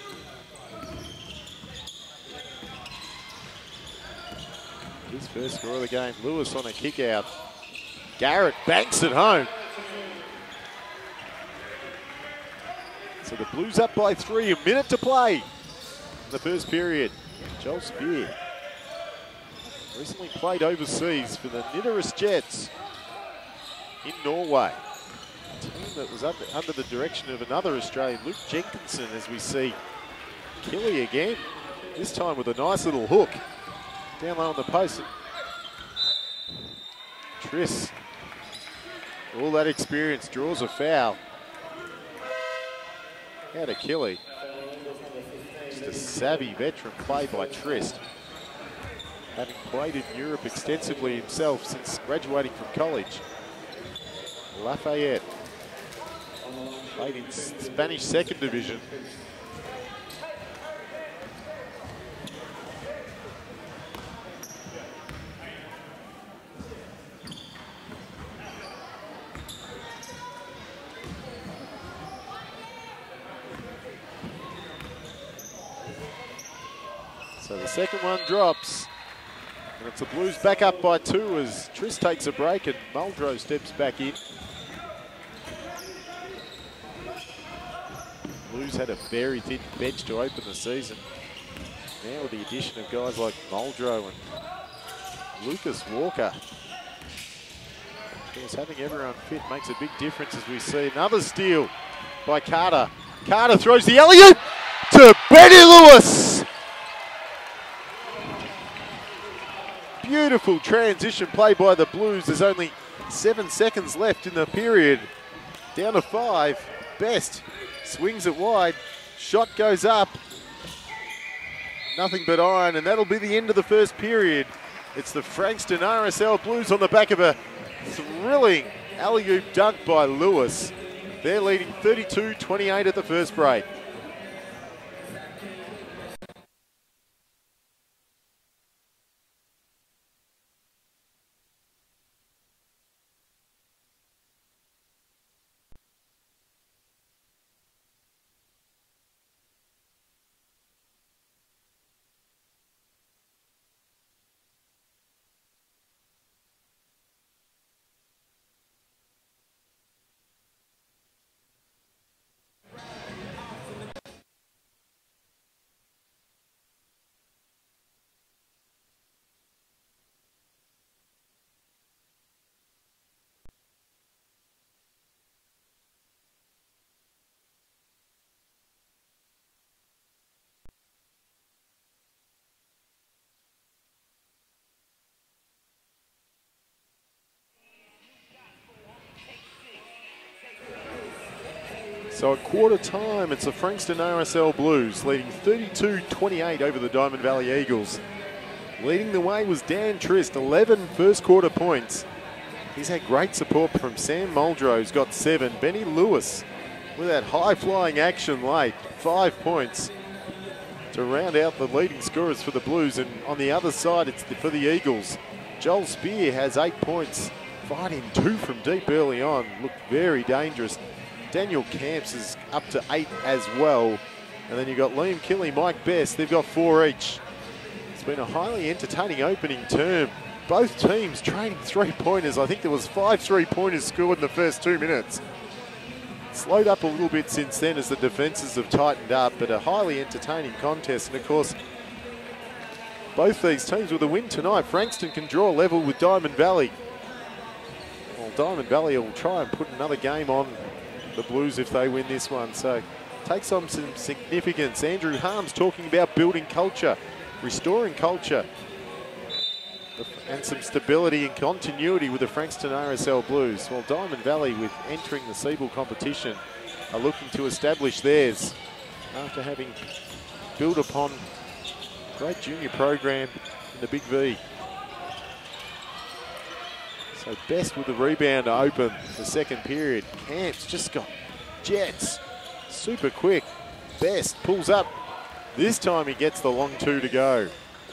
A: His first score of the game, Lewis on a kick out. Garrett banks it home. So the Blues up by 3, a minute to play in the first period. Joel Spear recently played overseas for the Nidaros Jets in Norway. A team that was under the direction of another Australian, Luke Jenkinson, as we see Kelly again, this time with a nice little hook down low on the post. Tris, all that experience, draws a foul. Out of Kelly. Just a savvy veteran play by Trist. Having played in Europe extensively himself since graduating from college. Lafayette. Played in Spanish second division. So the second one drops. And it's the Blues back up by 2 as Tris takes a break and Muldrow steps back in. Blues had a very thin bench to open the season. Now with the addition of guys like Muldrow and Lucas Walker. Of course, having everyone fit makes a big difference as we see another steal by Carter. Carter throws the alley-oop to Benny Lewis. Beautiful transition play by the Blues. There's only 7 seconds left in the period. Down to 5. Best swings it wide. Shot goes up. Nothing but iron, and that'll be the end of the first period. It's the Frankston RSL Blues on the back of a thrilling alley-oop dunk by Lewis. They're leading 32-28 at the first break. So at quarter time, it's the Frankston RSL Blues leading 32-28 over the Diamond Valley Eagles. Leading the way was Dan Trist, 11 first quarter points. He's had great support from Sam Muldrow, who's got 7. Benny Lewis with that high-flying action late, 5 points to round out the leading scorers for the Blues. And on the other side, it's for the Eagles. Joel Spear has 8 points, fighting 2 from deep early on. Looked very dangerous. Daniel Camps is up to 8 as well. And then you've got Liam Kelly, Mike Best. They've got 4 each. It's been a highly entertaining opening term both teams trading three-pointers. I think there was 5 three-pointers scored in the first 2 minutes. Slowed up a little bit since then as the defences have tightened up, but a highly entertaining contest. And of course, both these teams with a win tonight, Frankston can draw level with Diamond Valley. Well, Diamond Valley will try and put another game on the Blues if they win this one. So takes on some significance. Andrew Harms talking about building culture, restoring culture, and some stability and continuity with the Frankston RSL Blues. While Diamond Valley, with entering the Seabull competition, are looking to establish theirs after having built upon a great junior program in the Big V. So Best with the rebound to open the second period. Camps just got jets, super quick. Best pulls up. This time he gets the long 2 to go.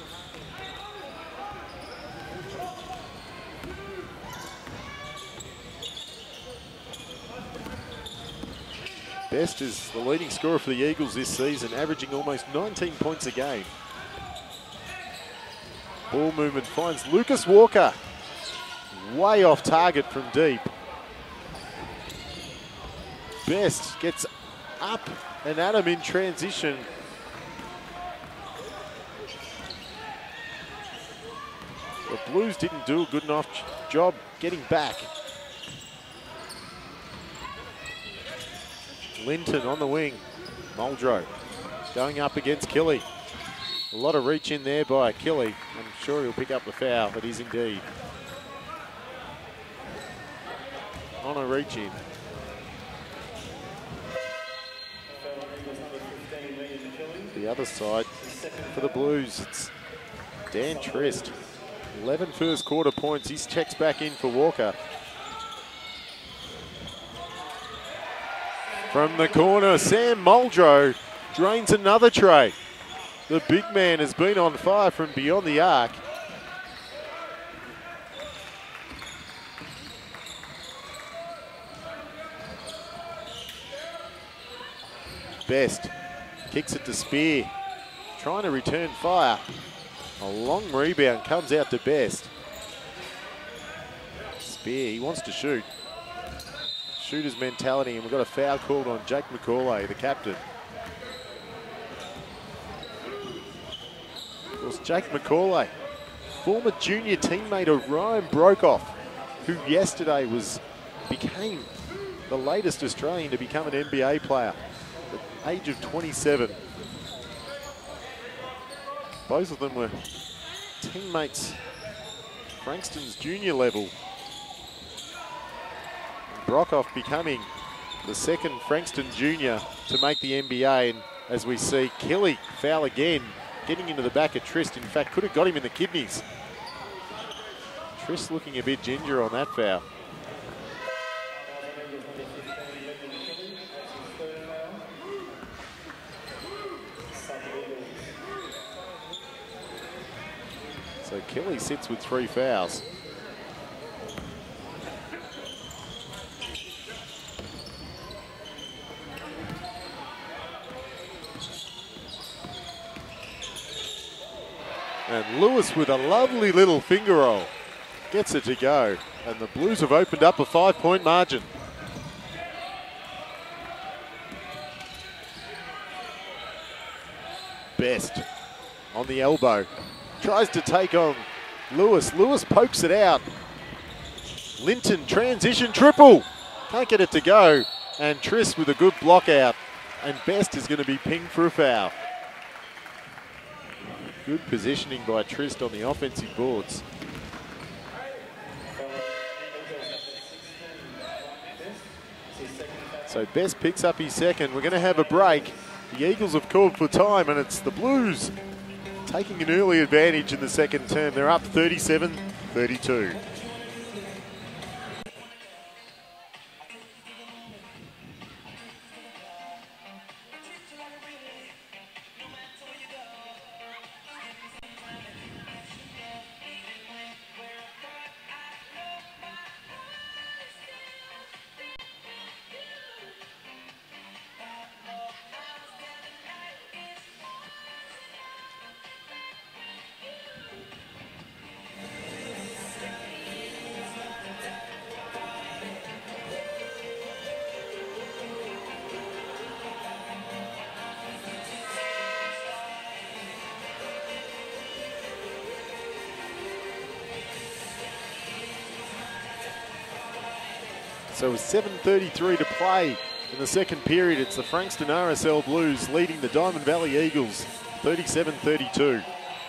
A: Best is the leading scorer for the Eagles this season, averaging almost 19 points a game. Ball movement finds Lucas Walker. Way off target from deep. Best gets up and at him in transition. The Blues didn't do a good enough job getting back. Linton on the wing. Muldrow going up against Kelly. A lot of reach in there by Kelly. I'm sure he'll pick up the foul. It is indeed. On a reach in. The other side for the Blues, it's Dan Trist. 11 first quarter points. He checks back in for Walker. From the corner, Sam Muldrow drains another tray. The big man has been on fire from beyond the arc. Best kicks it to Spear, trying to return fire. A long rebound comes out to Best. Spear, he wants to shoot. Shooter's mentality, and we've got a foul called on Jake McCauley, the captain. Of course, Jake McCauley, former junior teammate of Ryan Brokoff, who yesterday became the latest Australian to become an NBA player at the age of 27. Both of them were teammates Frankston's junior level. Brokoff becoming the second Frankston junior to make the NBA, and as we see, Kelly foul again, getting into the back of Trist. In fact, could have got him in the kidneys. Trist looking a bit ginger on that foul. So Kelly sits with 3 fouls. And Lewis with a lovely little finger roll gets it to go. And the Blues have opened up a 5-point margin. Best on the elbow. Tries to take on Lewis. Lewis pokes it out. Linton transition triple. Can't get it to go. And Trist with a good block out. And Best is going to be pinged for a foul. Good positioning by Trist on the offensive boards. So Best picks up his second. We're going to have a break. The Eagles have called for time, and it's the Blues taking an early advantage in the second term. They're up 37-32. So with 7:33 to play in the second period, it's the Frankston RSL Blues leading the Diamond Valley Eagles 37-32.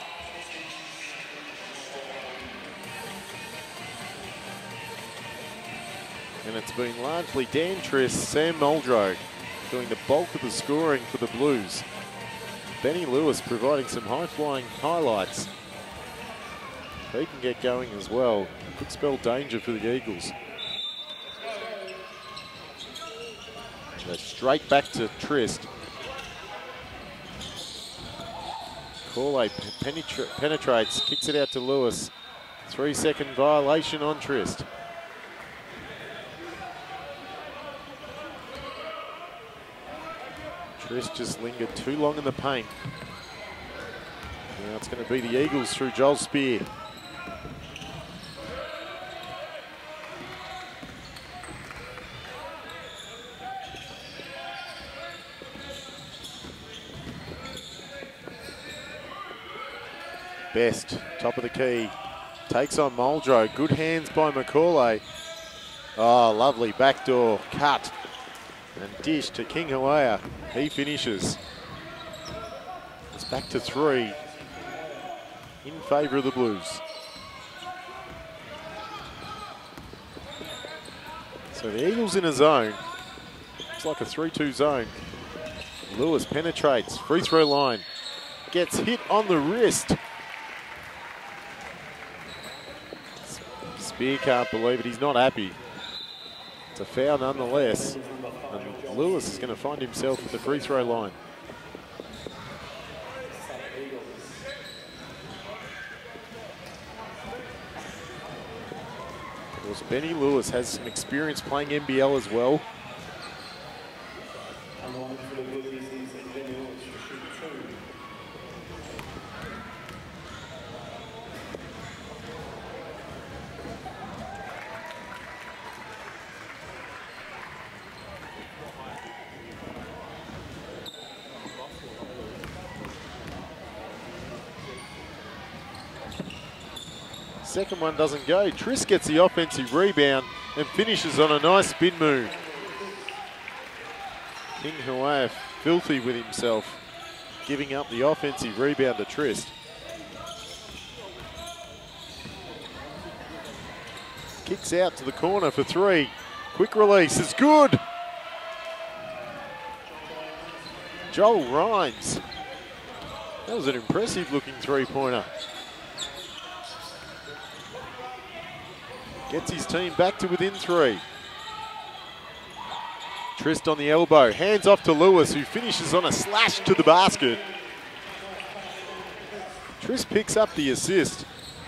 A: And it's been largely Dan Tress, Sam Muldrow doing the bulk of the scoring for the Blues. Benny Lewis providing some high-flying highlights. If he can get going as well, could spell danger for the Eagles. So straight back to Trist. Corley penetrates, kicks it out to Lewis. 3-second violation on Trist. Trist just lingered too long in the paint. Now it's going to be the Eagles through Joel Spear. Best, top of the key, takes on Muldrow. Good hands by Macaulay. Oh, lovely backdoor cut. And dish to King Hawea. He finishes. It's back to 3 in favour of the Blues. So the Eagles in a zone. Looks like a 3-2 zone. Lewis penetrates, free throw line. Gets hit on the wrist. Spear can't believe it, he's not happy. It's a foul nonetheless. And Lewis is going to find himself at the free throw line. Of course, Benny Lewis has some experience playing NBL as well. Second one doesn't go. Trist gets the offensive rebound and finishes on a nice spin move. King Hawea filthy with himself, giving up the offensive rebound to Trist. Kicks out to the corner for 3. Quick release is good. Joel Rhymes. That was an impressive looking three-pointer. Gets his team back to within 3. Trist on the elbow, hands off to Lewis, who finishes on a slash to the basket. Trist picks up the assist.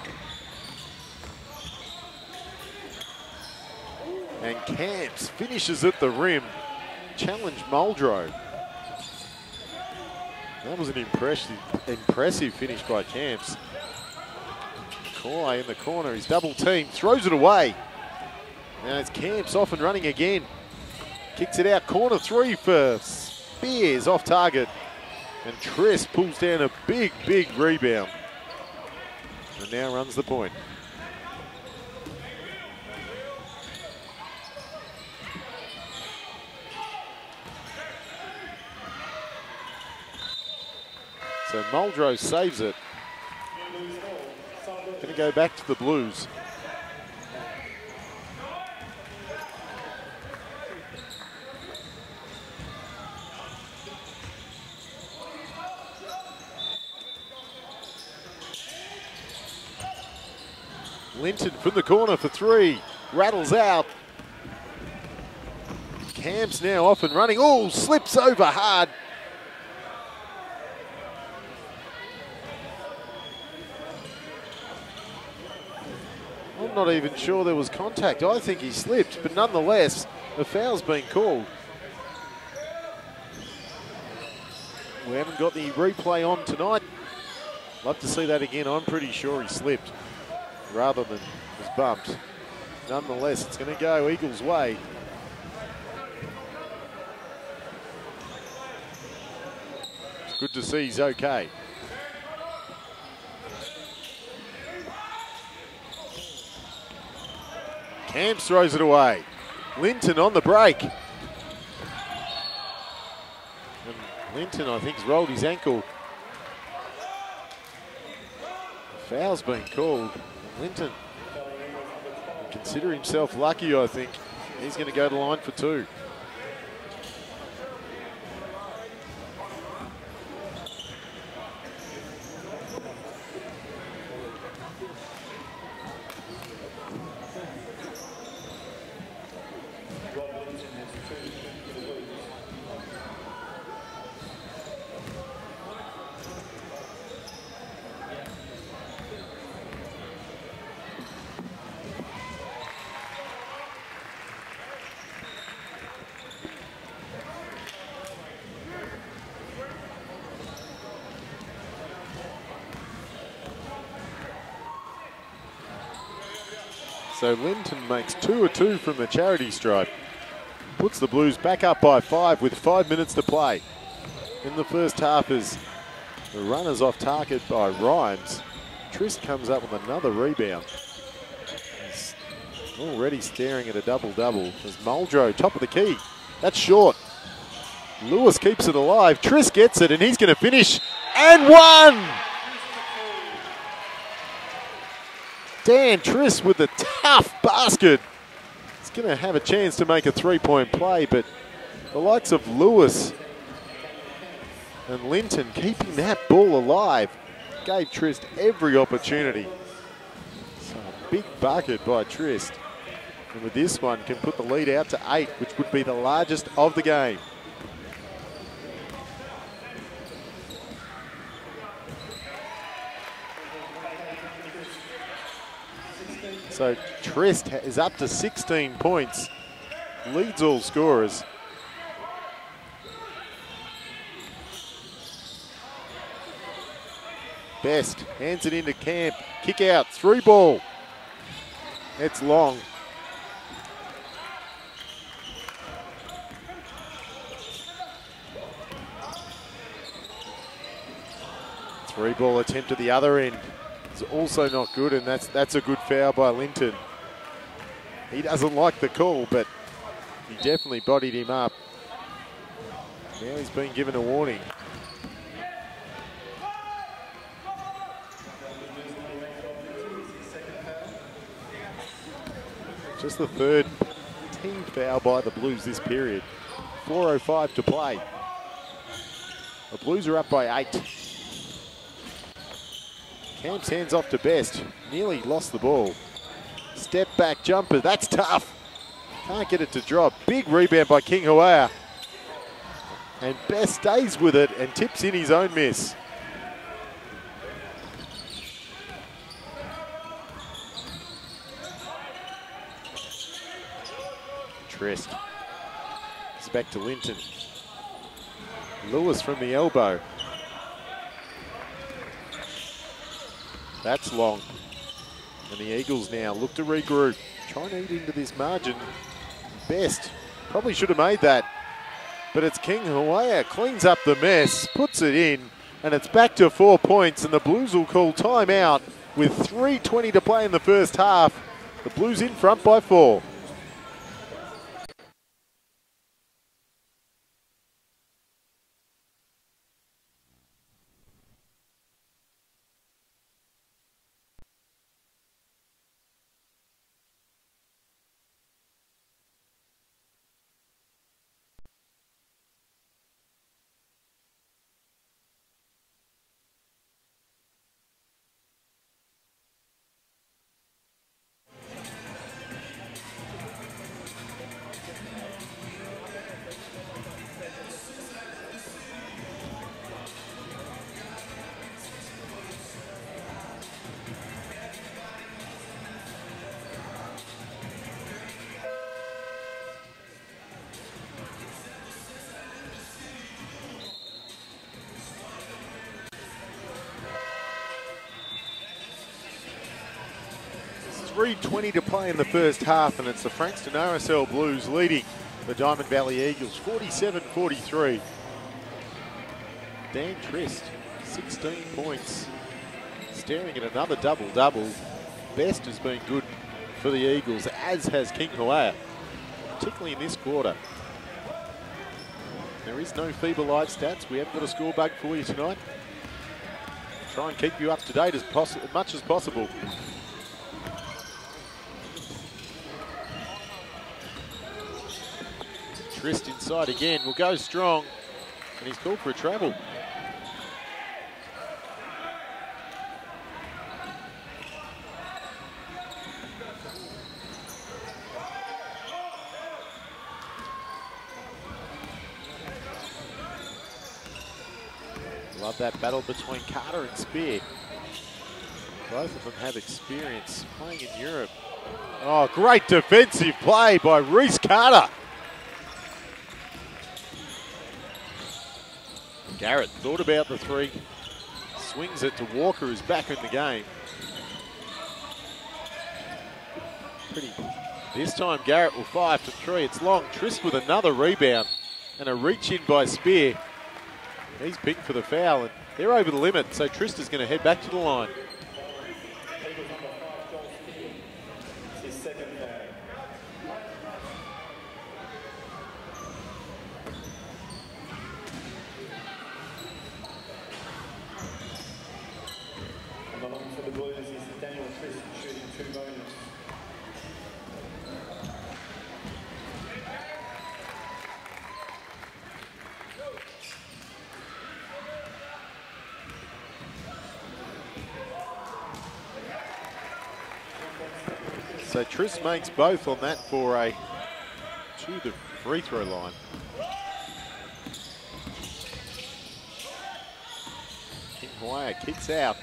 A: And Camps finishes at the rim. Challenge Muldrow. That was an impressive finish by Camps. Corley in the corner, he's double teamed, throws it away. Now it's Camps off and running again. Kicks it out, corner 3 for Spears, off target. And Trist pulls down a big rebound. And now runs the point. So Muldrow saves it. Going to go back to the Blues. Linton from the corner for 3. Rattles out. Camps now off and running. Oh, slips over hard. I'm not even sure there was contact. I think he slipped, but nonetheless, a foul's been called. We haven't got the replay on tonight. Love to see that again. I'm pretty sure he slipped rather than was bumped. Nonetheless, it's going to go Eagles' way. It's good to see he's okay. Camps throws it away. Linton on the break. And Linton, I think, has rolled his ankle. The foul's been called. Linton, consider himself lucky, I think. He's going to go to the line for 2. So Linton makes 2 of 2 from the charity stripe. Puts the Blues back up by 5 with 5 minutes to play. In the first half, as the runners off target by Rhymes, Trist comes up with another rebound. He's already staring at a double-double as Muldrow, top of the key. That's short. Lewis keeps it alive. Trist gets it, and he's going to finish. And 1! Dan Trist with a tough basket. He's going to have a chance to make a 3-point play, but the likes of Lewis and Linton keeping that ball alive gave Trist every opportunity. So a big bucket by Trist. And with this one, can put the lead out to 8, which would be the largest of the game. So Trist is up to 16 points, leads all scorers. Best hands it into Camp, kick out, 3 ball. It's long. Three ball attempt at the other end. It's also not good, and that's a good foul by Linton. He doesn't like the call, but he definitely bodied him up. Now he's been given a warning. Just the 3rd team foul by the Blues this period. 4:05 to play. The Blues are up by 8. Camp's hands off to Best. Nearly lost the ball. Step back jumper. That's tough. Can't get it to drop. Big rebound by King Hawea. And Best stays with it and tips in his own miss. Trist. It's back to Linton. Lewis from the elbow. That's long. And the Eagles now look to regroup. Trying to eat into this margin. Best. Probably should have made that. But it's King Hawea. Cleans up the mess. Puts it in. And it's back to 4 points. And the Blues will call timeout with 3:20 to play in the first half. The Blues in front by 4. .20 to play in the first half, and it's the Frankston RSL Blues leading the Diamond Valley Eagles 47-43. Dan Trist, 16 points, staring at another double-double. Best has been good for the Eagles, as has King Hawea. particularly in this quarter. There is no FIBA Live stats. We haven't got a score bug for you tonight. Try and keep you up to date as much as possible. Trist inside again, will go strong, and he's called for a travel. Love that battle between Carter and Spear. Both of them have experience playing in Europe. Oh, great defensive play by Reese Carter. Garrett thought about the three, swings it to Walker, who's back in the game. This time Garrett will fire for three. It's long. Trist with another rebound and a reach in by Spear. He's picked for the foul, and they're over the limit, so Trist is going to head back to the line.
B: For the Blues is Daniel Trist shooting 2 bonus.
A: So Trist makes both on that for a to the free throw line. King Hawaii kicks out.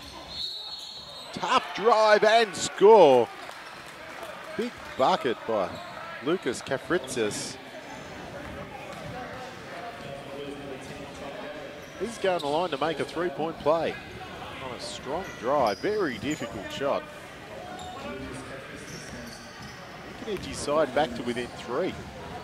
A: Tough drive and score. Big bucket by Lucas Kafritzis. He's going to the line to make a 3-point play. On a strong drive, very difficult shot. He can edge his side back to within 3.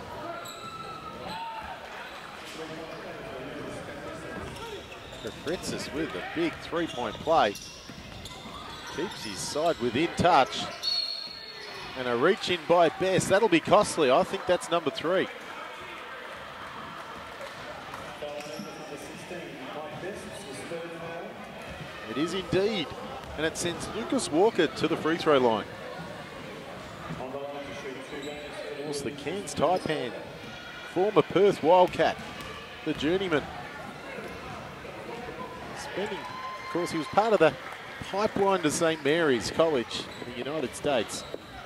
A: Kafritzis with a big 3-point play. Keeps his side within touch. And a reach in by Best. That'll be costly. I think that's number 3. It is indeed. And it sends Lucas Walker to the free throw line. Of course, the Cairns Taipan, former Perth Wildcat, the journeyman. Spending, of course, he was part of the pipeline to St. Mary's College in the United States.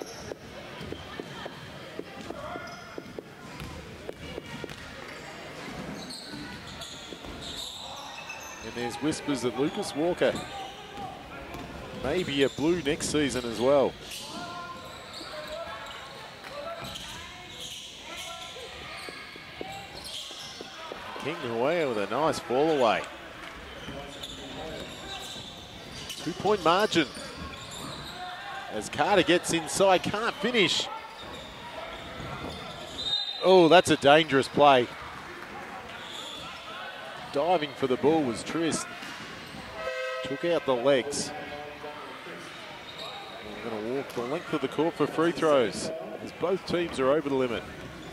A: And there's whispers that Lucas Walker may be a Blue next season as well. King Hawaii with a nice fall away. 2-point margin. As Carter gets inside, can't finish. Oh, that's a dangerous play. Diving for the ball was Trist. Took out the legs. We're going to walk the length of the court for free throws, as both teams are over the limit.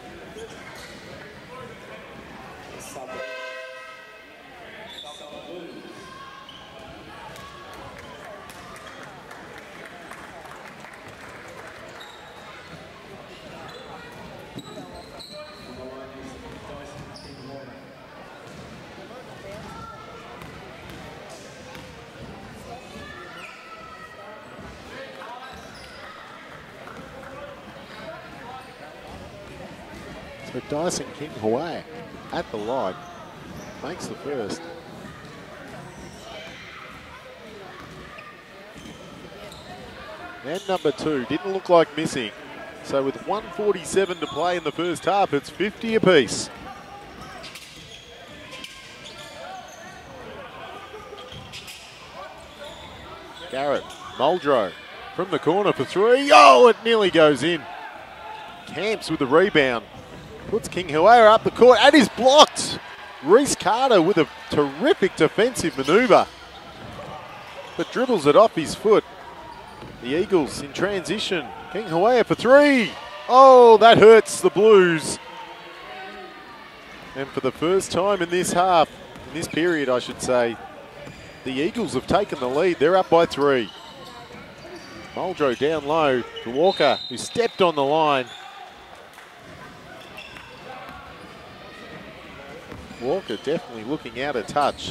A: So Dyson King Hawaii at the line, makes the first. And number 2 didn't look like missing. So with 1:47 to play in the first half, it's 50 apiece. Garrett, Muldrow from the corner for 3. Oh, it nearly goes in. Camps with the rebound. Puts King Hawaii up the court and is blocked. Reese Carter with a terrific defensive maneuver, but dribbles it off his foot. The Eagles in transition. King Hawaii for 3. Oh, that hurts the Blues. And for the first time in this half, in this period, I should say, the Eagles have taken the lead. They're up by 3. Muldrow down low to Walker, who stepped on the line. Walker definitely looking out of touch.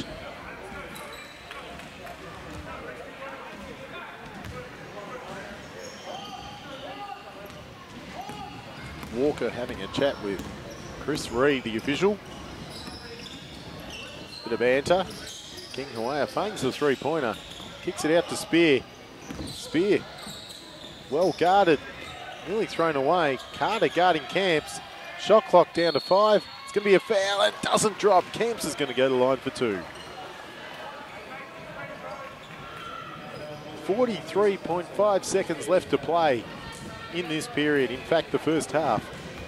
A: Walker having a chat with Chris Reed, the official. Bit of banter. King Hawea fangs the 3-pointer. Kicks it out to Spear. Spear, well guarded, nearly thrown away. Carter guarding Camps. Shot clock down to 5. It's going to be a foul and doesn't drop. Camps is going to go to the line for 2. 43.5 seconds left to play in this period. In fact, the first half.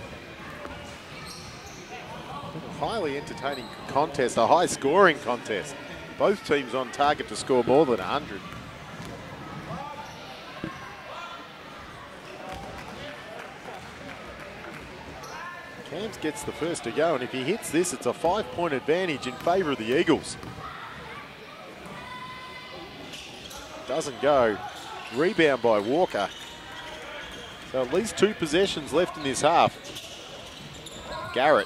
A: Highly entertaining contest, a high scoring contest. Both teams on target to score more than 100. Camps gets the first to go, and if he hits this, it's a 5-point advantage in favour of the Eagles. Doesn't go. Rebound by Walker. So at least 2 possessions left in this half. Garrett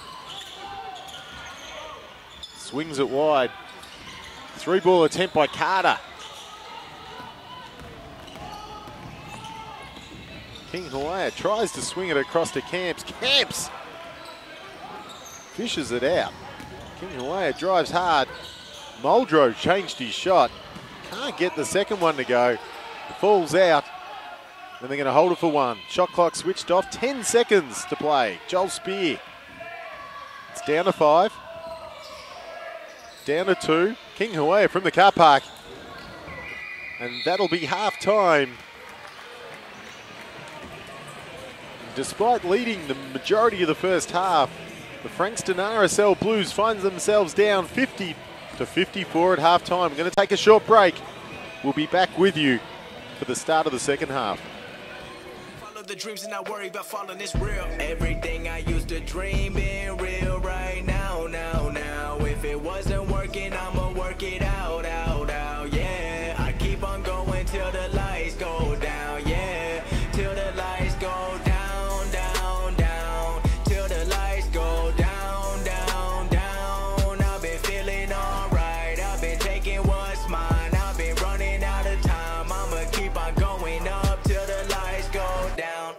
A: swings it wide. 3-ball attempt by Carter. King Hawea tries to swing it across to Camps. Camps fishes it out. King Hawea drives hard. Muldrow changed his shot. Can't get the second one to go. Falls out. And they're going to hold it for 1. Shot clock switched off. 10 seconds to play. Joel Spear. It's down to 5. Down to 2. King Hawea from the car park. And that'll be half time. Despite leading the majority of the first half, the Frankston RSL Blues finds themselves down 50 to 54 at half time. We're going to take a short break. We'll be back with you for the start of the second half.
C: Follow the dreams and not worry about following this real. Everything I used to dream being real right now, now. If it wasn't working, I'ma work it out, yeah. I keep on going till the lights go down, yeah. Till the lights go down. Till the lights go down. I've been feeling alright. I've been taking what's mine. I've been running out of time. I'ma keep on going up till the lights go down.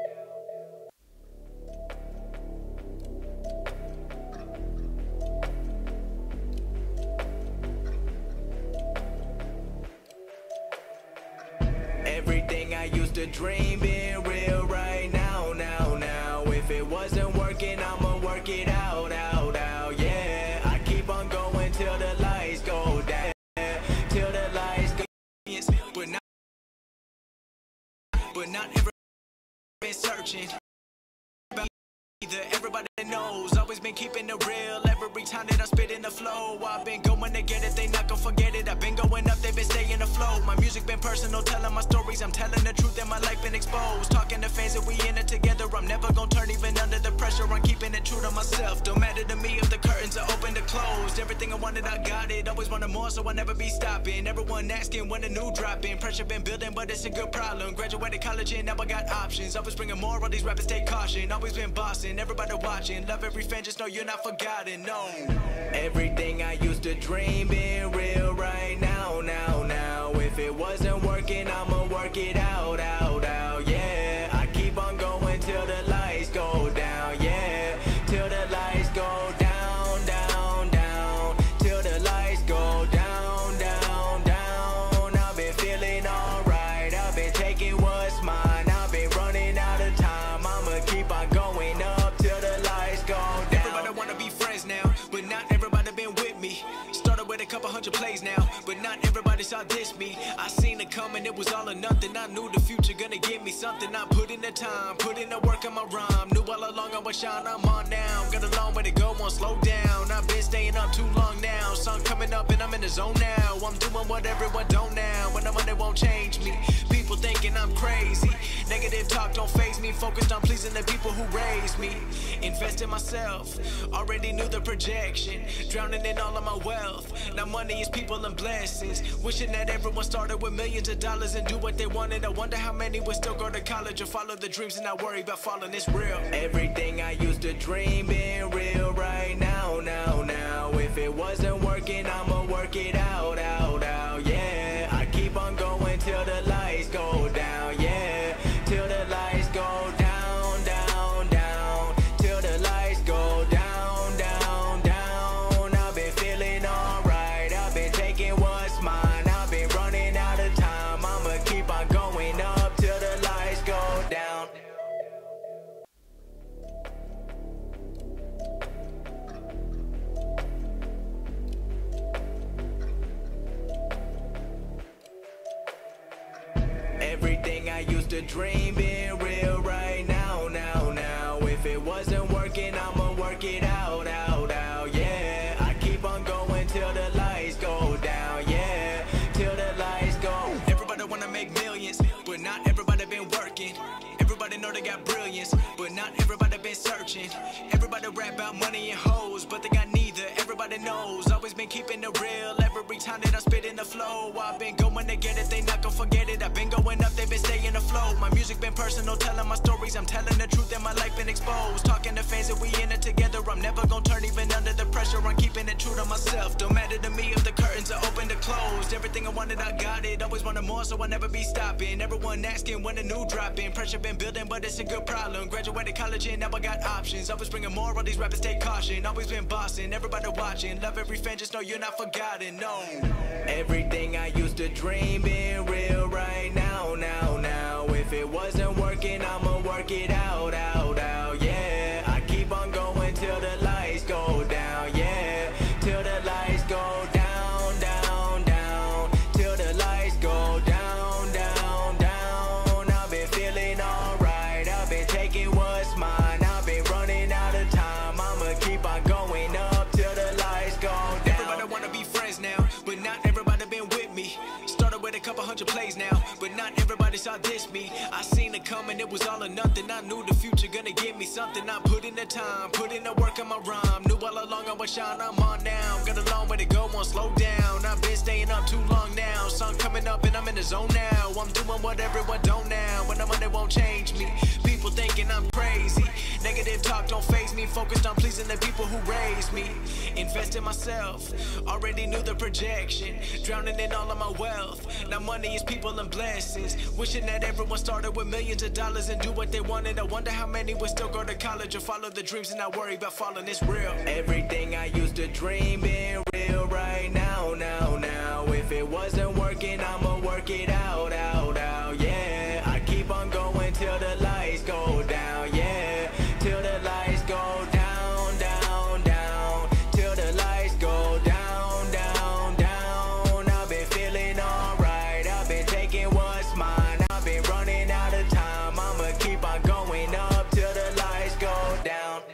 C: Everything I used to dream being real right now, now. If it wasn't working, I'ma work it out, yeah. I keep on going till the lights go down, till the lights go down. But not everybody been searching. Everybody knows, always been keeping it real. Every time that I spit in the flow, I've been going to get it, they not gonna forget it. I've been going up, they've been staying afloat. My music been personal, telling my stories. I'm telling the truth and my life been exposed. Talking to fans that we in it together. I'm never gonna turn even under the pressure. I'm keeping it true to myself. Don't matter to me if the curtains are open or closed. Everything I wanted, I got it. Always wanted more, so I'll never be stopping. Everyone asking when a new drop in. Pressure been building, but it's a good problem. Graduated college and now I got options. Always bringing more, all these rappers take caution. Always been bossing, everybody watching. Love every fan, just know you're not forgotten, no. Everything I used to dream being real right now, now. If it wasn't working, I'ma work it out, yeah. I keep on going till the lights go down, yeah. Till the lights go down. Till the lights go down. I've been feeling alright. I've been taking what's mine. I've been running out of time. I'ma keep on going up till the lights go down. Everybody wanna be friends now, but not everybody been with me. Started with a couple hundred plays now, but not everybody saw this me. I seen it coming, it was all or nothing. I knew the future gonna give me something. I put in the time, put in the work on my rhyme. Knew all along I would shine, I'm on now. Got a long way to go, won't slow down. I've been staying up too long now. Sun coming up and I'm in the zone now. I'm doing what everyone don't now. When I'm on, it won't change me. people thinking I'm crazy. Negative talk don't faze me, focused on pleasing the people who raised me. Invest in myself, already knew the projection, drowning in all of my wealth. Now money is people and blessings, wishing that everyone started with millions of dollars and do what they wanted. I wonder how many would still go to college or follow the dreams and not worry about falling. It's real. Everything I used to dream being real right now, now. If it wasn't working, I'ma work it out, yeah. I keep on going till the lights go down, yeah. Till the lights go down, down. Till the lights go down, down. I've been feeling alright, I've been taking what's mine. I've been running out of time, I'ma keep on going up till the lights go down. Everything I used to dream being real right now, now. If it wasn't working, I'ma work it out, yeah. I keep on going till the lights go down, yeah. Till the lights go. Everybody wanna make millions, but not everybody been working. Everybody know they got brilliance, but not everybody been searching. Everybody rap about money and hoes, but they got neither. Everybody knows, always been keeping it real. Every time that I spit in the flow, I've been going to get it, they not gon' forget it. I've been going up, they been staying afloat. My music been personal, telling my stories. I'm telling the truth and my life been exposed. Talking to fans that we in it together. I'm never gon' turn even under the pressure. I'm keeping it true to myself. Don't matter to me if the curtains are open or closed. Everything I wanted, I got it. Always wanted more, so I'll never be stopping. Everyone asking when a new drop in. Pressure been building, but it's a good problem. Graduated college and now I got options. Always bringing more, all these rappers take caution. Always been bossing, everybody watching. Love every fan, just know you're not forgotten, no. Everything I used to dream being real right now, now. If it wasn't working, I'ma work it out, yeah. I keep on going till the lights go down, yeah. Till the lights go down, down. Till the lights go down, down. I've been feeling alright, I've been taking what's mine. I've been running out of time, I'ma keep on going up till the lights go down. Everybody wanna be friends now, but not everybody been with me. Started with a couple hundred plays now, but not everybody saw this me. I seen it coming, it was all or nothing. I knew the future gonna give me something. I put in the time, put in the work on my rhyme. Knew all along I would shine, I'm on now. Got a long way to go, won't slow down. I've been staying up too long now. Sun coming up and I'm in the zone now. I'm doing what everyone don't now. When I'm on it won't change me. People thinking I'm crazy. Negative talk don't faze me. Focused on pleasing the people who raised me. Invest in myself, already knew the projection. Drowning in all of my wealth. Now money is people and blessings. Wishing that everyone started with millions of dollars and do what they wanted. I wonder how many would still go to college or follow the dreams and not worry about falling. It's real. Everything I used to dream being real right now, now. If it wasn't working, I'ma work it out, yeah. I keep on going till the lights go down, yeah. Till the lights go down, down. Till the lights go down, down. I've been feeling alright, I've been taking what's mine. I've been running out of time, I'ma keep on going up till the lights go down.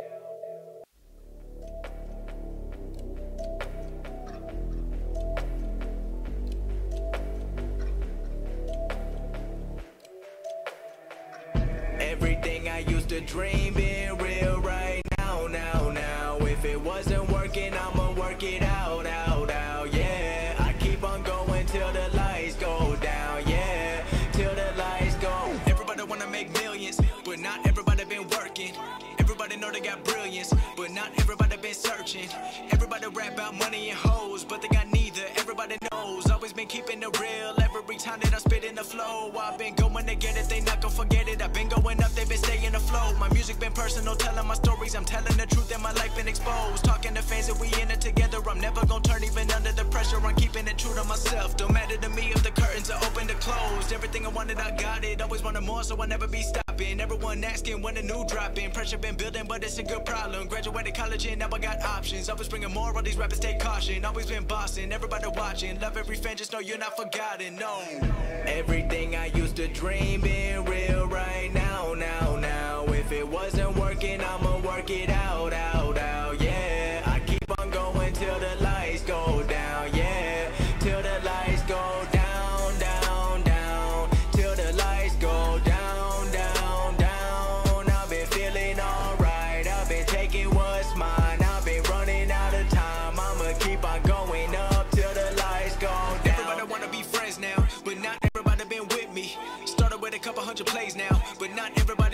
C: Everything I used to dream being real right now, now. If it wasn't working, I'ma work it out, yeah. I keep on going till the lights go down, yeah. Till the lights go. Everybody wanna make millions, but not everybody been working. Everybody know they got brilliance, but not everybody been searching. Everybody rap about money and hoes, but they got neither. Everybody knows, always been keeping it real. Every time that I spit in the flow, I've been going to get it, they not gon' forget it. I've been going up, they been staying afloat. My music been personal, telling my stories. I'm telling the truth and my life been exposed. Talking to fans that we in it together. I'm never gon' turn even under the pressure. I'm keeping it true to myself. Don't matter to me if the curtains are open or closed. Everything I wanted, I got it. Always wanted more, so I'll never be stopping. Everyone asking when a new drop in. Pressure been building, but it's a good problem. Graduated college and now I got options. Always bringing more, all these rappers take caution. Always been bossing, everybody watching. Love every fan, just know you're not forgotten, no. Everything I used to dream being real right now, now. If it wasn't working, I'ma work it out, yeah. I keep on going till the lights go down, yeah. Till the lights go down, down.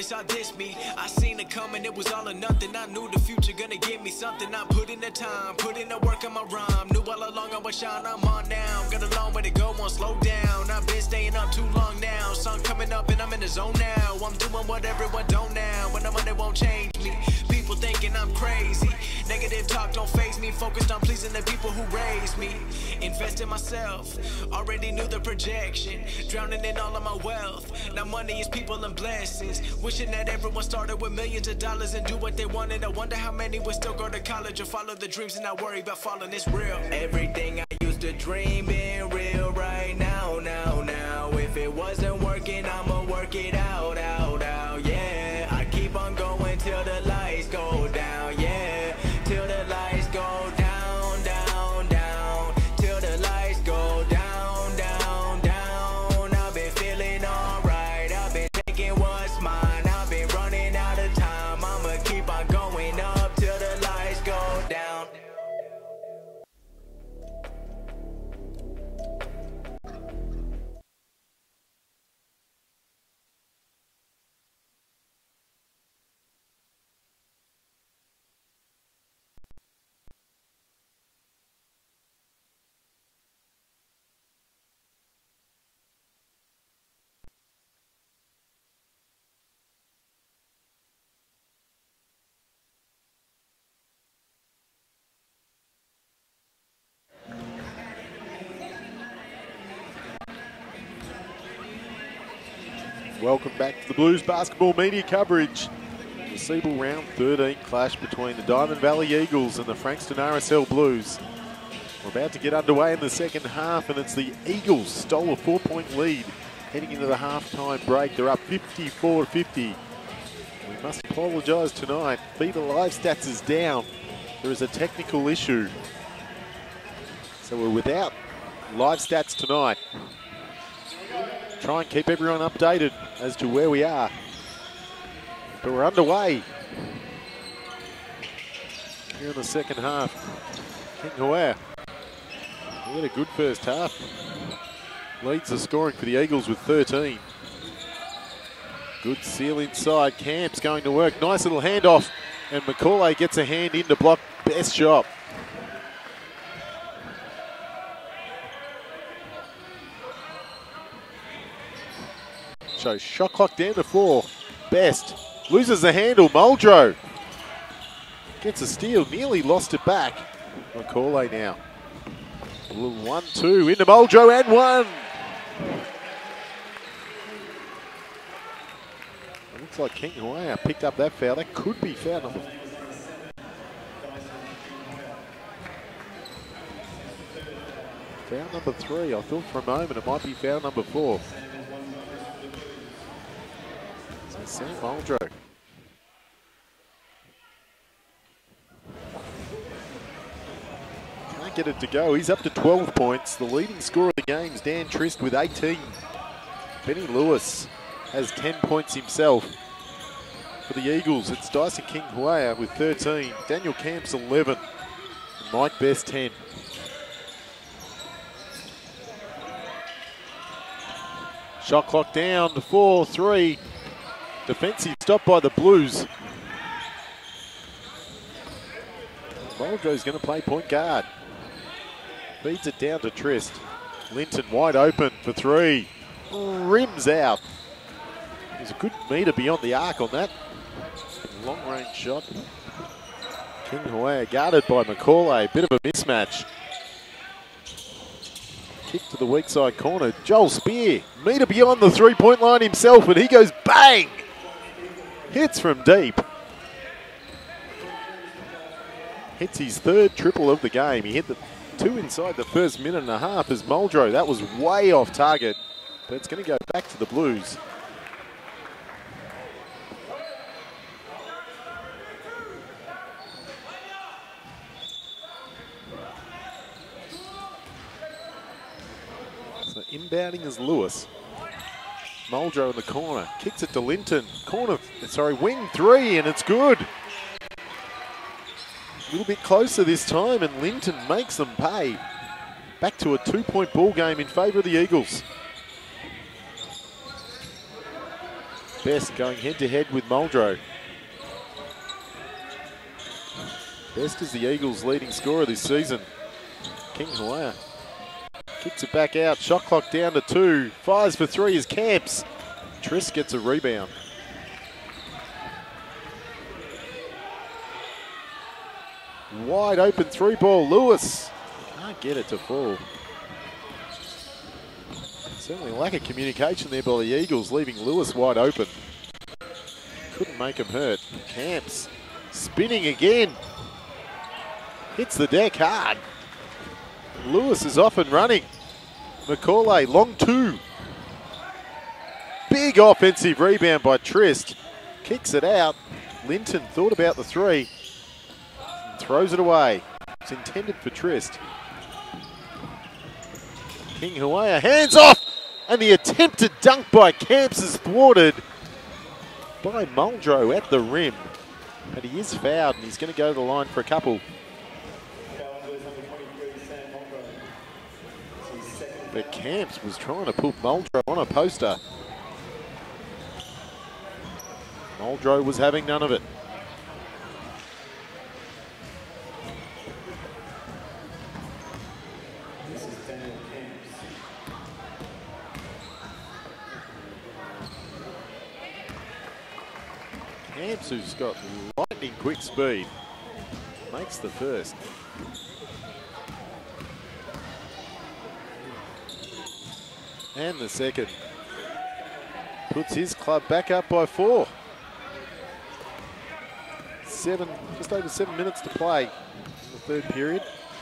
C: they saw this me. I seen it coming, it was all or nothing. I knew the future gonna give me something. I put in the time, put in the work on my rhyme. Knew all along I would shine, I'm on now. Got a long way to go, won't slow down. I've been staying up too long now. Sun coming up and I'm in the zone now. I'm doing what everyone don't now. When I'm on it won't change me. People thinking I'm crazy. Negative talk don't faze me. Focused on pleasing the people who raised me. Invest in myself, already knew the projection. Drowning in all of my wealth. Now money is people and blessings. Wishing that everyone started with millions of dollars and do what they wanted. I wonder how many would still go to college or follow the dreams and not worry about falling. It's real. Everything I used to dream being real right now, now. If it wasn't working, I'ma work it out, yeah. I keep on going till the lights go down, yeah. Till the lights go down, down. Till the lights go down, down. I've been feeling alright. I've been taking what's mine. I've been running out of time. I'ma keep on going up till the lights go down.
A: Welcome back to the Blues basketball media coverage. The Siebel round 13 clash between the Diamond Valley Eagles and the Frankston RSL Blues. We're about to get underway in the second half, and it's the Eagles stole a 4-point lead heading into the halftime break. They're up 54-50. We must apologise tonight. Fever Live Stats is down. There is a technical issue. So we're without live stats tonight. Try and keep everyone updated as to where we are. But we're underway here in the second half. King Hauer, we had a good first half. Leads the scoring for the Eagles with 13. Good seal inside. Camp's going to work. Nice little handoff. And McCauley gets a hand in to block. Best shot. So shot clock down to 4. Best loses the handle. Muldrow gets a steal, nearly lost it back. McCauley now. A little 1-2 into Muldrow and 1. It looks like King Hauer picked up that foul. That could be foul number. Foul number 3. I thought for a moment it might be foul number 4. Sam Muldrow. Can't get it to go. He's up to 12 points. The leading scorer of the game is Dan Trist with 18. Benny Lewis has 10 points himself. For the Eagles, it's Dyson King Hauer with 13. Daniel Camps 11. And Mike Best 10. Shot clock down to 4-3. Defensive stop by the Blues. Muldrow's going to play point guard. Feeds it down to Trist. Linton wide open for 3. Rims out. There's a good metre beyond the arc on that. Long range shot. King Hauer guarded by McCauley. Bit of a mismatch. Kick to the weak side corner. Joel Spear. Metre beyond the 3-point line himself, and he goes bang. Hits from deep. Hits his 3rd triple of the game. He hit the 2 inside the first minute and a half as Muldrow. That was way off target, but it's going to go back to the Blues. So inbounding is Lewis. Muldrow in the corner, kicks it to Linton. Wing 3, and it's good. A little bit closer this time, and Linton makes them pay. Back to a 2-point ball game in favour of the Eagles. Best going head-to-head with Muldrow. Best is the Eagles' leading scorer this season. King Hawea kicks it back out. Shot clock down to 2. Fires for 3 is Camps. Trist gets a rebound. Wide open 3-ball. Lewis can't get it to fall. Certainly a lack of communication there by the Eagles, leaving Lewis wide open. Couldn't make him hurt. Camps spinning again. Hits the deck hard. Lewis is off and running. Macaulay, long 2. Big offensive rebound by Trist. Kicks it out. Linton thought about the 3. And throws it away. It's intended for Trist. King Hawea, hands off! And the attempted dunk by Camps is thwarted by Muldrow at the rim. But he is fouled and he's going to go to the line for a couple. But Camps was trying to put Muldrow on a poster. Muldrow was having none of it. Camps, who's got lightning quick speed, makes the first. And the second. Puts his club back up by 4. Just over 7 minutes to play in the third period.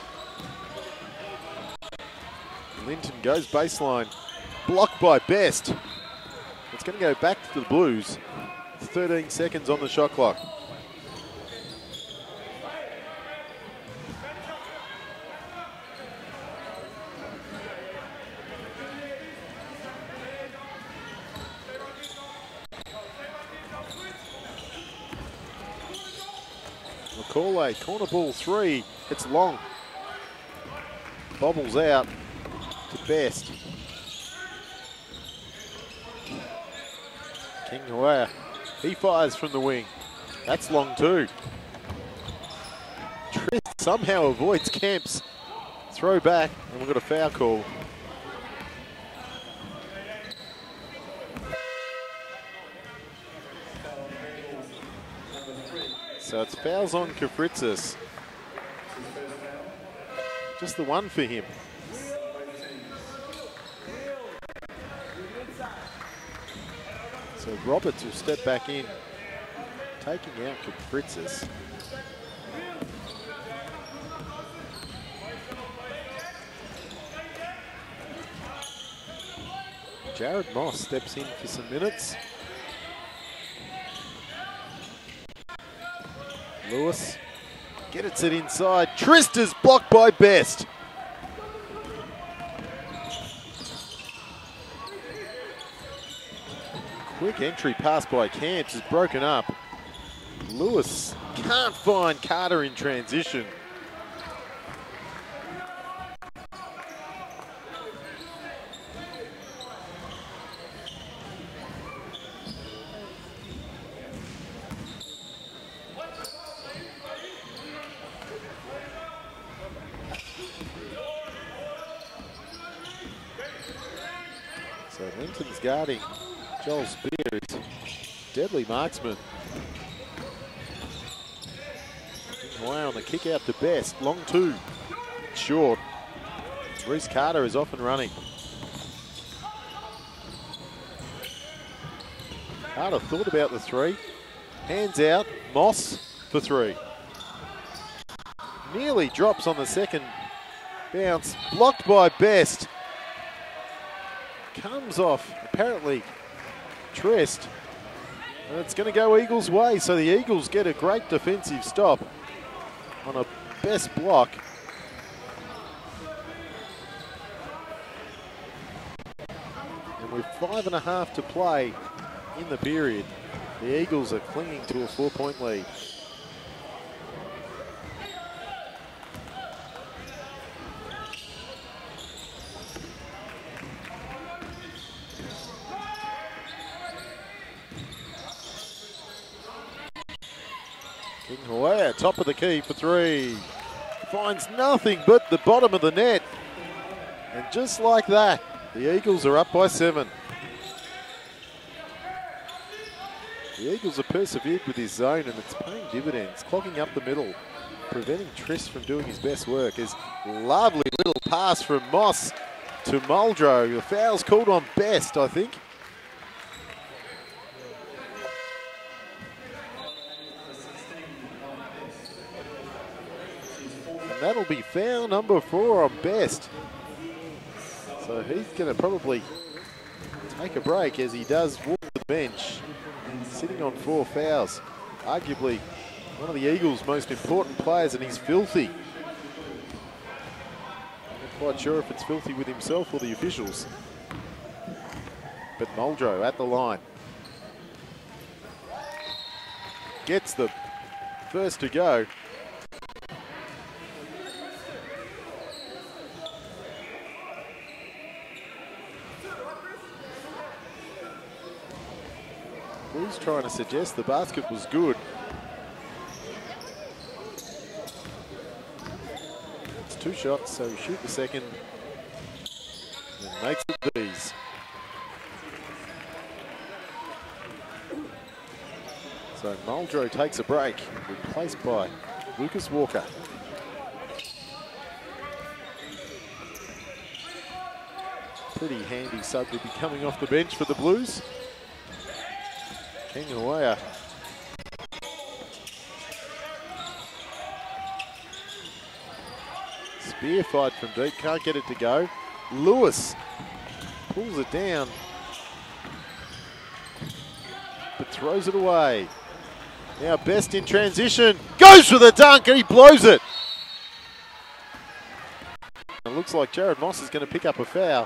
A: Linton goes baseline. Blocked by Best. It's going to go back to the Blues. 13 seconds on the shot clock. Macaulay, corner ball 3. It's long. Bobbles out to Best. King Hawea, he fires from the wing. That's long too. Trist somehow avoids Camps. Throw back, and we've got a foul call. So it's fouls on Kafritzis. Just the one for him. So Roberts will step back in, taking out Kafritzis. Jared Moss steps in for some minutes. Lewis gets it inside. Trist is blocked by Best. Quick entry pass by Camps is broken up. Lewis can't find Carter in transition. So Linton's guarding Joel Spears, deadly marksman. Wow, on the kick out to Best, long 2, short. Reese Carter is off and running. Carter thought about the 3, hands out, Moss for 3. Nearly drops on the second bounce, blocked by Best. Comes off, apparently, Trist. And it's going to go Eagles' way, so the Eagles get a great defensive stop on a Best block. And with 5.5 to play in the period, the Eagles are clinging to a 4-point lead. Hawea, top of the key for three. Finds nothing but the bottom of the net. And just like that, the Eagles are up by 7. The Eagles have persevered with his zone and it's paying dividends, clogging up the middle, preventing Triss from doing his best work. His lovely little pass from Moss to Muldrow. The foul's called on Best, I think. And that'll be foul number 4 on Best. So he's going to probably take a break as he does walk the bench, sitting on 4 fouls. Arguably one of the Eagles' most important players, and he's filthy. Not quite sure if it's filthy with himself or the officials. But Muldrow at the line. Gets the first to go. Blues trying to suggest the basket was good. It's 2 shots, so shoot the second and makes it these. So Muldrow takes a break, replaced by Lucas Walker. Pretty handy sub to be coming off the bench for the Blues. King Hawea. Spear fight from deep, can't get it to go. Lewis pulls it down, but throws it away. Now Best in transition, goes for the dunk and he blows it. It looks like Jared Moss is going to pick up a foul.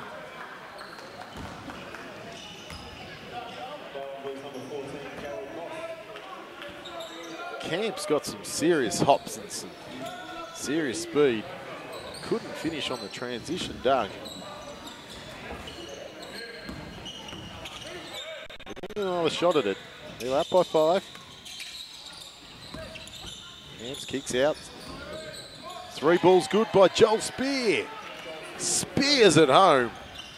A: Camp's got some serious hops and some serious speed. Couldn't finish on the transition dunk. Another shot at it. They're up by 5. Camps kicks out. 3 balls good by Joel Spear. Spears at home.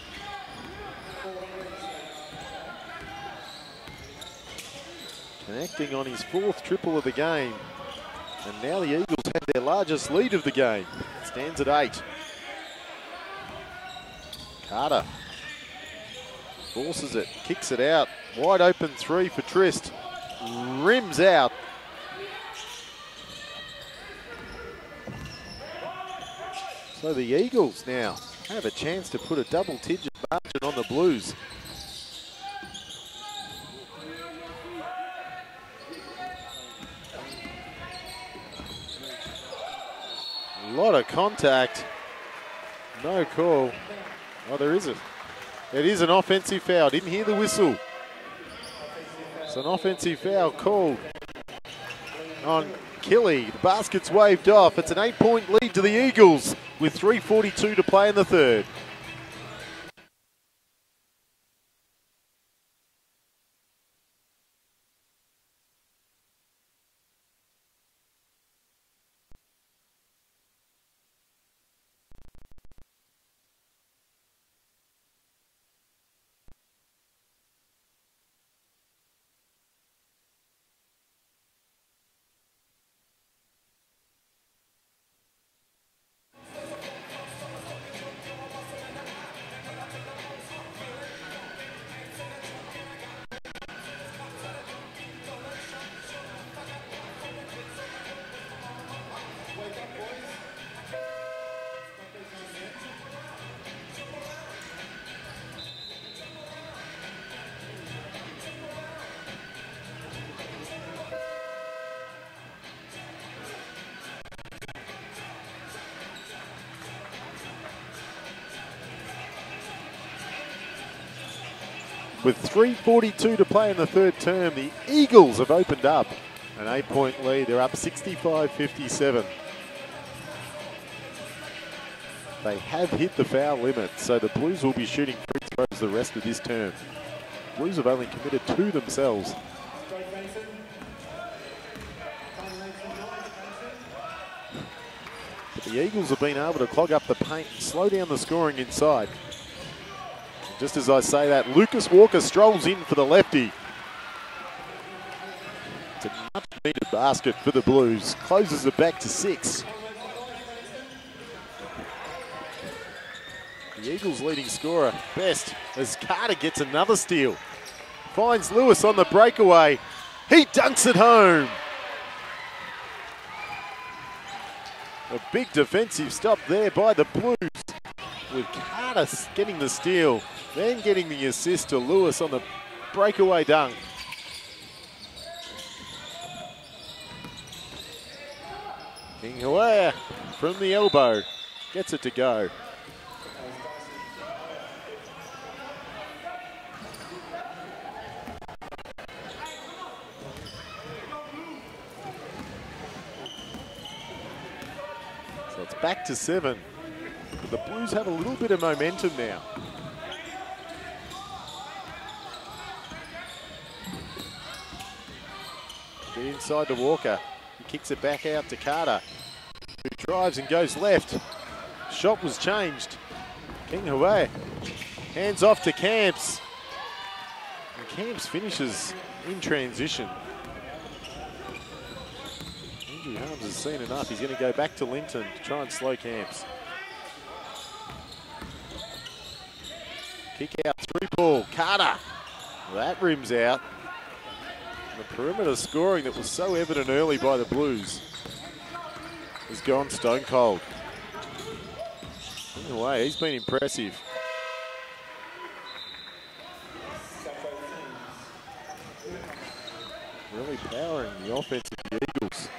A: Connecting on his 4th triple of the game. And now the Eagles have their largest lead of the game. It stands at 8. Carter forces it, kicks it out. Wide open 3 for Trist. Rims out. So the Eagles now have a chance to put a double-digit margin on the Blues. A lot of contact. No call. Oh, there is it. It is an offensive foul. Didn't hear the whistle. It's an offensive foul called on Killy. The basket's waved off. It's an 8-point lead to the Eagles with 3:42 to play in the third. With 3:42 to play in the third term, the Eagles have opened up an 8-point lead. They're up 65-57. They have hit the foul limit, so the Blues will be shooting free throws the rest of this term. Blues have only committed 2 themselves. the Eagles have been able to clog up the paint and slow down the scoring inside. Just as I say that, Lucas Walker strolls in for the lefty. It's a much-needed basket for the Blues. Closes it back to 6. The Eagles' leading scorer, Best, as Carter gets another steal. Finds Lewis on the breakaway. He dunks it home. A big defensive stop there by the Blues, with Carter getting the steal, then getting the assist to Lewis on the breakaway dunk. King Hawea from the elbow gets it to go. So it's back to 7. But the Blues have a little bit of momentum now. Get inside to Walker. He kicks it back out to Carter, who drives and goes left. Shot was changed. King Hawea hands off to Camps. And Camps finishes in transition. Andrew Harms has seen enough. He's going to go back to Linton to try and slow Camps. Kick out, 3-ball, Carter. That rims out. The perimeter scoring that was so evident early by the Blues has gone stone cold. In a way, he's been impressive. Really powering the offense of the Eagles.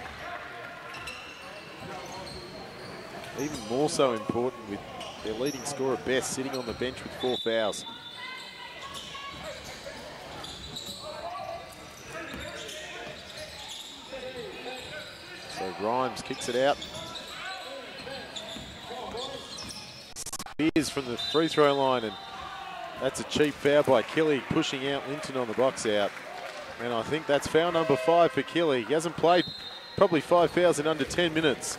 A: Even more so important with their leading scorer, Best, sitting on the bench with 4 fouls. So Rhymes kicks it out. Spears from the free throw line, and that's a cheap foul by Kelly, pushing out Linton on the box out. And I think that's foul number 5 for Kelly. He hasn't played probably 5 fouls in under 10 minutes.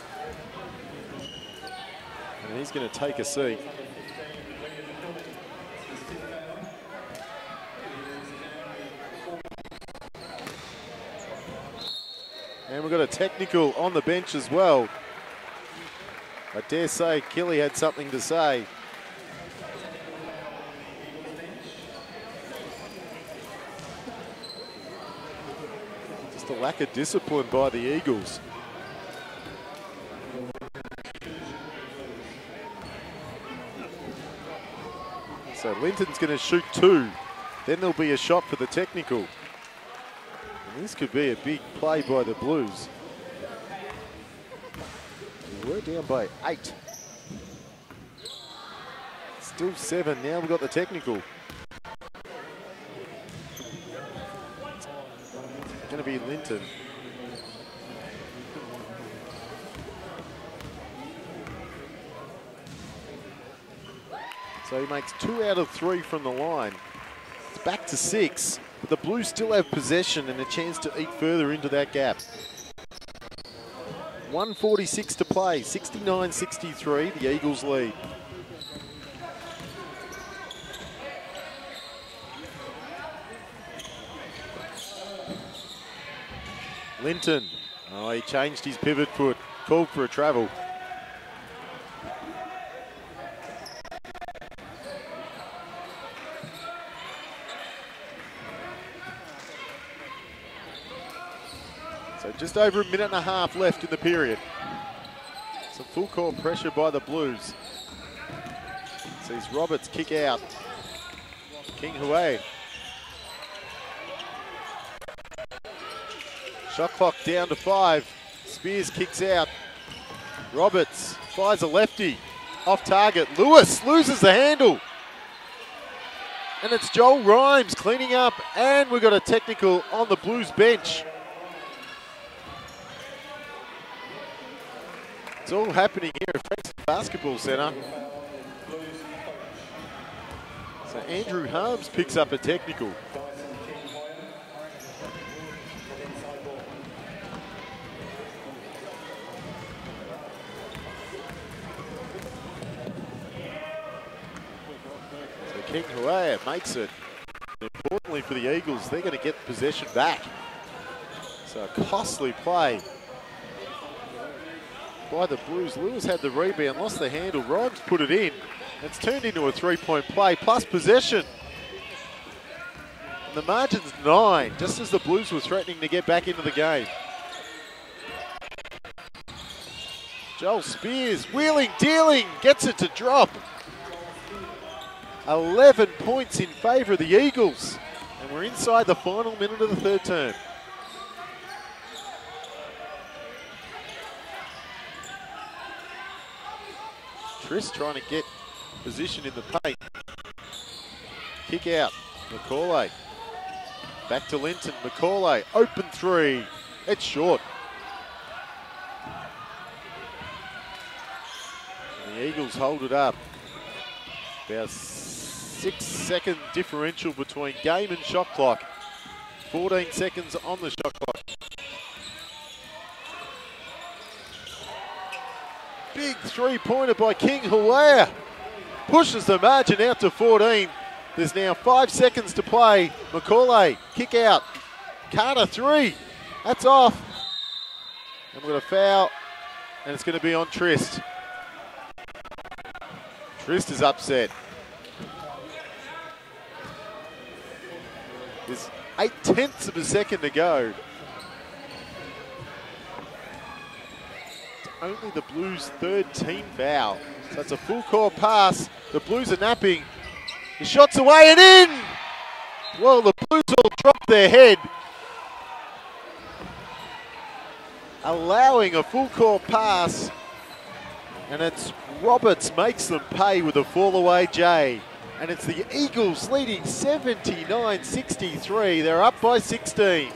A: And he's going to take a seat. And we've got a technical on the bench as well. I dare say Kelly had something to say. Just a lack of discipline by the Eagles. So Linton's going to shoot 2. Then there'll be a shot for the technical. And this could be a big play by the Blues. We're down by 8. Still 7. Now we've got the technical. It's going to be Linton. So he makes 2 out of 3 from the line. It's back to 6. But the Blues still have possession and a chance to eat further into that gap. 1:46 to play, 69-63, the Eagles lead. Linton, oh, he changed his pivot foot, called for a travel. So just over a minute and a half left in the period. Some full court pressure by the Blues. Sees Roberts kick out. King Hawea. Shot clock down to 5. Spears kicks out. Roberts fires a lefty. Off target. Lewis loses the handle. And it's Joel Rhymes cleaning up. And we've got a technical on the Blues bench. It's all happening here at Frankston Basketball Centre. So Andrew Harms picks up a technical. King Huea makes it. Importantly for the Eagles, they're going to get possession back. So a costly play by the Blues. Lewis had the rebound, lost the handle. Rhymes put it in. It's turned into a three-point play, plus possession. And the margin's 9, just as the Blues were threatening to get back into the game. Joel Spears, wheeling, dealing, gets it to drop. 11 points in favour of the Eagles. And we're inside the final minute of the third term. Chris trying to get position in the paint. Kick out, Macaulay. Back to Linton, Macaulay, open three. It's short. And the Eagles hold it up. About 6-second differential between game and shot clock. 14 seconds on the shot clock. Big three-pointer by King Huea. Pushes the margin out to 14. There's now 5 seconds to play. Macaulay, kick out. Carter, three. That's off. And we've got a foul, and it's going to be on Trist. Trist is upset. There's 0.8 of a second to go. It's only the Blues' third team foul. So it's a full court pass. The Blues are napping. The shot's away and in! Well, the Blues all drop their head. Allowing a full court pass. And it's Roberts makes them pay with a fall away J. And it's the Eagles leading 79-63. They're up by 16.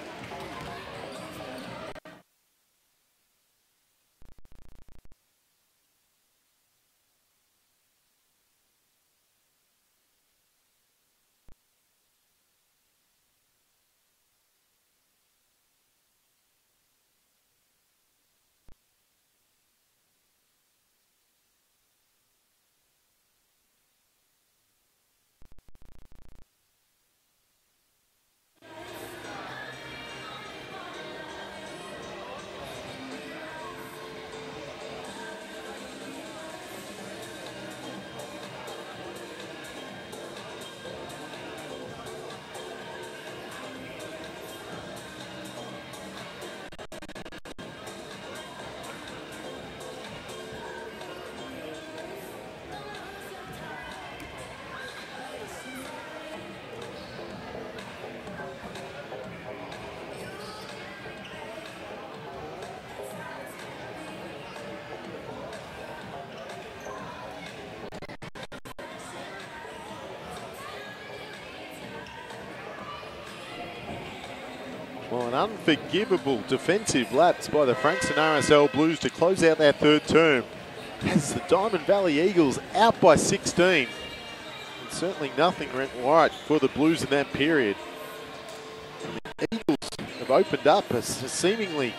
A: Well, an unforgivable defensive lapse by the Frankston RSL Blues to close out that third term. Has the Diamond Valley Eagles out by 16. And certainly nothing went right for the Blues in that period. And the Eagles have opened up a seemingly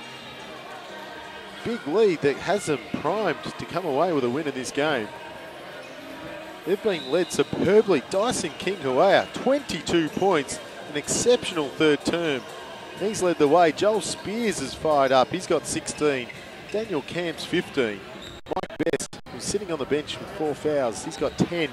A: big lead that has them primed to come away with a win in this game. They've been led superbly. Dyson King Huea, 22 points, an exceptional third term. He's led the way. Joel Spears is fired up. He's got 16. Daniel Camps, 15. Mike Best, who's sitting on the bench with 4 fouls, he's got 10.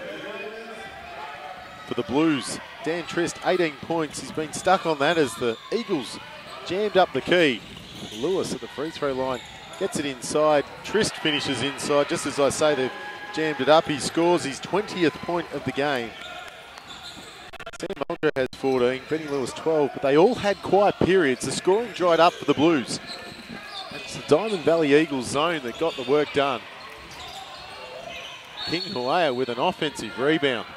A: For the Blues, Dan Trist, 18 points. He's been stuck on that as the Eagles jammed up the key. Lewis at the free throw line gets it inside. Trist finishes inside. Just as I say, they've jammed it up. He scores his 20th point of the game. Sam Muldrow has 14, Benny Lewis 12, but they all had quiet periods. The scoring dried up for the Blues. And it's the Diamond Valley Eagles zone that got the work done. King Huea with an offensive rebound.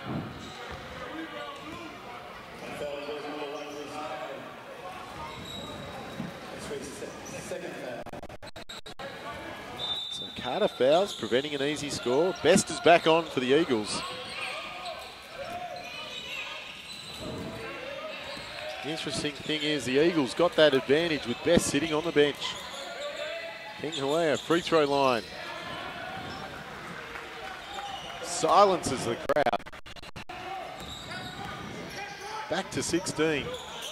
A: So Carter fouls, preventing an easy score. Best is back on for the Eagles. The interesting thing is the Eagles got that advantage with Best sitting on the bench. King Huea, free throw line. Silences the crowd. Back to 16.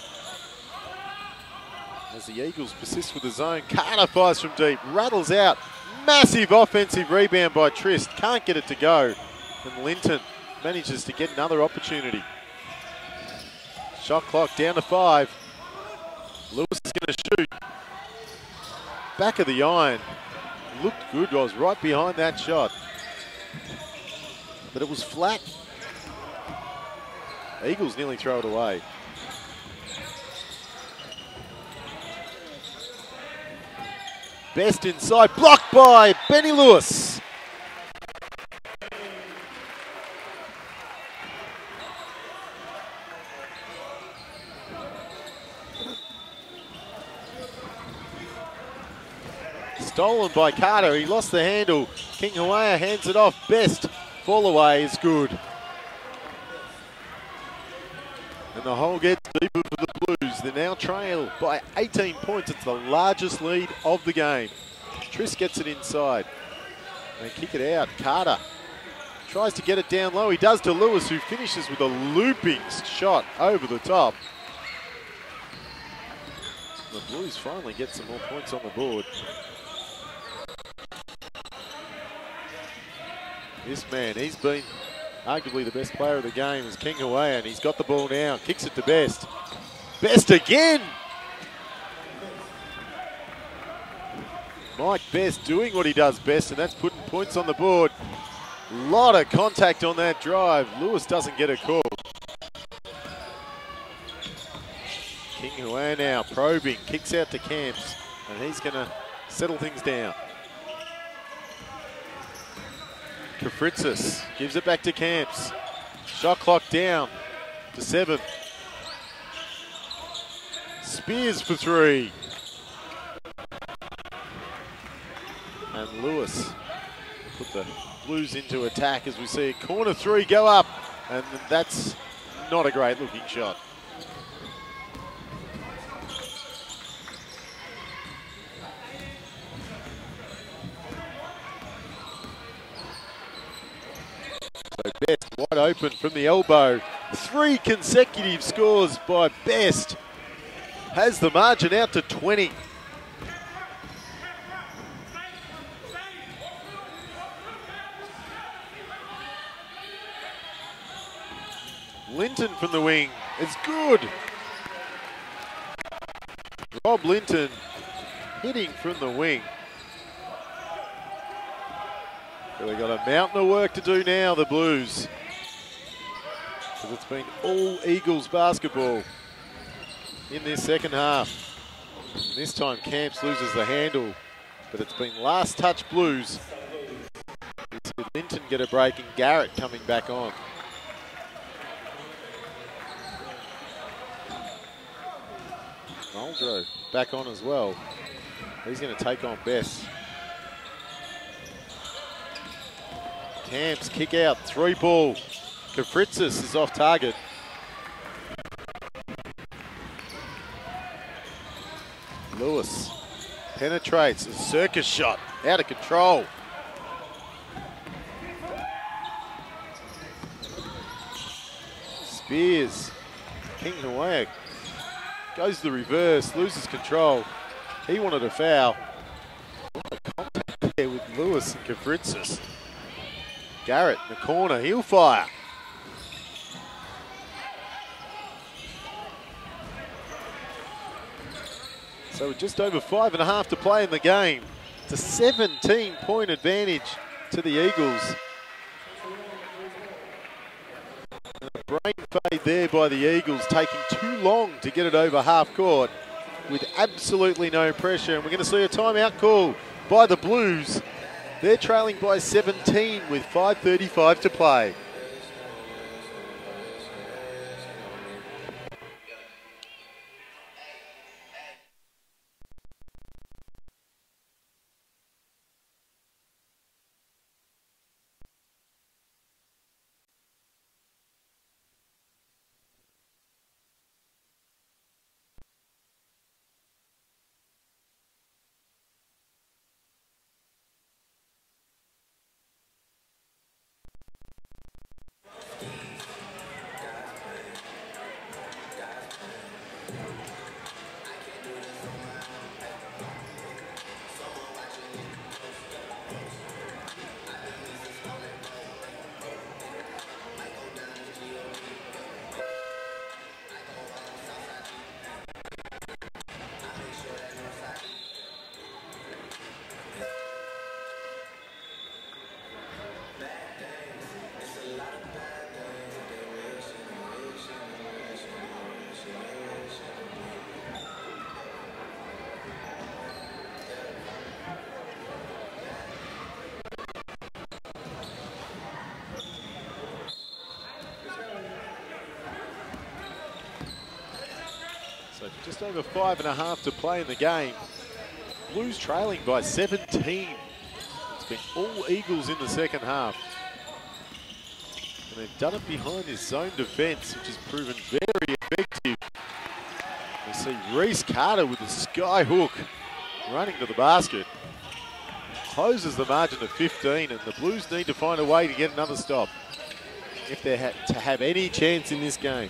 A: As the Eagles persist with the zone, Carter fires from deep, rattles out. Massive offensive rebound by Trist. Can't get it to go. And Linton manages to get another opportunity. Shot clock down to 5. Lewis is going to shoot. Back of the iron. Looked good, was right behind that shot. But it was flat. Eagles nearly throw it away. Best inside, blocked by Benny Lewis. Stolen by Carter, he lost the handle. King Hawea hands it off, Best. Fall away is good. And the hole gets deeper for the Blues. They now trail by 18 points. It's the largest lead of the game. Trist gets it inside. They kick it out. Carter tries to get it down low. He does to Lewis, who finishes with a looping shot over the top. The Blues finally get some more points on the board. This man, he's been arguably the best player of the game, is King Hawea, and he's got the ball now. Kicks it to Best. Best again! Mike Best doing what he does best, and that's putting points on the board. Lot of contact on that drive. Lewis doesn't get a call. King Hawea now probing, kicks out to Camps, and he's going to settle things down. Kafritzis gives it back to Camps. Shot clock down to 7. Spears for 3. And Lewis put the Blues into attack as we see a corner 3 go up. And that's not a great looking shot. So Best wide open from the elbow. 3 consecutive scores by Best. Has the margin out to 20. Linton from the wing is good. Rob Linton hitting from the wing. They've got a mountain of work to do now, the Blues. Because it's been all Eagles basketball in this second half. This time Camps loses the handle, but it's been last touch Blues. With Linton get a break and Garrett coming back on. Muldrow back on as well. He's going to take on Best. Camps kick out, 3 ball. Kafritzis is off target. Lewis penetrates, a circus shot, out of control. Spears, King Hawea goes the reverse, loses control. He wanted a foul. What a contact there with Lewis and Kafritzis. Garrett in the corner, he'll fire. So with just over 5.5 to play in the game, it's a 17-point advantage to the Eagles. And a brain fade there by the Eagles, taking too long to get it over half court with absolutely no pressure. And we're going to see a timeout call by the Blues. They're trailing by 17 with 5:35 to play. Just over 5.5 to play in the game. Blues trailing by 17. It's been all Eagles in the second half. And they've done it behind this zone defence, which has proven very effective. We see Reese Carter with the sky hook running to the basket. Closes the margin to 15, and the Blues need to find a way to get another stop if they're to have any chance in this game.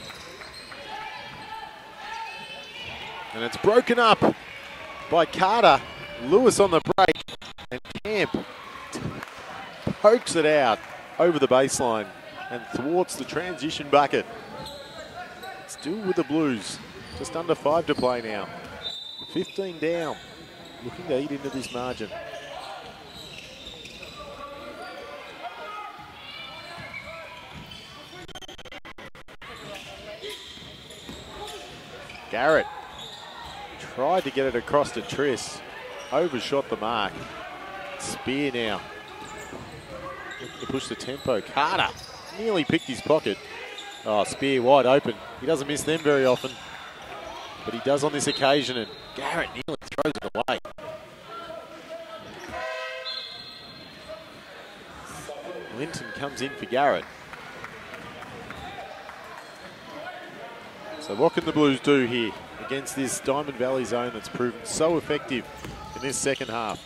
A: And it's broken up by Carter. Lewis on the break, and Camp pokes it out over the baseline and thwarts the transition bucket. Still with the Blues, just under 5 to play now. 15 down, looking to eat into this margin. Garrett tried to get it across to Triss. Overshot the mark. Spear now. Looking to push the tempo. Carter nearly picked his pocket. Oh, Spear wide open. He doesn't miss them very often, but he does on this occasion, and Garrett nearly throws it away. Linton comes in for Garrett. So what can the Blues do here against this Diamond Valley zone that's proven so effective in this second half?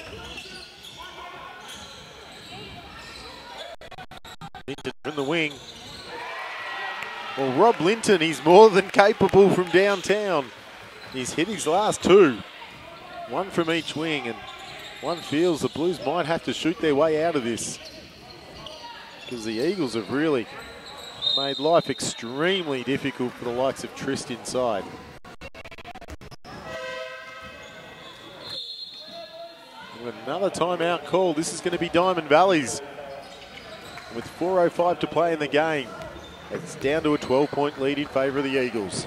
A: Linton from the wing. Well, Rob Linton, he's more than capable from downtown. He's hit his last two. One from each wing, and one feels the Blues might have to shoot their way out of this, because the Eagles have really made life extremely difficult for the likes of Trist inside. With another timeout call, this is going to be Diamond Valley's. With 4:05 to play in the game, it's down to a 12-point lead in favour of the Eagles.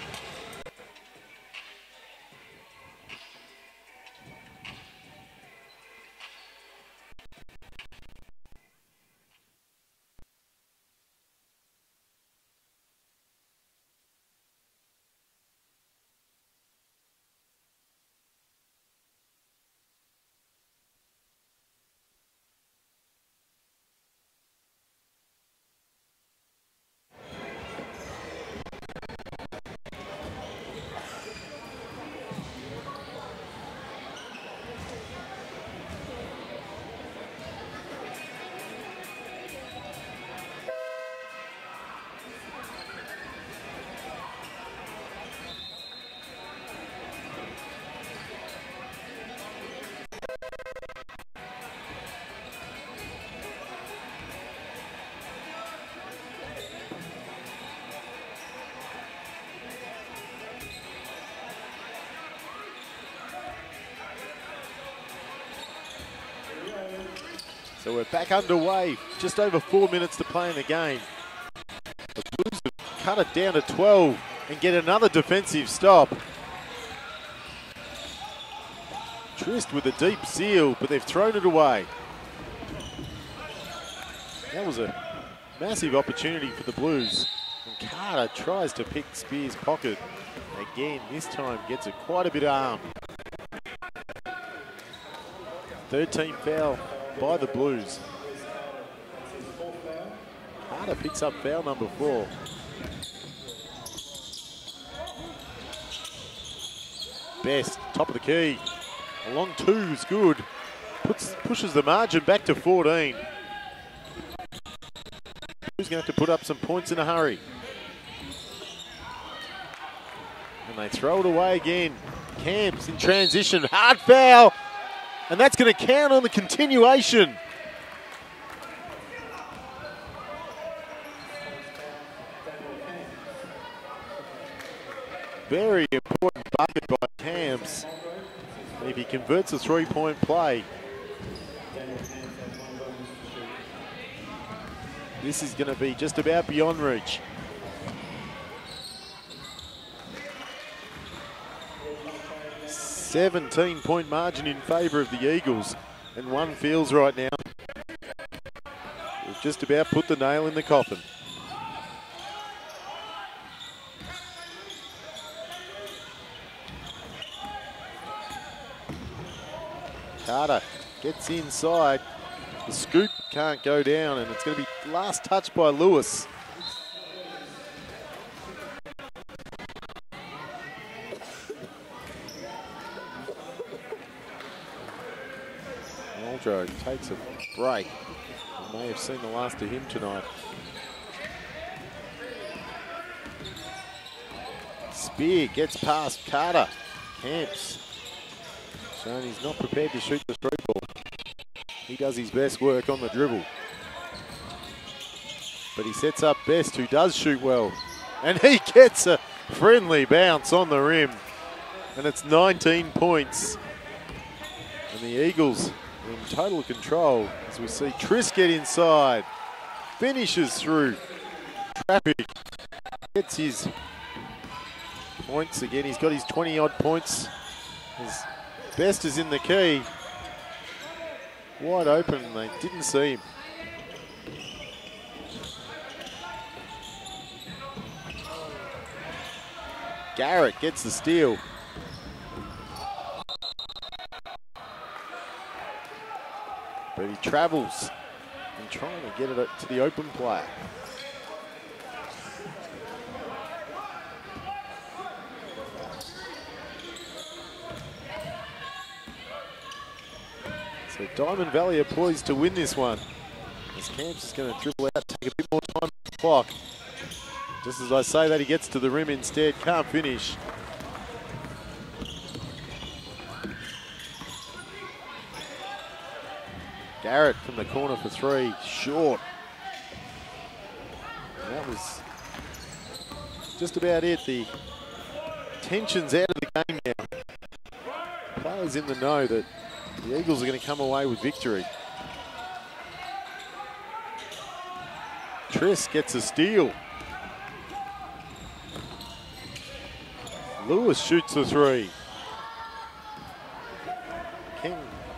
A: So we're back underway, just over 4 minutes to play in the game. The Blues have cut it down to 12 and get another defensive stop. Trist with a deep seal, but they've thrown it away. That was a massive opportunity for the Blues. And Carter tries to pick Spear's pocket. Again, this time gets it quite a bit armed. Third team foul by the Blues. Carter picks up foul number 4. Best, top of the key. A long two is good. Pushes the margin back to 14. Who's going to have to put up some points in a hurry? And they throw it away again. Camps in transition, hard foul. And that's going to count on the continuation. Very important bucket by Camps. If he converts a three-point play, this is going to be just about beyond reach. A 17-point margin in favour of the Eagles, and one feels right now we've just about put the nail in the coffin. Carter gets inside. The scoop can't go down, and it's going to be last touch by Lewis. Muldrow takes a break. You may have seen the last of him tonight. Spear gets past Carter. Camps showing he's not prepared to shoot the three ball. He does his best work on the dribble. But he sets up Best, who does shoot well. And he gets a friendly bounce on the rim. And it's 19 points. And the Eagles in total control as we see Tris get inside. Finishes through traffic. Gets his points again. He's got his 20-odd points. His Best is in the key. Wide open, and they didn't see him. Garrett gets the steal. But he travels and trying to get it to the open player. So Diamond Valley are poised to win this one. As Camps is going to dribble out, take a bit more time on the clock. Just as I say that, he gets to the rim instead, can't finish. Garrett from the corner for three, short. And that was just about it. The tension's out of the game now. Players in the know that the Eagles are going to come away with victory. Tris gets a steal. Lewis shoots a three. King.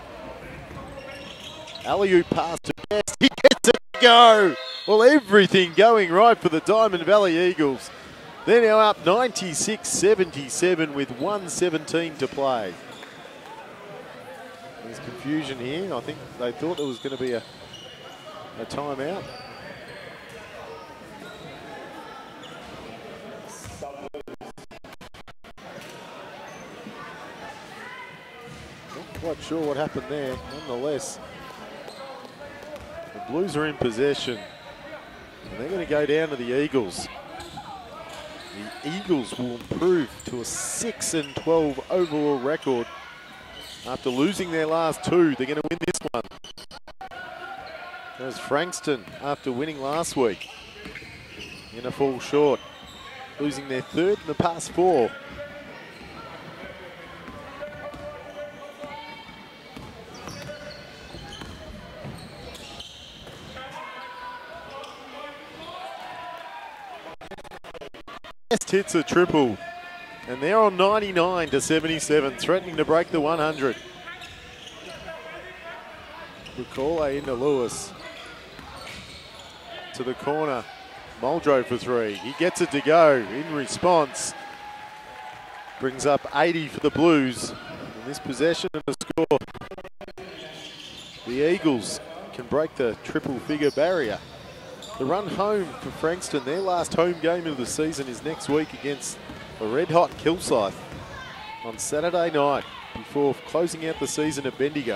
A: Alley-oop pass to Best. He gets it to go. Well, everything going right for the Diamond Valley Eagles. They're now up 96-77 with 1:17 to play. There's confusion here. I think they thought there was going to be a timeout. Not quite sure what happened there. Nonetheless, the Blues are in possession. And they're going to go down to the Eagles. The Eagles will improve to a 6-12 overall record. After losing their last two, they're going to win this one. There's Frankston, after winning last week, going to fall short, losing their third in the past four. Best hits a triple. And they're on 99-77, threatening to break the 100. Bukole into Lewis. To the corner. Muldrow for three. He gets it to go in response. Brings up 80 for the Blues. In this possession and a score. The Eagles can break the triple-figure barrier. The run home for Frankston, their last home game of the season is next week against a red-hot Kilsyth on Saturday night before closing out the season at Bendigo.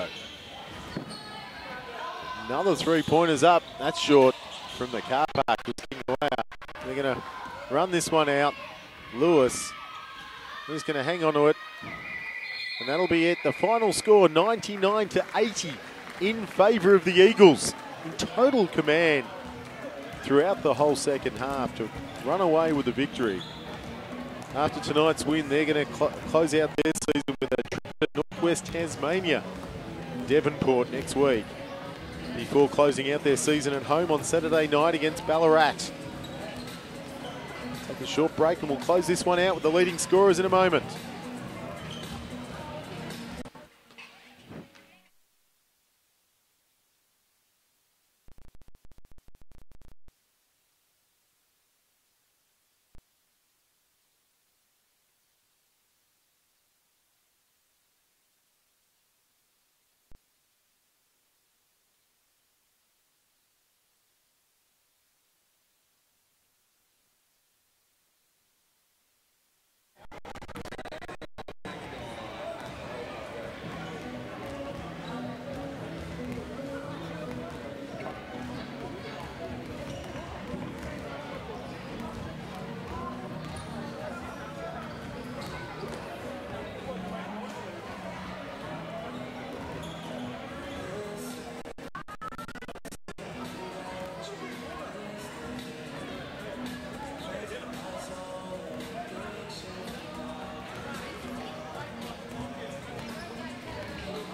A: Another three-pointers up. That's short from the car park with King Wire. They're going to run this one out. Lewis is going to hang on to it. And that'll be it. The final score, 99-80 in favour of the Eagles. In total command throughout the whole second half to run away with the victory. After tonight's win, they're going to close out their season with a trip to Northwest Tasmania, Devonport next week, before closing out their season at home on Saturday night against Ballarat. Take a short break and we'll close this one out with the leading scorers in a moment.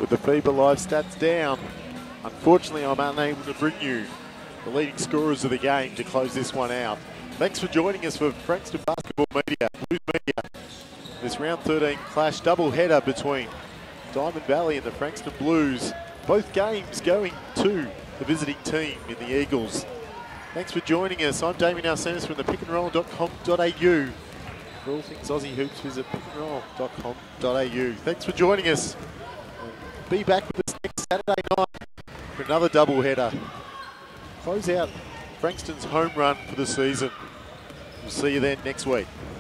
A: with the FIBA Live stats down. Unfortunately, I'm unable to bring you the leading scorers of the game to close this one out. Thanks for joining us for Frankston Basketball Media, Blues Media. This round 13 clash double header between Diamond Valley and the Frankston Blues. Both games going to the visiting team in the Eagles. Thanks for joining us. I'm Damien Arsenis from the pickandroll.com.au. For all things Aussie Hoops, visit pickandroll.com.au. Thanks for joining us. Be back with us next Saturday night for another double header. Close out Frankston's home run for the season. We'll see you then next week.